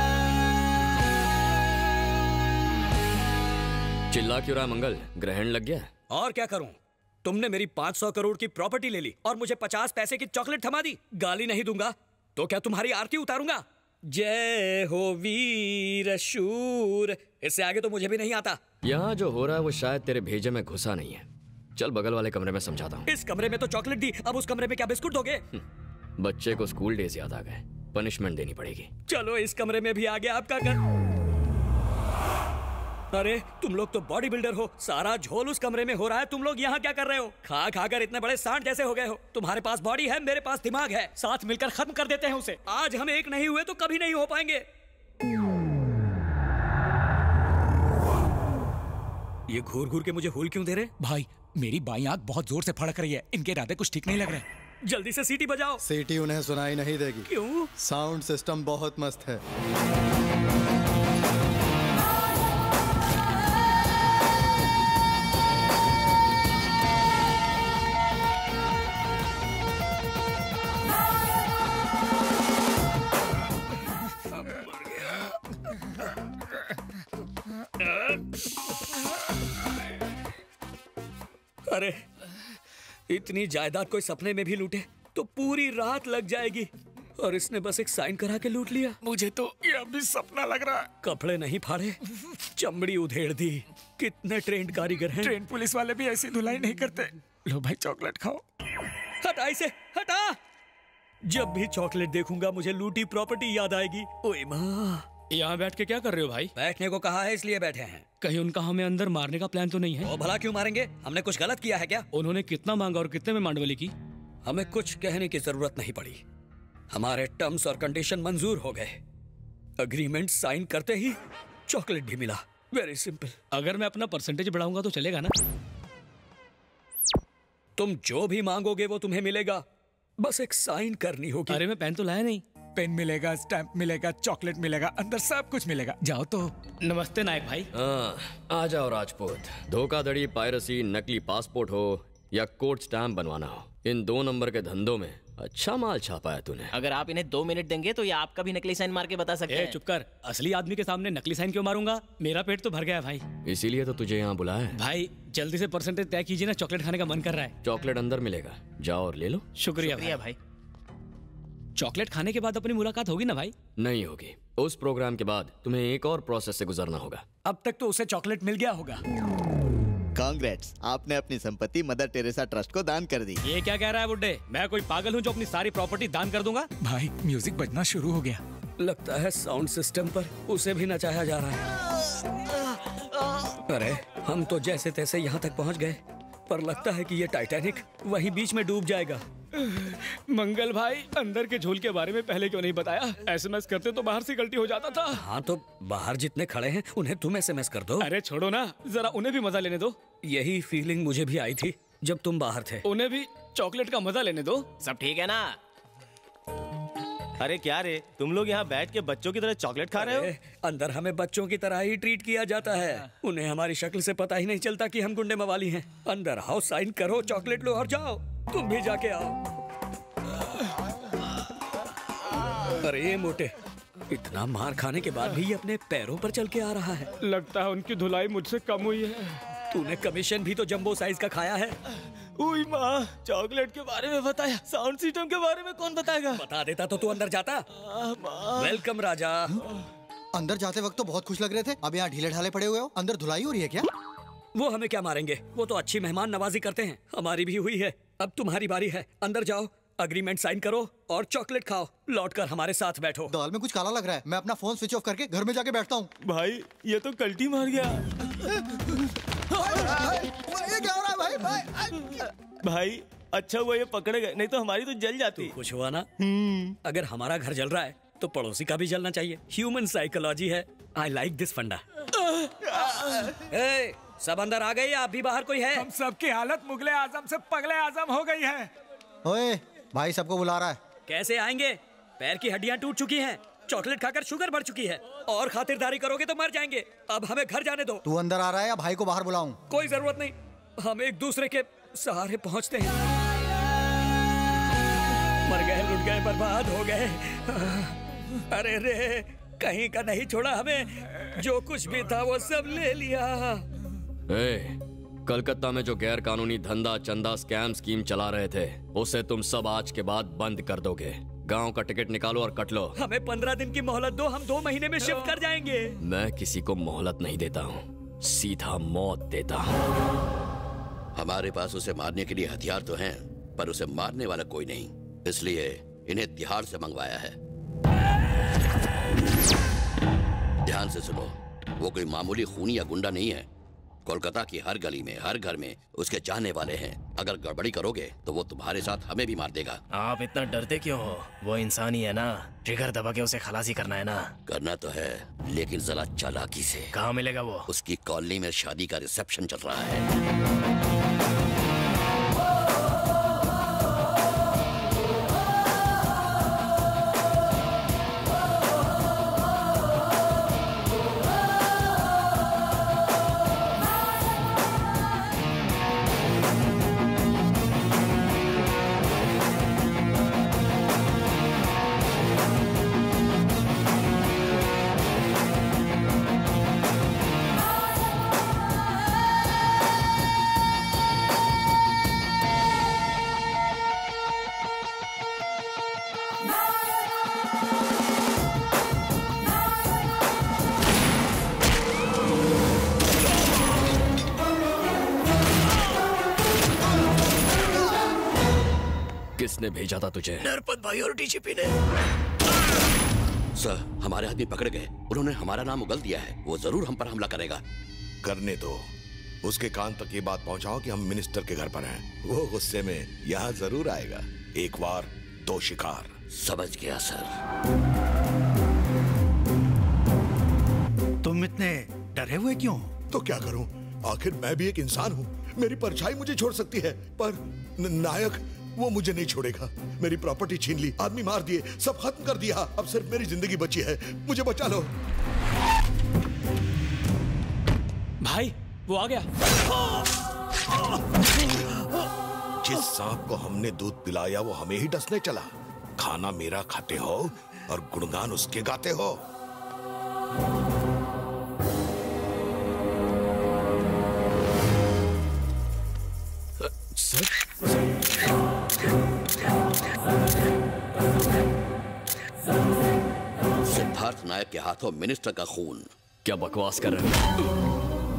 चिल्ला क्यों रहा मंगल? ग्रहण लग गया? और क्या करूं? तुमने मेरी 500 करोड़ की प्रॉपर्टी ले ली और मुझे 50 पैसे की चॉकलेट थमा दी। गाली नहीं दूंगा तो क्या तुम्हारी आरती उतारूंगा? जय हो वीर शूर। इससे आगे तो मुझे भी नहीं आता। यहाँ जो हो रहा है वो शायद तेरे भेजे में घुसा नहीं है। चल बगल वाले कमरे में समझाता हूँ। इस कमरे में तो चॉकलेट दी, अब उस कमरे में क्या बिस्कुट दोगे? बच्चे को स्कूल डेज याद आ गए। पनिशमेंट देनी पड़ेगी। चलो इस कमरे में भी आ गया आपका घर। अरे तुम लोग तो बॉडी बिल्डर हो, सारा झोल उस कमरे में हो रहा है, तुम लोग यहाँ क्या कर रहे हो? खा खा कर इतने बड़े सांड जैसे हो गए हो। तुम्हारे पास बॉडी है, मेरे पास दिमाग है, साथ मिलकर खत्म कर देते हैं उसे। आज हम एक नहीं हुए तो कभी नहीं हो पाएंगे। ये घूर घूर के मुझे हुल क्यों दे रहे? भाई मेरी बाई आंख बहुत जोर से फड़क रही है, इनके इरादे कुछ ठीक नहीं लग रहे। जल्दी से सीटी बजाओ। सीटी उन्हें सुनाई नहीं देगी। क्यों? साउंड सिस्टम बहुत मस्त है। अरे इतनी जायदाद कोई सपने में भी लूटे तो पूरी रात लग जाएगी, और इसने बस एक साइन करा के लूट लिया। मुझे तो ये अभी सपना लग रहा है। कपड़े नहीं फाड़े, चमड़ी उधेड़ दी। कितने ट्रेंड कारीगर हैं। ट्रेन पुलिस वाले भी ऐसी धुलाई नहीं करते। लो भाई चॉकलेट खाओ। हटा इसे, हटा। जब भी चॉकलेट देखूंगा मुझे लूटी प्रॉपर्टी याद आएगी। ओए माँ, यहाँ बैठ के क्या कर रहे हो भाई? बैठने को कहा है इसलिए बैठे हैं। कहीं उनका हमें अंदर मारने का प्लान तो नहीं है? ओ भला क्यों मारेंगे? हमने कुछ गलत किया है क्या? उन्होंने कितना मांगा और कितने में मांडवली की? हमें कुछ कहने की जरूरत नहीं पड़ी, हमारे टर्म्स और कंडीशन मंजूर हो गए। अग्रीमेंट साइन करते ही चॉकलेट भी मिला। Very simple. अगर मैं अपना परसेंटेज बढ़ाऊंगा तो चलेगा ना? तुम जो भी मांगोगे वो तुम्हें मिलेगा, बस एक साइन करनी होगी। अरे मैं पेन तो लाया नहीं। पेन मिलेगा, स्टैंप मिलेगा, चॉकलेट मिलेगा, अंदर सब कुछ मिलेगा। जाओ तो। नमस्ते नायक भाई। आ जाओ राजपूत। धोखाधड़ी, पायरेसी, नकली पासपोर्ट हो या कोर्ट स्टैंप बनवाना हो, इन 2 नंबर के धंधों में अच्छा माल छापा है तूने। अगर आप इन्हें 2 मिनट देंगे तो ये आपका भी नकली साइन मार के बता सकते हैं। चुप कर। असली आदमी के सामने नकली साइन क्यों मारूंगा? मेरा पेट तो भर गया है भाई। इसीलिए तो तुझे यहाँ बुलाया है। भाई जल्दी से परसेंटेज तय कीजिए ना, चॉकलेट खाने का मन कर रहा है। चॉकलेट अंदर मिलेगा, जाओ और ले लो। शुक्रिया भाई। चॉकलेट खाने के बाद अपनी मुलाकात होगी ना भाई? नहीं होगी। उस प्रोग्राम के बाद तुम्हें एक और प्रोसेस से गुजरना होगा। अब तक तो उसे चॉकलेट मिल गया होगा। कांग्रेट्स, आपने अपनी संपत्ति मदर टेरेसा ट्रस्ट को दान कर दी। ये क्या कह रहा है बुड्ढे? मैं कोई पागल हूँ जो अपनी सारी प्रॉपर्टी दान कर दूंगा? भाई म्यूजिक बजना शुरू हो गया। लगता है साउंड सिस्टम पर उसे भी नचाया जा रहा है। अरे हम तो जैसे तैसे यहाँ तक पहुँच गए, पर लगता है कि ये टाइटैनिक वहीं बीच में डूब जाएगा। मंगल भाई, अंदर के झोल के बारे में पहले क्यों नहीं बताया? एसएमएस करते तो बाहर से गलती हो जाता था। हाँ तो बाहर जितने खड़े हैं उन्हें तुम एसएमएस कर दो। अरे छोड़ो ना, जरा उन्हें भी मजा लेने दो। यही फीलिंग मुझे भी आई थी जब तुम बाहर थे। उन्हें भी चॉकलेट का मजा लेने दो। सब ठीक है ना? अरे क्या रे, तुम लोग यहाँ बैठ के बच्चों की तरह चॉकलेट खा रहे हो? अंदर हमें बच्चों की तरह ही ट्रीट किया जाता है। उन्हें हमारी शक्ल से पता ही नहीं चलता कि हम गुंडे मवाली हैं। अंदर आओ, साइन करो, चॉकलेट लो और जाओ। तुम भी जाके आओ। अरे मोटे, इतना मार खाने के बाद भी ये अपने पैरों पर चल के आ रहा है। लगता है उनकी धुलाई मुझसे कम हुई है। तूने कमीशन भी तो जंबो साइज का खाया है। उई माँ, चॉकलेट के बारे में बताया, साउंड सिस्टम के बारे में कौन बताएगा? बता देता तो तू अंदर जाता। वेलकम राजा। अंदर जाते वक्त तो बहुत खुश लग रहे थे, अब यहाँ ढीले ढाले पड़े हुए हो। अंदर धुलाई हो रही है क्या? वो हमें क्या मारेंगे, वो तो अच्छी मेहमान नवाजी करते हैं। हमारी भी हुई है, अब तुम्हारी बारी है। अंदर जाओ, अग्रीमेंट साइन करो और चॉकलेट खाओ। लौटकर हमारे साथ बैठो। दाल में कुछ काला लग रहा है, मैं अपना फोन स्विच ऑफ करके घर में जाके बैठता हूँ। भाई ये तो कल्टी मार गया। ये क्या हो रहा है भाई? भाई अच्छा हुआ ये पकड़े गए, नहीं तो हमारी तो जल जाती। कुछ हुआ ना? अगर हमारा घर जल रहा है तो पड़ोसी का भी जलना चाहिए। ह्यूमन साइकोलॉजी है। आई लाइक दिस फंडा। सब अंदर आ गए या अभी बाहर कोई है? हम सब की हालत मुगले आजम से पगले आजम हो गई है। ओए भाई, सबको बुला रहा है। कैसे आएंगे? पैर की हड्डियां टूट चुकी हैं, चॉकलेट खाकर शुगर बढ़ चुकी है, और खातिरदारी करोगे तो मर जाएंगे। अब हमें घर जाने दो। तू अंदर आ रहा है या भाई को बाहर बुलाऊं? कोई जरूरत नहीं, हम एक दूसरे के सहारे पहुंचते हैं। मर गए, लुट गए, बर्बाद हो गए। अरे रे, कहीं का नहीं छोड़ा हमें। जो कुछ भी था वो सब ले लिया। कलकत्ता में जो गैर कानूनी धंधा, चंदा, स्कैम स्कीम चला रहे थे, उसे तुम सब आज के बाद बंद कर दोगे। गांव का टिकट निकालो और कट लो। हमें 15 दिन की मोहलत दो, हम 2 महीने में शिफ्ट कर जाएंगे। मैं किसी को मोहलत नहीं देता हूँ, सीधा मौत देता हूँ। हमारे पास उसे मारने के लिए हथियार तो हैं, पर उसे मारने वाला कोई नहीं, इसलिए इन्हें तिहाड़ से मंगवाया है। ध्यान से सुनो, वो कोई मामूली खूनी या गुंडा नहीं है। कोलकाता की हर गली में, हर घर में उसके चाहने वाले हैं। अगर गड़बड़ी करोगे तो वो तुम्हारे साथ हमें भी मार देगा। आप इतना डरते क्यों हो? वो इंसान ही है ना, ट्रिगर दबा के उसे खलासी करना है ना। करना तो है, लेकिन जरा चालाकी से। कहाँ मिलेगा वो? उसकी कॉलोनी में शादी का रिसेप्शन चल रहा है। किसने भेजा था तुझे? नरपत भाई और डीजीपी ने। सर, हमारे आदमी पकड़ गए। उन्होंने हमारा नाम उगल दिया है। वो जरूर हम पर हमला करेगा। करने दो। उसके कान तक ये बात पहुंचाओ कि हम मिनिस्टर के घर पर हैं। वो गुस्से में यहाँ जरूर आएगा। एक बार दो शिकार। समझ गया सर। तुम इतने डरे हुए क्यों? तो क्या करूं? आखिर मैं भी एक इंसान हूं। मेरी परछाई मुझे छोड़ सकती है, पर नायक वो मुझे नहीं छोड़ेगा। मेरी प्रॉपर्टी छीन ली, आदमी मार दिए, सब खत्म कर दिया। अब सिर्फ मेरी जिंदगी बची है। मुझे बचा लो। भाई, वो आ गया। जिस सांप को हमने दूध पिलाया वो हमें ही डसने चला। खाना मेरा खाते हो और गुणगान उसके गाते हो। सिद्धार्थ नायक के हाथों मिनिस्टर का खून। क्या बकवास कर रहे हो?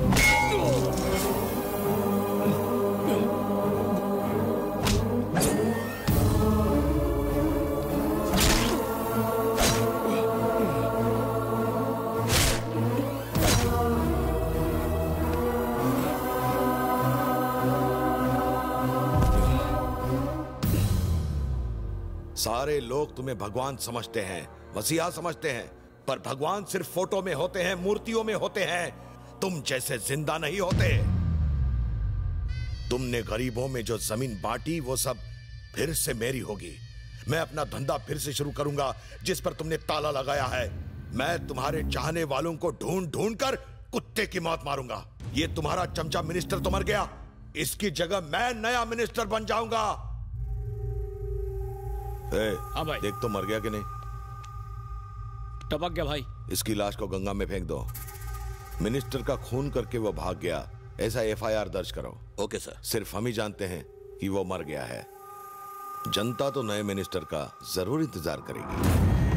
सारे लोग तुम्हें भगवान समझते हैं, मसीहा समझते हैं, पर भगवान सिर्फ फोटो में होते हैं, मूर्तियों में होते हैं। तुम जैसे जिंदा नहीं होते। तुमने गरीबों में जो जमीन बांटी वो सब फिर से मेरी होगी। मैं अपना धंधा फिर से शुरू करूंगा जिस पर तुमने ताला लगाया है। मैं तुम्हारे चाहने वालों को ढूंढ ढूंढ कर कुत्ते की मौत मारूंगा। ये तुम्हारा चमचा मिनिस्टर तो मर गया, इसकी जगह मैं नया मिनिस्टर बन जाऊंगा। हाँ भाई। देख तो मर गया कि नहीं? टपक गया भाई। इसकी लाश को गंगा में फेंक दो। मिनिस्टर का खून करके वो भाग गया, ऐसा एफआईआर दर्ज करो। Okay sir. सिर्फ हम ही जानते हैं कि वो मर गया है। जनता तो नए मिनिस्टर का जरूर इंतजार करेगी।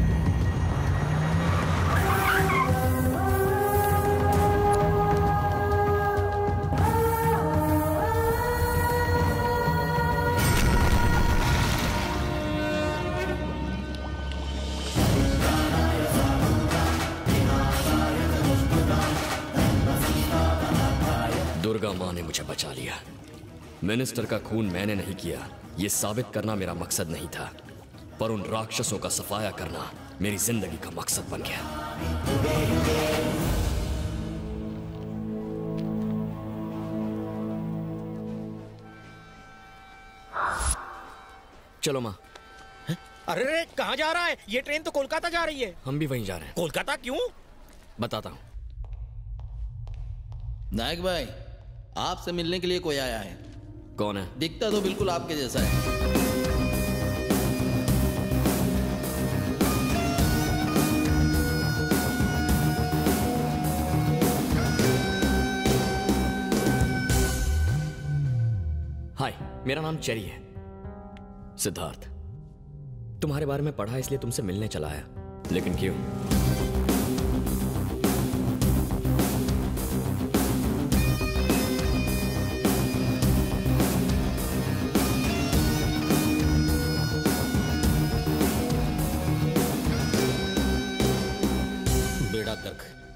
दुर्गा माँ ने मुझे बचा लिया। मिनिस्टर का खून मैंने नहीं किया, ये साबित करना मेरा मकसद नहीं था, पर उन राक्षसों का सफाया करना मेरी जिंदगी का मकसद बन गया। चलो माँ। अरे कहाँ जा रहा है? ये ट्रेन तो कोलकाता जा रही है। हम भी वहीं जा रहे हैं। कोलकाता क्यों? बताता हूँ। नायक भाई, आपसे मिलने के लिए कोई आया है। कौन है? दिखता तो बिल्कुल आपके जैसा है। हाय, मेरा नाम चेरी है। सिद्धार्थ, तुम्हारे बारे में पढ़ा इसलिए तुमसे मिलने चला आया। लेकिन क्यों?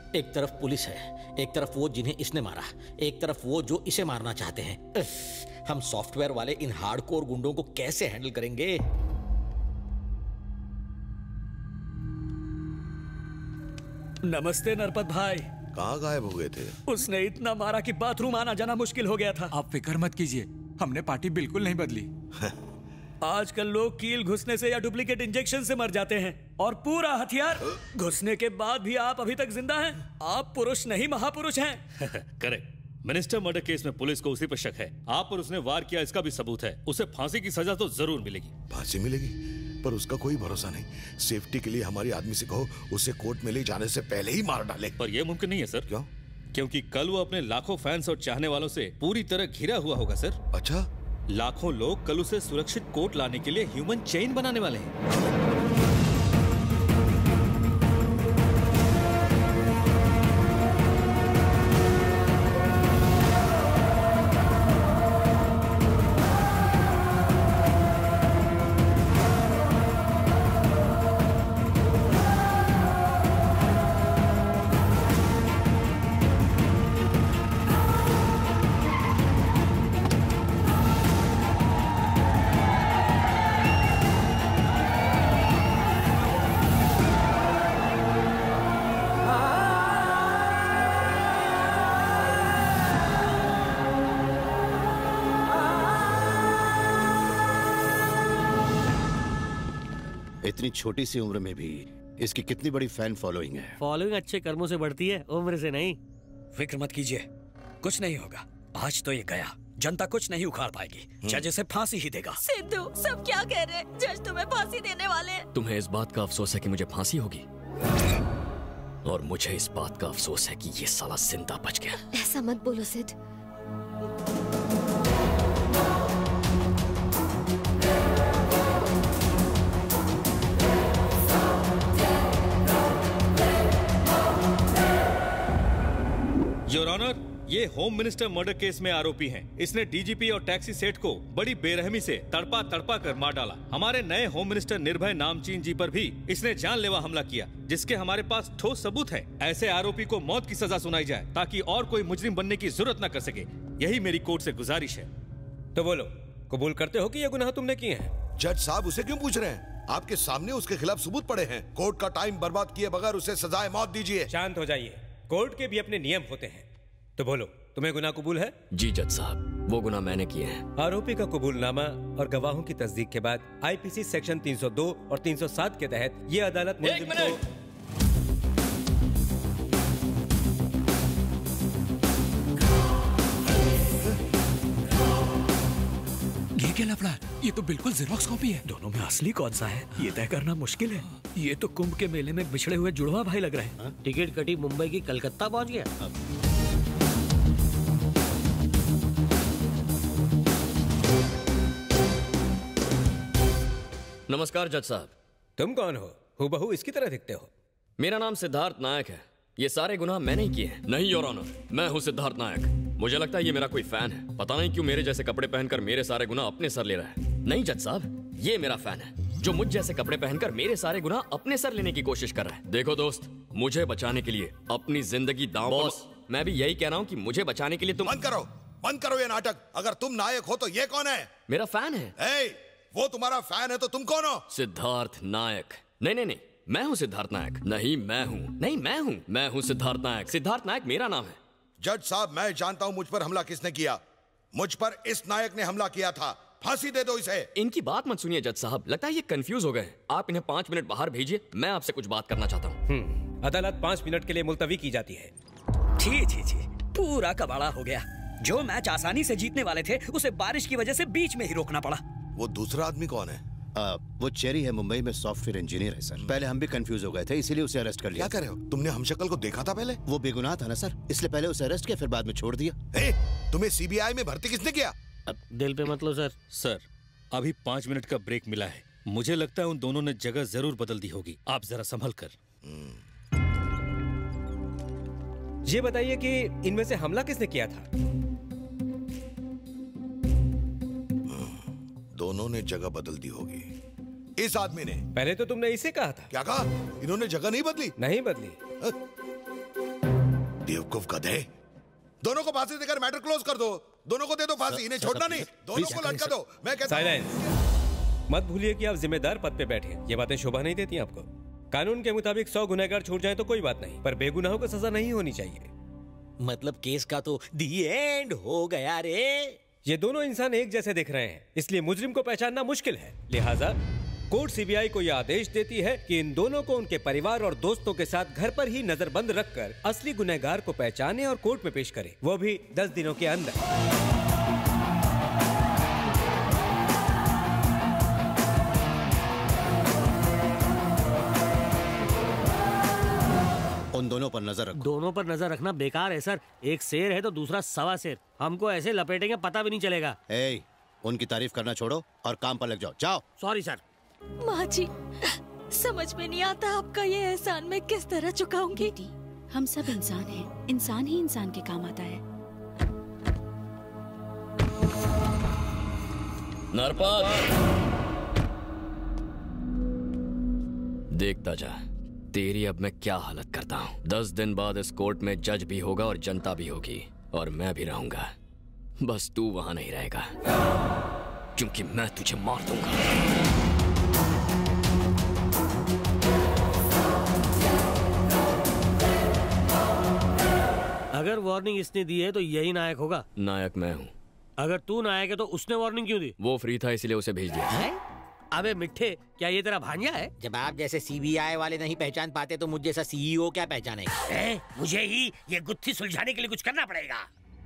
एक तरफ पुलिस है, एक तरफ वो जिन्हें इसने मारा, एक तरफ वो जो इसे मारना चाहते हैं। हम सॉफ्टवेयर वाले इन हार्डकोर गुंडों को कैसे हैंडल करेंगे? नमस्ते नरपत भाई। कहाँ गायब हो गए थे? उसने इतना मारा कि बाथरूम आना जाना मुश्किल हो गया था। आप फिक्र मत कीजिए, हमने पार्टी बिल्कुल नहीं बदली। आजकल लोग कील घुसने से या डुप्लीकेट इंजेक्शन से मर जाते हैं, और पूरा हथियार घुसने के बाद भी आप अभी तक जिंदा हैं। आप पुरुष नहीं महापुरुष हैं। करेक्ट। मिनिस्टर मर्डर केस में पुलिस को उसी पर शक है। आप पर उसने वार किया इसका भी सबूत है। उसे फांसी की सजा तो जरूर मिलेगी। फांसी मिलेगी? पर उसका कोई भरोसा नहीं। सेफ्टी के लिए हमारी आदमी से कहो उसे कोर्ट में ले जाने से पहले ही मार डाले। पर यह मुमकिन नहीं है सर। क्यों? क्योंकि कल वो अपने लाखों फैंस और चाहने वालों से पूरी तरह घिरा हुआ होगा सर। अच्छा? लाखों लोग कल उसे सुरक्षित कोर्ट लाने के लिए ह्यूमन चेन बनाने वाले हैं। इतनी छोटी सी उम्र में भी इसकी कितनी बड़ी फैन फॉलोइंग है। फॉलोइंग अच्छे कर्मों से बढ़ती है, उम्र से नहीं। फिक्र मत कीजिए, कुछ नहीं होगा। आज तो ये गया, जनता कुछ नहीं उखाड़ पाएगी। जज इसे फांसी ही देगा। सिद्धू, सब क्या कह रहे हैं? जज तुम्हें फांसी देने वाले हैं। तुम्हें इस बात का अफसोस है कि मुझे फांसी होगी, और मुझे इस बात का अफसोस है कि ये साला जिंदा बच गया। ऐसा मत बोलो सिद्ध। योर ऑनर, ये होम मिनिस्टर मर्डर केस में आरोपी हैं। इसने डीजीपी और टैक्सी सेठ को बड़ी बेरहमी से तड़पा तड़पा कर मार डाला। हमारे नए होम मिनिस्टर निर्भय नामचीन जी पर भी इसने जानलेवा हमला किया, जिसके हमारे पास ठोस सबूत है। ऐसे आरोपी को मौत की सजा सुनाई जाए ताकि और कोई मुजरिम बनने की जरूरत न कर सके। यही मेरी कोर्ट से गुजारिश है। तो बोलो, कबूल करते हो कि ये गुनाह तुमने किए हैं? जज साहब, उसे क्यों पूछ रहे हैं? आपके सामने उसके खिलाफ सबूत पड़े हैं। कोर्ट का टाइम बर्बाद किए बगैर उसे सजाए मौत दीजिए। शांत हो जाइए, कोर्ट के भी अपने नियम होते हैं। तो बोलो, तुम्हें गुनाह कबूल है? जी जज साहब, वो गुनाह मैंने किए हैं। आरोपी का कबूलनामा और गवाहों की तस्दीक के बाद आईपीसी सेक्शन 302 और 307 के तहत ये अदालत मुलजिम को ये क्या लफड़ा है? ये तो बिल्कुल जेरोक्स कॉपी है। दोनों में असली कौन सा है ये तय करना मुश्किल है। ये तो कुंभ के मेले में बिछड़े हुए जुड़वा भाई लग रहे हैं। टिकट कटी मुंबई की कलकत्ता पहुंच गया। नमस्कार जज साहब। तुम कौन हो? हूबहू इसकी तरह दिखते हो। मेरा नाम सिद्धार्थ नायक है। ये सारे गुनाह मैंने ही किए हैं। नहीं योर ऑनर, मैं हूँ सिद्धार्थ नायक। मुझे लगता है ये मेरा कोई फैन है। पता नहीं क्यों मेरे जैसे कपड़े पहनकर मेरे सारे गुनाह अपने सर ले रहा है। नहीं जज साहब, ये मेरा फैन है जो मुझ जैसे कपड़े पहनकर मेरे सारे गुनाह अपने सर लेने की कोशिश कर रहा है। देखो दोस्त, मुझे बचाने के लिए अपनी जिंदगी दांव। बॉस, मैं भी यही कह रहा हूँ कि मुझे बचाने के लिए तुम बंद करो ये नाटक। अगर तुम नायक हो तो ये कौन है? मेरा फैन है। वो तुम्हारा फैन है तो तुम कौन हो? सिद्धार्थ नायक। नहीं नहीं नहीं, मैं हूँ सिद्धार्थ नायक। नहीं मैं हूँ मैं हूँ सिद्धार्थ नायक। सिद्धार्थ नायक मेरा नाम है। जज साहब, मैं जानता हूँ मुझ पर हमला किसने किया। मुझ पर इस नायक ने हमला किया था। फांसी दे दो इसे। इनकी बात मत सुनिए जज साहब, लगता है ये कंफ्यूज हो गए। आप इन्हें 5 मिनट बाहर भेजिए, मैं आपसे कुछ बात करना चाहता हूँ। अदालत 5 मिनट के लिए मुलतवी की जाती है। छी, पूरा कबाड़ा हो गया। जो मैच आसानी से जीतने वाले थे उसे बारिश की वजह से बीच में ही रोकना पड़ा। वो दूसरा आदमी कौन है? वो चेरी है, मुंबई में सॉफ्टवेयर इंजीनियर है सर। पहले हम भी कंफ्यूज हो गए थे, इसीलिए उसे अरेस्ट कर लिया। क्या कर रहे हो? तुमने हमशक्ल को देखा था पहले? वो बेगुनाह था ना सर, इसलिए पहले उसे अरेस्ट किया, फिर बाद में छोड़ दिया। तुम्हें सीबीआई में भर्ती किसने किया? दिल पे मत लो सर। सर, अभी 5 मिनट का ब्रेक मिला है। मुझे लगता है उन दोनों ने जगह जरूर बदल दी होगी। आप जरा संभल कर। ये बताइए कि इनमें से हमला किसने किया था? दोनों ने जगह बदल दी होगी। इस आदमी ने। पहले तो तुमने इसे कहा था। क्या कहा? इन्होंने जगह नहीं बदली। नहीं बदली। बेवकूफ गधे, दोनों को फांसी देकर मैटर क्लोज कर दो। दोनों को दे दो फांसी, इन्हें छोड़ना नहीं, दोनों को लटका दो। मैं कहता हूं साइलेंस। मत भूलिए कि आप जिम्मेदार पद पे बैठे हैं। ये बातें शोभा नहीं देती आपको। कानून के मुताबिक 100 गुनहगार छूट जाए तो कोई बात नहीं, पर बेगुनाहों को सजा नहीं होनी चाहिए। मतलब केस का तो दी एंड हो गया रे। ये दोनों इंसान एक जैसे दिख रहे हैं, इसलिए मुजरिम को पहचानना मुश्किल है। लिहाजा कोर्ट सीबीआई को यह आदेश देती है कि इन दोनों को उनके परिवार और दोस्तों के साथ घर पर ही नजरबंद रखकर असली गुनहगार को पहचाने और कोर्ट में पेश करे, वो भी 10 दिनों के अंदर। उन दोनों पर नजर रखो। दोनों पर नजर रखना बेकार है सर। एक शेर है तो दूसरा सवा शेर। हमको ऐसे लपेटेंगे पता भी नहीं चलेगा। उनकी तारीफ करना छोड़ो और काम पर लग जाओ। जाओ। Sorry sir. माँ जी, समझ में नहीं आता आपका ये एहसान मैं किस तरह चुकाऊंगी। बेटी, हम सब इंसान हैं। इंसान ही इंसान के काम आता है। नरपत, देखता जा तेरी अब मैं क्या हालत करता हूँ। 10 दिन बाद इस कोर्ट में जज भी होगा और जनता भी होगी, और मैं भी रहूंगा। बस तू वहां नहीं रहेगा, क्योंकि मैं तुझे मार दूंगा। अगर वार्निंग इसने दी है तो यही नायक होगा। नायक मैं हूँ। अगर तू नायक है तो उसने वार्निंग क्यों दी? वो फ्री था इसलिए उसे भेज दिया। अबे मिठ्ठे, क्या ये तेरा भांजा है? जब आप जैसे सीबीआई वाले नहीं पहचान पाते तो मुझ जैसा सीईओ क्या पहचानेगा? मुझे ही ये गुत्थी सुलझाने के लिए कुछ करना पड़ेगा।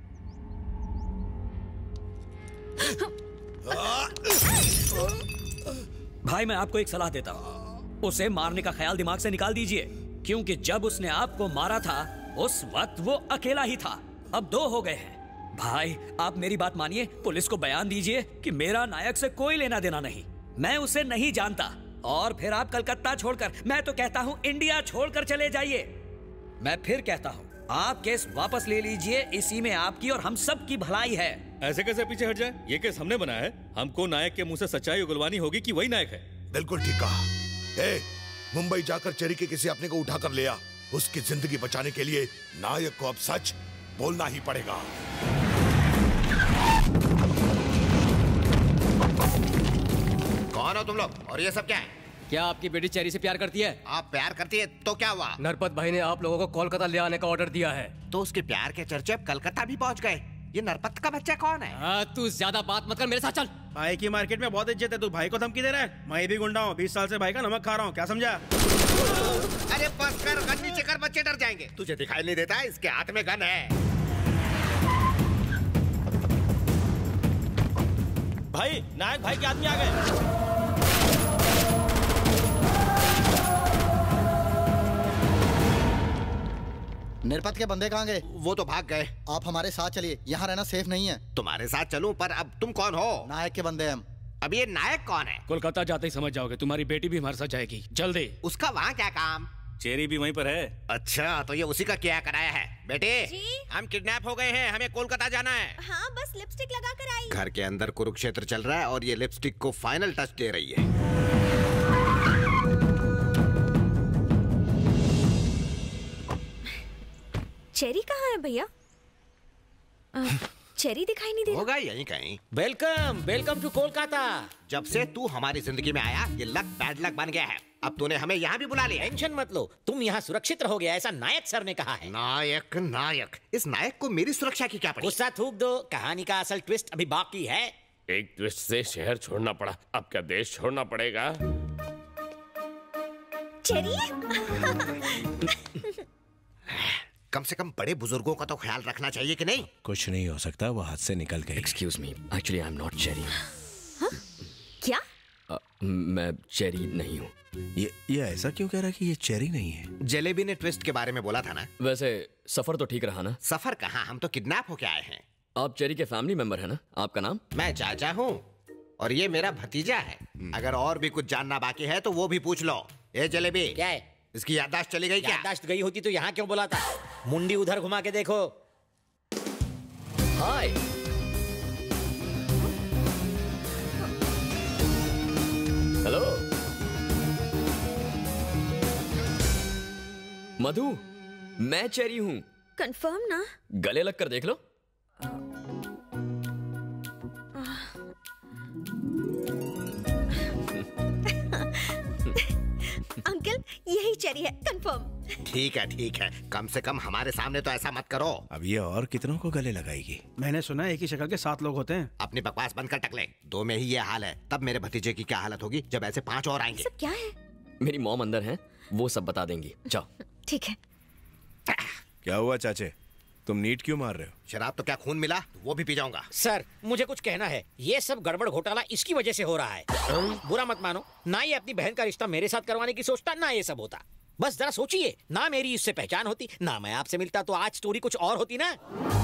भाई मैं आपको एक सलाह देता हूँ, उसे मारने का ख्याल दिमाग से निकाल दीजिए, क्योंकि जब उसने आपको मारा था उस वक्त वो अकेला ही था। अब 2 हो गए हैं। भाई आप मेरी बात मानिए, पुलिस को बयान दीजिए कि मेरा नायक से कोई लेना देना नहीं, मैं उसे नहीं जानता। और फिर आप कलकत्ता छोड़कर, मैं तो कहता हूँ इंडिया छोड़कर चले जाइए। मैं फिर कहता हूँ आप केस वापस ले लीजिए, इसी में आपकी और हम सब की भलाई है। ऐसे कैसे पीछे हट जाए? ये केस हमने बनाया है, हमको नायक के मुंह से सच्चाई उगलवानी होगी कि वही नायक है। बिल्कुल ठीक कहा। मुंबई जाकर चेरी के किसी अपने को उठाकर ले आ। उसकी जिंदगी बचाने के लिए नायक को अब सच बोलना ही पड़ेगा। कौन हो तुम लोग और ये सब क्या है? क्या आपकी बेटी चेरी से प्यार करती है? आप प्यार करती है तो क्या हुआ? नरपत भाई ने आप लोगों को कोलकाता ले आने का ऑर्डर दिया है। तो उसके प्यार के चर्चे अब कलकत्ता भी पहुंच गए। ये नरपत का बच्चा कौन है? तू ज्यादा बात मत कर, मेरे साथ चल। भाई की मार्केट में बहुत इज्जत है, तू भाई को धमकी दे रहा है? मैं भी गुंडा हूँ, 20 साल से भाई का नमक खा रहा हूँ, क्या समझा? अरे बस कर, गन नीचे कर, बच्चे डर जाएंगे। तुझे दिखाई नहीं देता है इसके हाथ में गन है? भाई नायक भाई के आदमी आ गए। निर्पत के बंदे कहाँ गए? वो तो भाग गए। आप हमारे साथ चलिए, यहाँ रहना सेफ नहीं है। तुम्हारे साथ चलूं, पर अब तुम कौन हो? नायक के बंदे हम। अब ये नायक कौन है? कोलकाता जाते ही समझ जाओगे, तुम्हारी बेटी भी हमारे साथ जाएगी जल्दी। उसका वहाँ क्या काम? चेरी भी वहीं पर है। अच्छा, तो ये उसी का क्या कराया है? बेटे जी? हम किडनैप हो गए हैं, हमें कोलकाता जाना है। हाँ, बस लिपस्टिक लगा कर आई। घर के अंदर कुरुक्षेत्र चल रहा है और ये लिपस्टिक को फाइनल टच दे रही है। चेरी कहाँ है भैया? चेरी दिखाई नहीं दे रहा। होगा यहीं कहीं। Welcome, welcome to Kolkata. जब से तू हमारी जिंदगी में आया, ये लक बैड लक बन गया है। अब तूने हमें यहाँ भी बुला लिया। टेंशन मत लो, तुम यहाँ सुरक्षित रहोगे, ऐसा नायक सर ने कहा है। नायक नायक, इस नायक को मेरी सुरक्षा की क्या पड़ी? गुस्सा थूक दो, कहानी का असल ट्विस्ट अभी बाकी है। एक ट्विस्ट से शहर छोड़ना पड़ा, अब क्या देश छोड़ना पड़ेगा? चेरी कम से कम बड़े बुजुर्गों का तो ख्याल रखना चाहिए कि नहीं? कुछ नहीं हो सकता, वो हाथ से निकल गई। Excuse me, actually I am not Cherry. क्या? मैं चेरी नहीं हूँ। ये ऐसा क्यों कह रहा कि ये चेरी नहीं है? जलेबी ने ट्विस्ट के बारे में बोला था ना। वैसे सफर तो ठीक रहा ना? सफर कहाँ, हम तो किडनैप होके आए हैं। आप चेरी के फैमिली मेंबर है ना? आपका नाम? मैं चाचा हूँ और ये मेरा भतीजा है। अगर और भी कुछ जानना बाकी है तो वो भी पूछ लो। ए जलेबी, क्या है? इसकी याददाश्त चली गई क्या? याददाश्त गई होती तो यहाँ क्यों बुला था? मुंडी उधर घुमा के देखो। हाय। हेलो मधु, मैं चेरी हूँ। कंफर्म ना? गले लग कर देख लो। अंकल यही चेरी है, कंफर्म। ठीक है, कम से कम हमारे सामने तो ऐसा मत करो। अब ये और कितनों को गले लगाएगी? मैंने सुना एक ही शक्ल के 7 लोग होते हैं। अपनी बकवास बंद कर टकले। 2 में ही ये हाल है, तब मेरे भतीजे की क्या हालत होगी जब ऐसे 5 और आएंगे। सब क्या है? मेरी मॉम अंदर है, वो सब बता देंगी। जाओ। ठीक है। क्या हुआ चाचे, तुम नीट क्यों मार रहे हो? शराब तो क्या खून मिला, वो भी पी जाऊंगा। सर मुझे कुछ कहना है। ये सब गड़बड़ घोटाला इसकी वजह से हो रहा है। बुरा मत मानो, ना ये अपनी बहन का रिश्ता मेरे साथ करवाने की सोचता, ना ये सब होता। बस जरा सोचिए, ना मेरी इससे पहचान होती, ना मैं आपसे मिलता, तो आज स्टोरी कुछ और होती ना।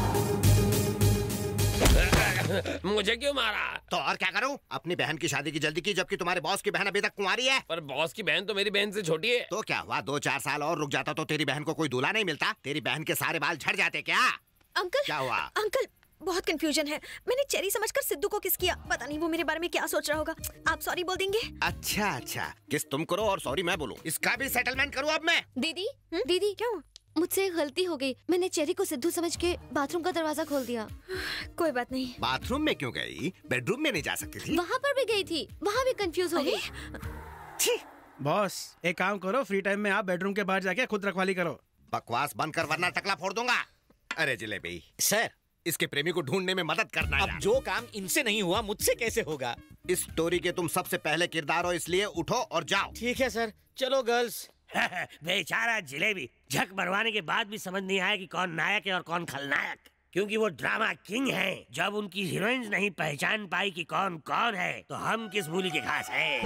मुझे क्यों मारा? तो और क्या करूं? अपनी बहन की शादी की जल्दी की, जबकि तुम्हारे बॉस की बहन अभी तक कुंवारी है। पर बॉस की बहन तो मेरी बहन से छोटी है। तो क्या हुआ, 2-4 साल और रुक जाता तो तेरी बहन को कोई दूल्हा नहीं मिलता? तेरी बहन के सारे बाल झड़ जाते क्या? अंकल क्या हुआ? अंकल बहुत कंफ्यूजन है। मैंने चेरी समझकर सिद्धू को किस किया, पता नहीं वो मेरे बारे में क्या सोच रहा होगा। आप सॉरी बोल देंगे? अच्छा, किस तुम करो और सॉरी मैं बोलूं। इसका भी सेटलमेंट करूं अब मैं। दीदी दीदी क्या हुआ? मुझसे एक गलती हो गई। मैंने चेरी को सिद्धू समझ के बाथरूम का दरवाजा खोल दिया। कोई बात नहीं। बाथरूम में क्यों गई? बेडरूम में नहीं जा सकती थी? वहाँ पर भी गई थी, वहाँ भी कंफ्यूज हो गई। बॉस एक काम करो, फ्री टाइम में आप बेडरूम के बाहर जाके खुद रखवाली करो। बकवास बंद कर वरना टकला फोड़ दूंगा। अरे जलेबी सर, इसके प्रेमी को ढूंढने में मदद करना है। अब जो काम इनसे नहीं हुआ मुझसे कैसे होगा? इस स्टोरी के तुम सबसे पहले किरदार हो, इसलिए उठो और जाओ। ठीक है सर, चलो गर्ल्स। बेचारा जिलेबी झक मरवाने के बाद भी समझ नहीं आया कि कौन नायक है और कौन खलनायक, क्योंकि वो ड्रामा किंग हैं। जब उनकी हीरोइंस नहीं पहचान पाई कि कौन कौन है, तो हम किस मूली के घास हैं।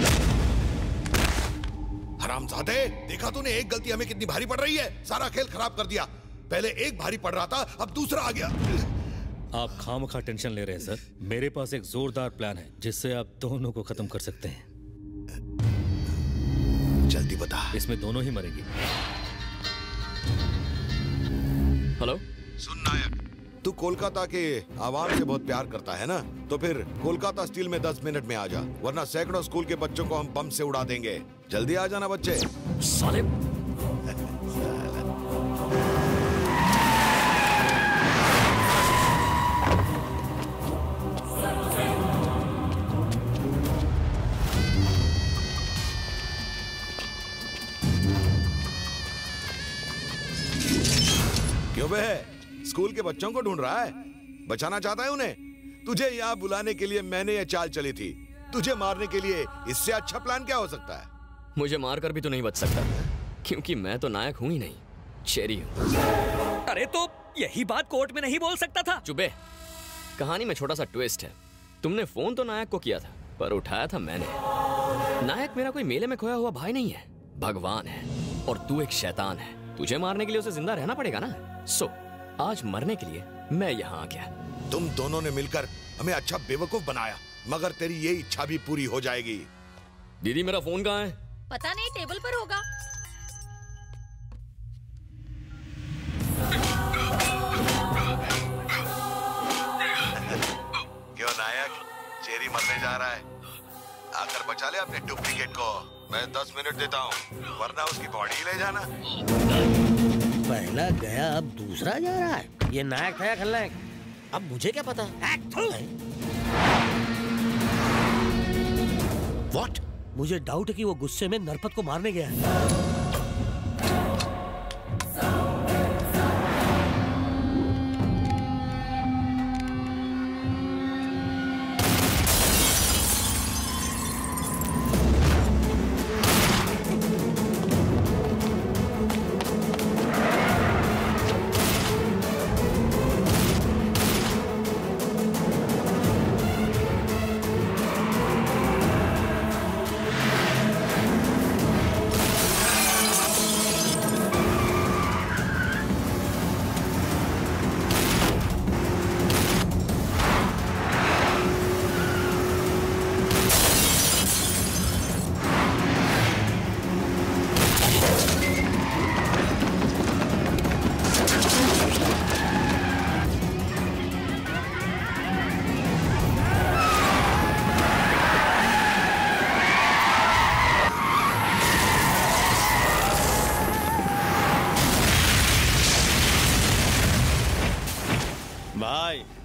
हरामजादे, देखा तूने एक गलती हमें कितनी भारी पड़ रही है। सारा खेल खराब कर दिया। पहले एक भारी पड़ रहा था, अब दूसरा आ गया। आप खामखा टेंशन ले रहे हैं सर। मेरे पास एक जोरदार प्लान है जिससे आप दोनों को खत्म कर सकते हैं। जल्दी बता। इसमें दोनों ही मरेंगे। हेलो, सुन नायक, तू कोलकाता के आवाम से बहुत प्यार करता है ना, तो फिर कोलकाता स्टील में 10 मिनट में आ जा, वरना सैकड़ों स्कूल के बच्चों को हम बम से उड़ा देंगे। जल्दी आ जाना बच्चे। साले क्यों बे, स्कूल के बच्चों को ढूंढ रहा है? बचाना चाहता है उन्हें? तुझे यहाँ बुलाने के लिए मैंने ये चाल चली थी। तुझे मारने के लिए इससे अच्छा प्लान क्या हो सकता है? मुझे मारकर भी तो नहीं बच सकता, क्योंकि मैं तो नायक हूँ ही नहीं, चेरी हूँ। अरे तो यही बात कोर्ट में नहीं बोल सकता था? चुपे। कहानी में छोटा सा ट्विस्ट है। तुमने फोन तो नायक को किया था, पर उठाया था मैंने। नायक मेरा कोई मेले में खोया हुआ भाई नहीं है, भगवान है। और तू एक शैतान है। तुझे मारने के लिए उसे जिंदा रहना पड़ेगा ना। सो आज मरने के लिए मैं यहाँ आ गया। तुम दोनों ने मिलकर हमें अच्छा बेवकूफ बनाया, मगर तेरी ये इच्छा भी पूरी हो जाएगी। दीदी मेरा फोन कहाँ है? पता नहीं, टेबल पर होगा। क्यों नायक, चेरी मरने जा रहा है? आकर बचा ले अपने डुप्लीकेट को। मैं 10 मिनट देता हूँ, वरना उसकी बॉडी ले जाना। पहला गया, अब दूसरा जा रहा है। ये नायक था या खलनायक? अब मुझे क्या पता। What? मुझे डाउट है कि वो गुस्से में नरपत को मारने गया है।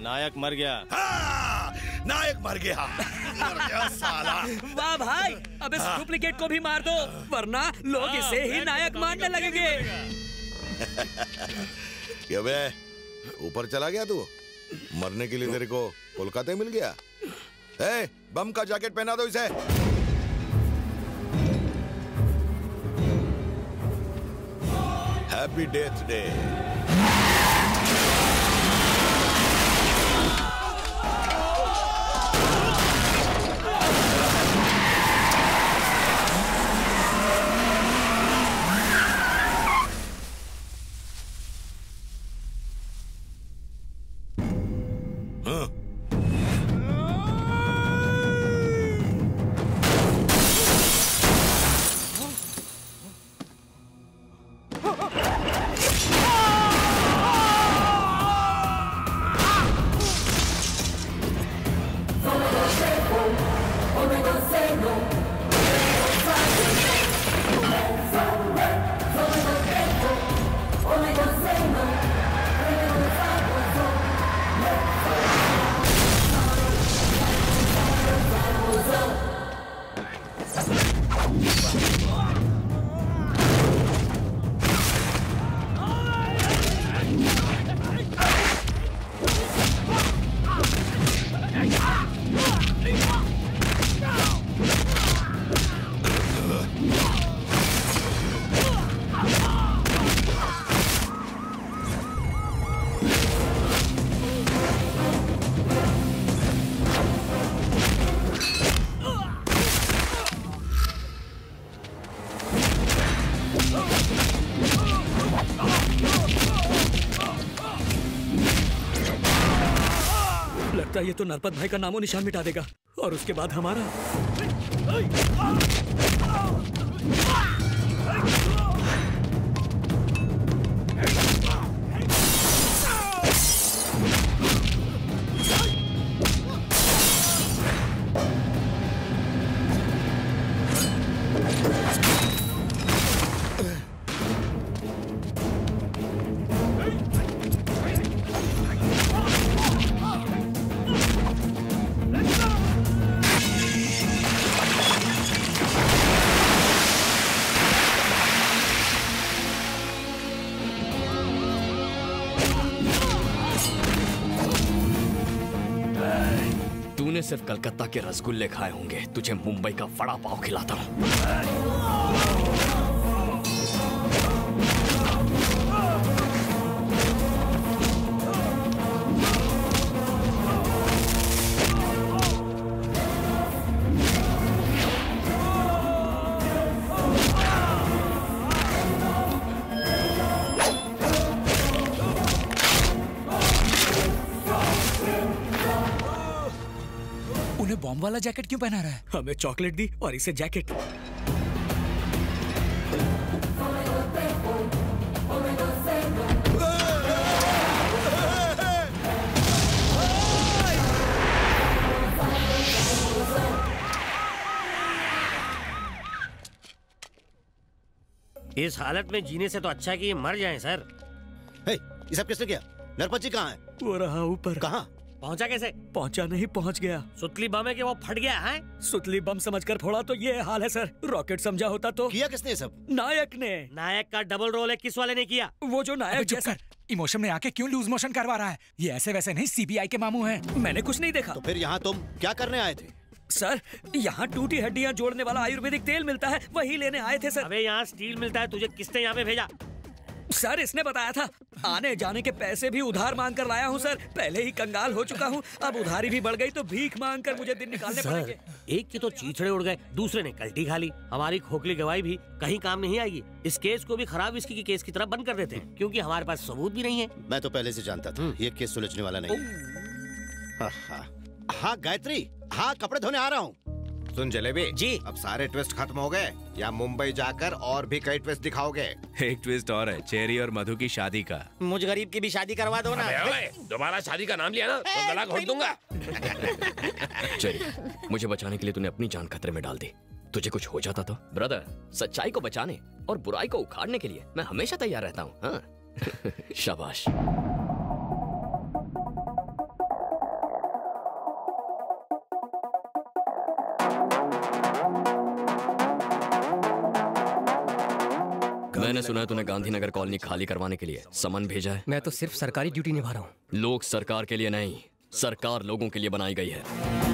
नायक मर गया। नायक मर गया। मर गया साला। वाह भाई, अब इस डुप्लीकेट को भी मार दो, वरना लोग इसे ही नायक मानने लगेंगे। क्या बे, ऊपर चला गया तू? मरने के लिए तेरे को कोलकाता मिल गया? ए, बम का जैकेट पहना दो इसे। Happy death day. लगता है ये तो नरपत भाई का नामो निशान मिटा देगा और उसके बाद हमारा। तूने सिर्फ कलकत्ता के रसगुल्ले खाए होंगे, तुझे मुंबई का वड़ा पाव खिलाता हूँ। उन्हें बॉम्ब वाला जैकेट क्यों पहना रहा है? हमें चॉकलेट दी और इसे जैकेट। इस हालत में जीने से तो अच्छा है कि ये मर जाएं, सर। हे, ये सब किसने किया? नरपत जी कहाँ है? वो रहा ऊपर। कहाँ? पहुंचा कैसे? पहुंचा नहीं, पहुंच गया। सुतली बम है कि वो फट गया है? सुतली बम समझकर फोड़ा तो ये हाल है सर। रॉकेट समझा होता तो। किया किसने सब? नायक ने। नायक का डबल रोल है, किस वाले ने किया? वो जो नायक जैसा। इमोशन में आके क्यों लूज मोशन करवा रहा है? ये ऐसे वैसे नहीं, सीबीआई के मामू हैं। मैंने कुछ नहीं देखा। तो फिर यहाँ तुम क्या करने आए थे? सर, यहाँ टूटी हड्डियाँ जोड़ने वाला आयुर्वेदिक तेल मिलता है, वही लेने आए थे सर। अबे यहाँ स्टील मिलता है, तुझे किसने यहाँ पे भेजा? सर, इसने बताया था। आने जाने के पैसे भी उधार मांग कर लाया हूँ सर। पहले ही कंगाल हो चुका हूँ, अब उधारी भी बढ़ गई तो भीख मांग कर मुझे दिन निकालने पड़ेंगे। एक के तो चीथड़े उड़ गए, दूसरे ने कल्टी खा ली। हमारी खोखली गवाही भी कहीं काम नहीं आएगी। इस केस को भी खराब विस्की की केस की तरह बंद कर देते हैं, क्योंकि हमारे पास सबूत भी नहीं है। मैं तो पहले से जानता था ये केस सुलझने वाला नहीं। हाँ गायत्री, हाँ कपड़े धोने आ रहा हूँ। सुन जलेबी जी, अब सारे ट्विस्ट खत्म हो गए या मुंबई जाकर और भी कई ट्विस्ट दिखाओगे? एक ट्विस्ट और है, चेरी और मधु की शादी का। मुझ गरीब की भी शादी करवा दो ना। दोबारा शादी का नाम लिया ना तो गला घोट दूंगा। चेरी, मुझे बचाने के लिए तूने अपनी जान खतरे में डाल दी। तुझे कुछ हो जाता तो? ब्रदर, सच्चाई को बचाने और बुराई को उखाड़ने के लिए मैं हमेशा तैयार रहता हूँ। हाँ? शाबाश। मैंने सुना है तूने गांधीनगर कॉलोनी खाली करवाने के लिए समन भेजा है। मैं तो सिर्फ सरकारी ड्यूटी निभा रहा हूँ। लोग सरकार के लिए नहीं, सरकार लोगों के लिए बनाई गई है।